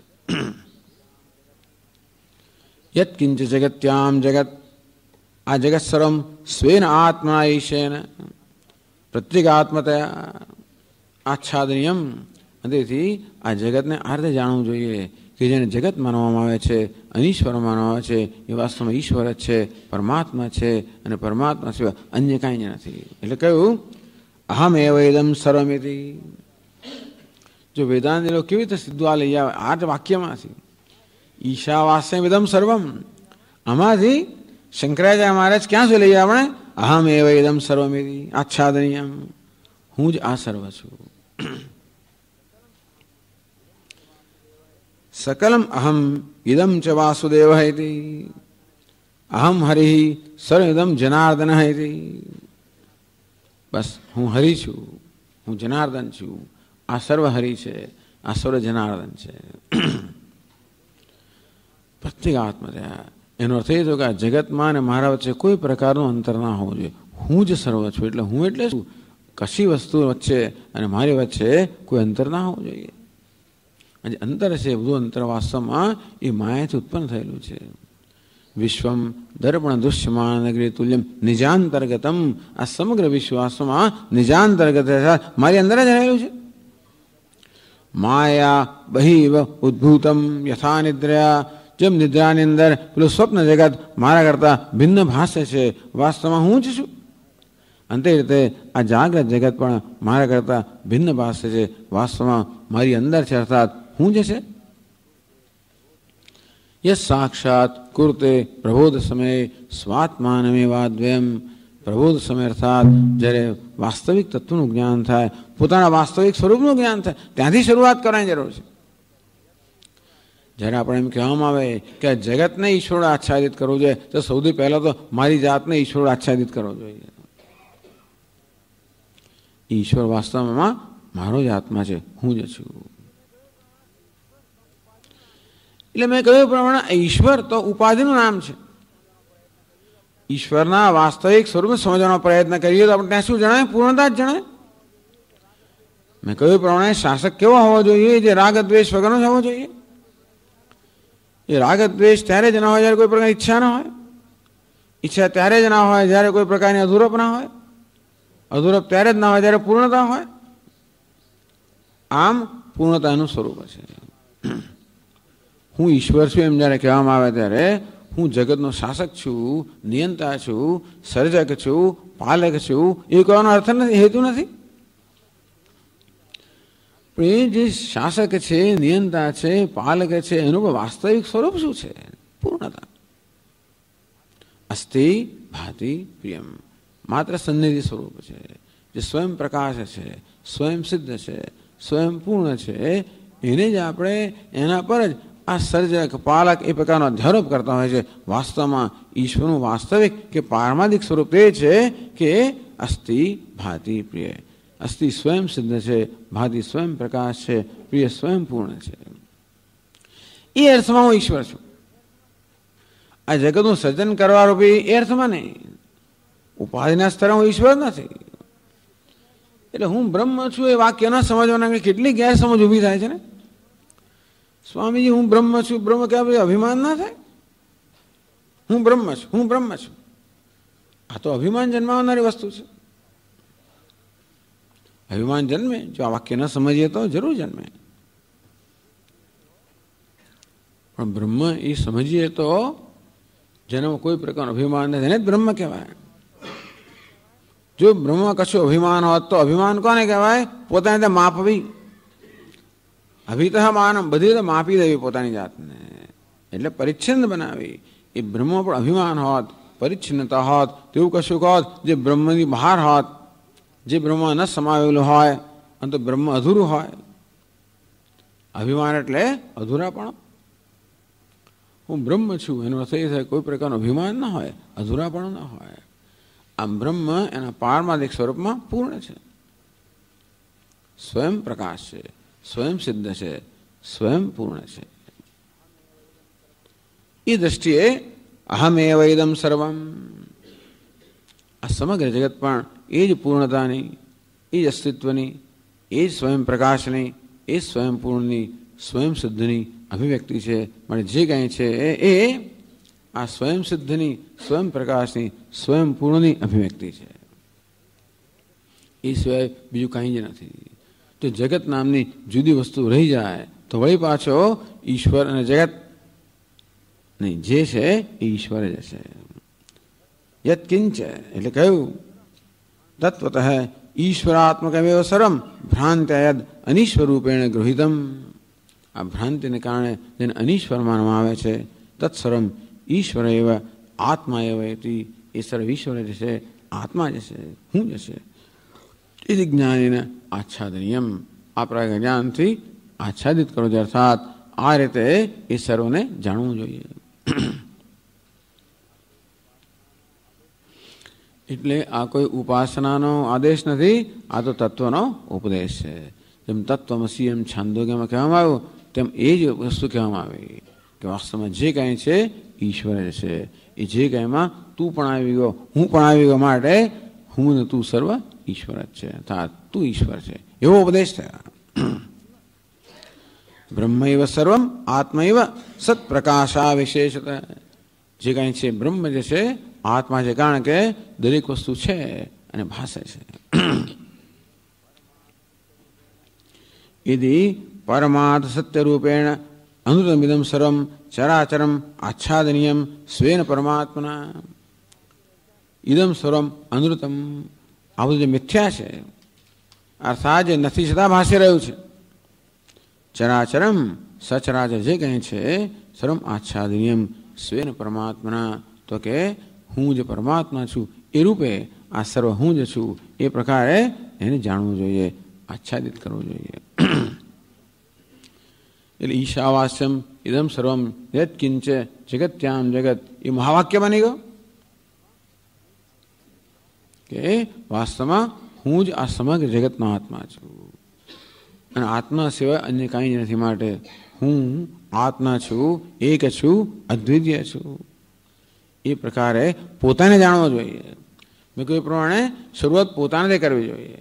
યત કિંચ જગત્યામ જગત, આ જગત સર્વમ સ્વેન આત્મના ઈશેન પ્રત્યેગાત્મતયા આચ્છાદનીયમ. તેથી આ જગતને આ રીતે જાણવું જોઈએ કે જેને જગત માનવામાં આવે છે, અનીશ્વર માનવામાં આવે છે, એ વાસ્તવમાં ઈશ્વર જ છે, પરમાત્મા છે, અને પરમાત્મા સિવાય અન્ય કાંઈ જ નથી. એટલે કહ્યું અહમ એવ ઇદમ સર્વમિતિ. જો વેદાંત લોકો કેવી રીતે સીધું આ લઈ આવે આ જ વાક્યમાંથી, ઈશાવાસ્યમ ઇદમ સર્વમ, આમાંથી શંકરાચાર્ય મહારાજ ક્યાં સુધી લઈ આપણે અહમ એવ ઇદમ સર્વમિતિ આચ્છાદનીયમ, હું જ આ સર્વ છું. સકલમ અહમ ઇદમ ચ વાસુદેવ ઇતિ, અહમ હરિ સર્વમિદમ જનાર્દન ઇતિ. બસ હું હરિ છું, હું જનાર્દન છું, આ સર્વ હરિ છે, આ સર્વ જનાર્દન છે. પ્રત્યેગાત્મતયા, એનો અર્થ એ થયો કે આ જગતમાં અને મારા વચ્ચે કોઈ પ્રકારનું અંતર ના હોવું જોઈએ. હું જ સર્વ છું, એટલે હું એટલે શું, કશી વસ્તુ વચ્ચે અને મારી વચ્ચે કોઈ અંતર ના હોવું જોઈએ. અને અંતર છે બધું અંતર વાસ્તવમાં એ માયાથી ઉત્પન્ન થયેલું છે. વિશ્વમ દર્પણ દુષ્યમાન નગરી તુલ્યમ નિજાંતર્ગતમ, આ સમગ્ર વિશ્વ વાસ્તવમાં નિજાંતર્ગત મારી અંદર જ રહેલું છે. માયા બહિવ ઉદ્ભૂતમ યથા નિદ્રયા, જેમ નિદ્રાની અંદર પેલું સ્વપ્ન જગત મારા કરતા ભિન્ન ભાષે છે, વાસ્તવમાં હું જ છું. અને તે રીતે આ જાગ્રત જગત પણ મારા કરતા ભિન્ન ભાષે છે, વાસ્તવમાં મારી અંદર છે, અર્થાત હું જ છે. યસ સાક્ષાત કુર્તે પ્રબોધ સમયે સ્વાત્માનમેવાદ્વયમ, પ્રબોધ સમય અર્થાત જ્યારે વાસ્તવિક તત્વનું જ્ઞાન થાય, પોતાના વાસ્તવિક સ્વરૂપનું જ્ઞાન થાય, ત્યાંથી શરૂઆત કરવાની જરૂર છે. જ્યારે આપણે એમ કહેવામાં આવે કે જગતને ઈશ્વર આચ્છાદિત કરવું જોઈએ, તો સૌથી પહેલાં તો મારી જાતને ઈશ્વર આચ્છાદિત કરવો જોઈએ. ઈશ્વર વાસ્તવમાં મારો જ આત્મા છે, હું જ છું. એટલે મેં કહ્યું પ્રમાણે ઈશ્વર તો ઉપાધિનું નામ છે. ઈશ્વરના વાસ્તવિક સ્વરૂપને સમજવાનો પ્રયત્ન કરીએ તો આપણે ત્યાં શું જણાય, પૂર્ણતા જ જણાય. મેં કહ્યું પ્રમાણે શાસક કેવો હોવો જોઈએ, જે રાગ દ્વેષ વગરનો જ હોવો જોઈએ. એ રાગ દ્વેષ ત્યારે જ ના હોય જ્યારે કોઈ પ્રકારની ઈચ્છા ના હોય, ઈચ્છા ત્યારે જ ના હોય જ્યારે કોઈ પ્રકારની અધૂરપ ના હોય, અધૂરપ ત્યારે જ ના હોય જ્યારે પૂર્ણતા હોય. આમ પૂર્ણતાનું સ્વરૂપ છે. હું ઈશ્વર છું એમ જ્યારે કહેવામાં આવે ત્યારે હું જગતનો શાસક છું, નિયંતા છું, સર્જક છું, પાલક છું, એ કહેવાનો અર્થ નથી, હેતુ નથી. પણ એ જે શાસક છે, નિયંતા છે, પાલક છે, એનું વાસ્તવિક સ્વરૂપ શું છે, પૂર્ણતા. અસ્થિ ભાતિ પ્રિયમ, માત્ર સન્નિધિ સ્વરૂપ છે, જે સ્વયં પ્રકાશ છે, સ્વયં સિદ્ધ છે, સ્વયં પૂર્ણ છે. એને જ આપણે એના પર જ આ સર્જક પાલક એ પ્રકારનો અધ્યારોપ કરતા હોય છે. વાસ્તવમાં ઈશ્વરનું વાસ્તવિક કે પારમાર્થિક સ્વરૂપ એ છે કે અસ્થિ ભાતિ પ્રિય. અસ્થિ સ્વયં સિદ્ધ છે, ભાતિ સ્વયં પ્રકાશ છે, પ્રિય સ્વયં પૂર્ણ છે. એ અર્થમાં હું ઈશ્વર છું. આ જગતનું સર્જન કરવારૂપી એ અર્થમાં નહીં. ઉપાધિના સ્તરે હું ઈશ્વર નથી. એટલે હું બ્રહ્મ છું એ વાક્ય ન સમજવાના કેટલી ગેરસમજ ઊભી થાય છે ને. સ્વામીજી હું બ્રહ્મ છું, બ્રહ્મ કહેવાય અભિમાન ના થાય. હું બ્રહ્મ છું, હું બ્રહ્મ છું. આ તો અભિમાન જન્માવનારી વસ્તુ છે. અભિમાન જન્મે, જો આ વાક્ય ન સમજીએ તો જરૂર જન્મે. પણ બ્રહ્મ એ સમજીએ તો જેનામાં કોઈ પ્રકારનું અભિમાન નથી એને જ બ્રહ્મ કહેવાય. જો બ્રહ્મ કશું અભિમાન હોત તો અભિમાન કોને કહેવાય? પોતાની રીતે માપવી. અભિતઃ માનમ, બધી રીતે માપી દેવી પોતાની જાતને, એટલે પરિચ્છિન્ન બનાવી. એ બ્રહ્મ પણ અભિમાન હોત, પરિચ્છિન્નતા હોત, તેવું કશું હોત જે બ્રહ્મની બહાર હોત, જે બ્રહ્મ ન સમાવેલું હોય અને તો બ્રહ્મ અધૂરું હોય. અભિમાન એટલે અધૂરાપણ. હું બ્રહ્મ છું એનો અર્થ એ થાય કોઈ પ્રકારનું અભિમાન ના હોય, અધૂરાપણ ના હોય. આમ બ્રહ્મ એના પારમાર્થિક સ્વરૂપમાં પૂર્ણ છે, સ્વયં પ્રકાશ છે, સ્વયં સિદ્ધ છે, સ્વયં પૂર્ણ છે. એ દ્રષ્ટિએ અહમેવ ઇદમ સર્વમ, આ સમગ્ર જગત પણ એ જ પૂર્ણતાની, એ જ અસ્તિત્વની, એ જ સ્વયં પ્રકાશની, એ જ સ્વયં પૂર્ણની, સ્વયં સિદ્ધની અભિવ્યક્તિ છે. માટે જે કંઈ છે એ આ સ્વયં સિદ્ધની, સ્વયં પ્રકાશની, સ્વયં પૂર્ણની અભિવ્યક્તિ છે. એ સિવાય બીજું કંઈ જ નથી. તો જગત નામની જુદી વસ્તુ રહી જાય તો વળી પાછો ઈશ્વર અને જગત નહીં, જે છે એ ઈશ્વર જ છે. યત કિંચ એટલે કહ્યું તત્વતઃ ઈશ્વરાત્મકમેવ સર્વમ ભ્રાંત્યયદ અનીશ્વરૂપેણ ગૃહિતમ. આ ભ્રાંતિને કારણે જેને અનીશ્વર માનવામાં આવે છે, તત્સર્વમ ઈશ્વર એવ આત્મા એવ એ સર્વ ઈશ્વર જ છે, આત્મા જ છે, હું જ છે. એ જ્ઞાનીને આચ્છાદનીયમ, આ પ્રકાર જ્ઞાનથી આચ્છાદિત કરો છો. અર્થાત આ રીતે એ સર્વને જાણવું જોઈએ. એટલે આ કોઈ ઉપાસનાનો આદેશ નથી, આ તો તત્વનો ઉપદેશ છે. જેમ તત્વમસી એમ છાંદોગ્યમાં કહેવામાં આવ્યું તેમ એ જ વસ્તુ કહેવામાં આવી કે વાસ્તવમાં જે કાંઈ છે ઈશ્વર જ છે. એ જે કાંઈમાં તું પણ આવી ગયો, હું પણ આવી ગયો, માટે હું ને તું સર્વ ઈશ્વર જ છે, અર્થાત તું ઈશ્વર છે, એવો ઉપદેશ થયા. બ્રહ્મૈવ સર્વમ આત્મૈવ સત્પ્રકાશા વિશેષત, જે કાંઈ છે બ્રહ્મ જે છે આત્મા છે, કારણ કે દરેક વસ્તુ છે અને ભાષે છે. યદિ પરમાર્થ સત્યરૂપેણ અનૃતમિદમ સર્વમ ચરાચરમ આચ્છાદનીયમ સ્વેન પરમાત્મના. ઇદમ સર્વમ અનૃતમ, આ બધું જે મિથ્યા છે અર્થાત જે નથી છતાં ભાષી રહ્યું છે. ચરાચરમ સચરાચર જે કંઈ છે સર્વમ આચ્છાદનીયમ સ્વેન પરમાત્મના, તો કે હું જે પરમાત્મા છું એ રૂપે આ સર્વ હું જ છું, એ પ્રકારે એને જાણવું જોઈએ, આચ્છાદિત કરવું જોઈએ. એટલે ઈશાવાસ્યમ ઇદમ સર્વમ યત કિંચ જગત્યામ જગત, એ મહાવાક્ય બની ગયો કે વાસ્તવમાં હું જ આ સમગ્ર જગતનો આત્મા છું અને આત્મા સિવાય અન્ય કાંઈ જ નથી. માટે હું આત્મા છું, એક છું, અદ્વિતીય છું. એ પ્રકારે પોતાને જાણવો જોઈએ. મેં કોઈ પ્રમાણે શરૂઆત પોતાને કરવી જોઈએ.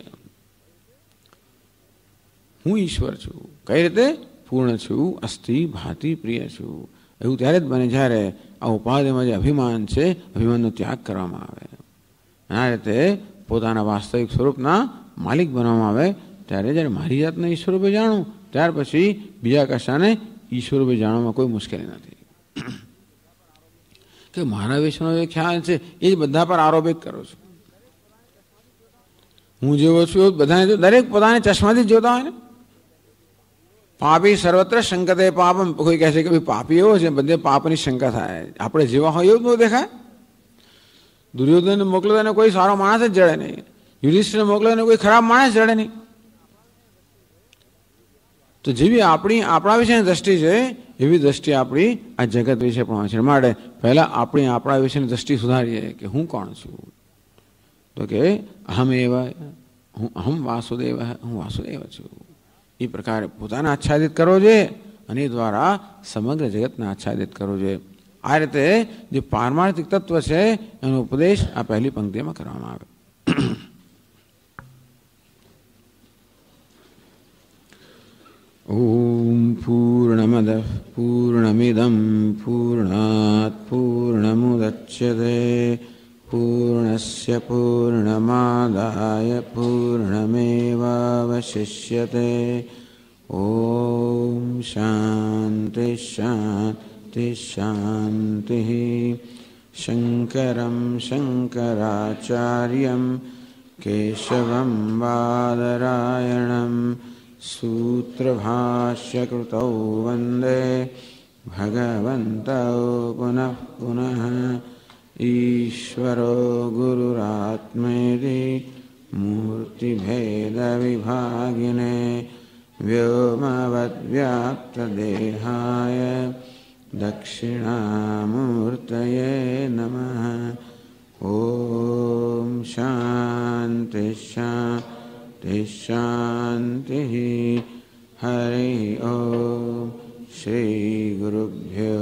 હું ઈશ્વર છું, કઈ રીતે? પૂર્ણ છું, અસ્થિ ભાતિ પ્રિય છું. એવું ત્યારે જ બને જ્યારે આ ઉપાધિમાં જે અભિમાન છે અભિમાનનો ત્યાગ કરવામાં આવે. આ રીતે પોતાના વાસ્તવિક સ્વરૂપના માલિક બનવામાં આવે. ત્યારે જ્યારે મારી જાતને ઈશ્વર રૂપે જાણું, ત્યાર પછી બીજા કશાને ઈશ્વર રૂપે જાણવામાં કોઈ મુશ્કેલી નથી. કે મારા વિશેનો જે ખ્યાલ છે એ જ બધા પર આરોપિત કરો છો. હું જેવો છું બધાને, દરેક પોતાને ચશ્માથી જ જોતા હોય ને. પાપી સર્વત્ર શંકતે પાપમ, કોઈ કહે છે કે ભાઈ પાપી એવો છે, બધે પાપની શંકા થાય. આપણે જેવા હોય એવું જ દેખાય. દુર્યોધનને મોકલો એને કોઈ સારો માણસ જ જડે નહીં, યુધિષ્ઠિરને મોકલો એને કોઈ ખરાબ માણસ જડે નહીં. તો જેવી આપણા વિશેની દ્રષ્ટિ છે એવી દ્રષ્ટિ આપણી આ જગત વિશે પણ હોય છે. માટે પહેલાં આપણા વિશેની દ્રષ્ટિ સુધારીએ કે હું કોણ છું. તો કે અહમ વાસુદેવ, હું વાસુદેવ છું. એ પ્રકારે પોતાને આચ્છાદિત કરવો જોઈએ. અને દ્વારા સમગ્ર જગતને આચ્છાદિત કરવું જોઈએ. આ રીતે જે પારમાર્થિક તત્વ છે એનો ઉપદેશ આ પહેલી પંક્તિમાં કરવામાં આવે. ઓમ પૂર્ણમદઃ પૂર્ણમિદં પૂર્ણાત પૂર્ણમુદચ્યતે પૂર્ણસ્ય પૂર્ણમાદાય પૂર્ણમેવાવશિષ્યતે. ઓમ શાંતિ શાંતિ શાંતિ. શંકરં શંકરાચાર્યં કેશવં બાદરાયણં सूत्रभाष्यकृतौ वन्दे भगवन्तौ पुनः पुनः. ईश्वरो गुरुरात्मेति मूर्तिभेदविभागिने व्योमवद्व्याप्तदेहाय दक्षिणामूर्तये नमः. ॐ शान्ति शान्ति शान्तिः. हरि ओम. श्री गुरुभ्यो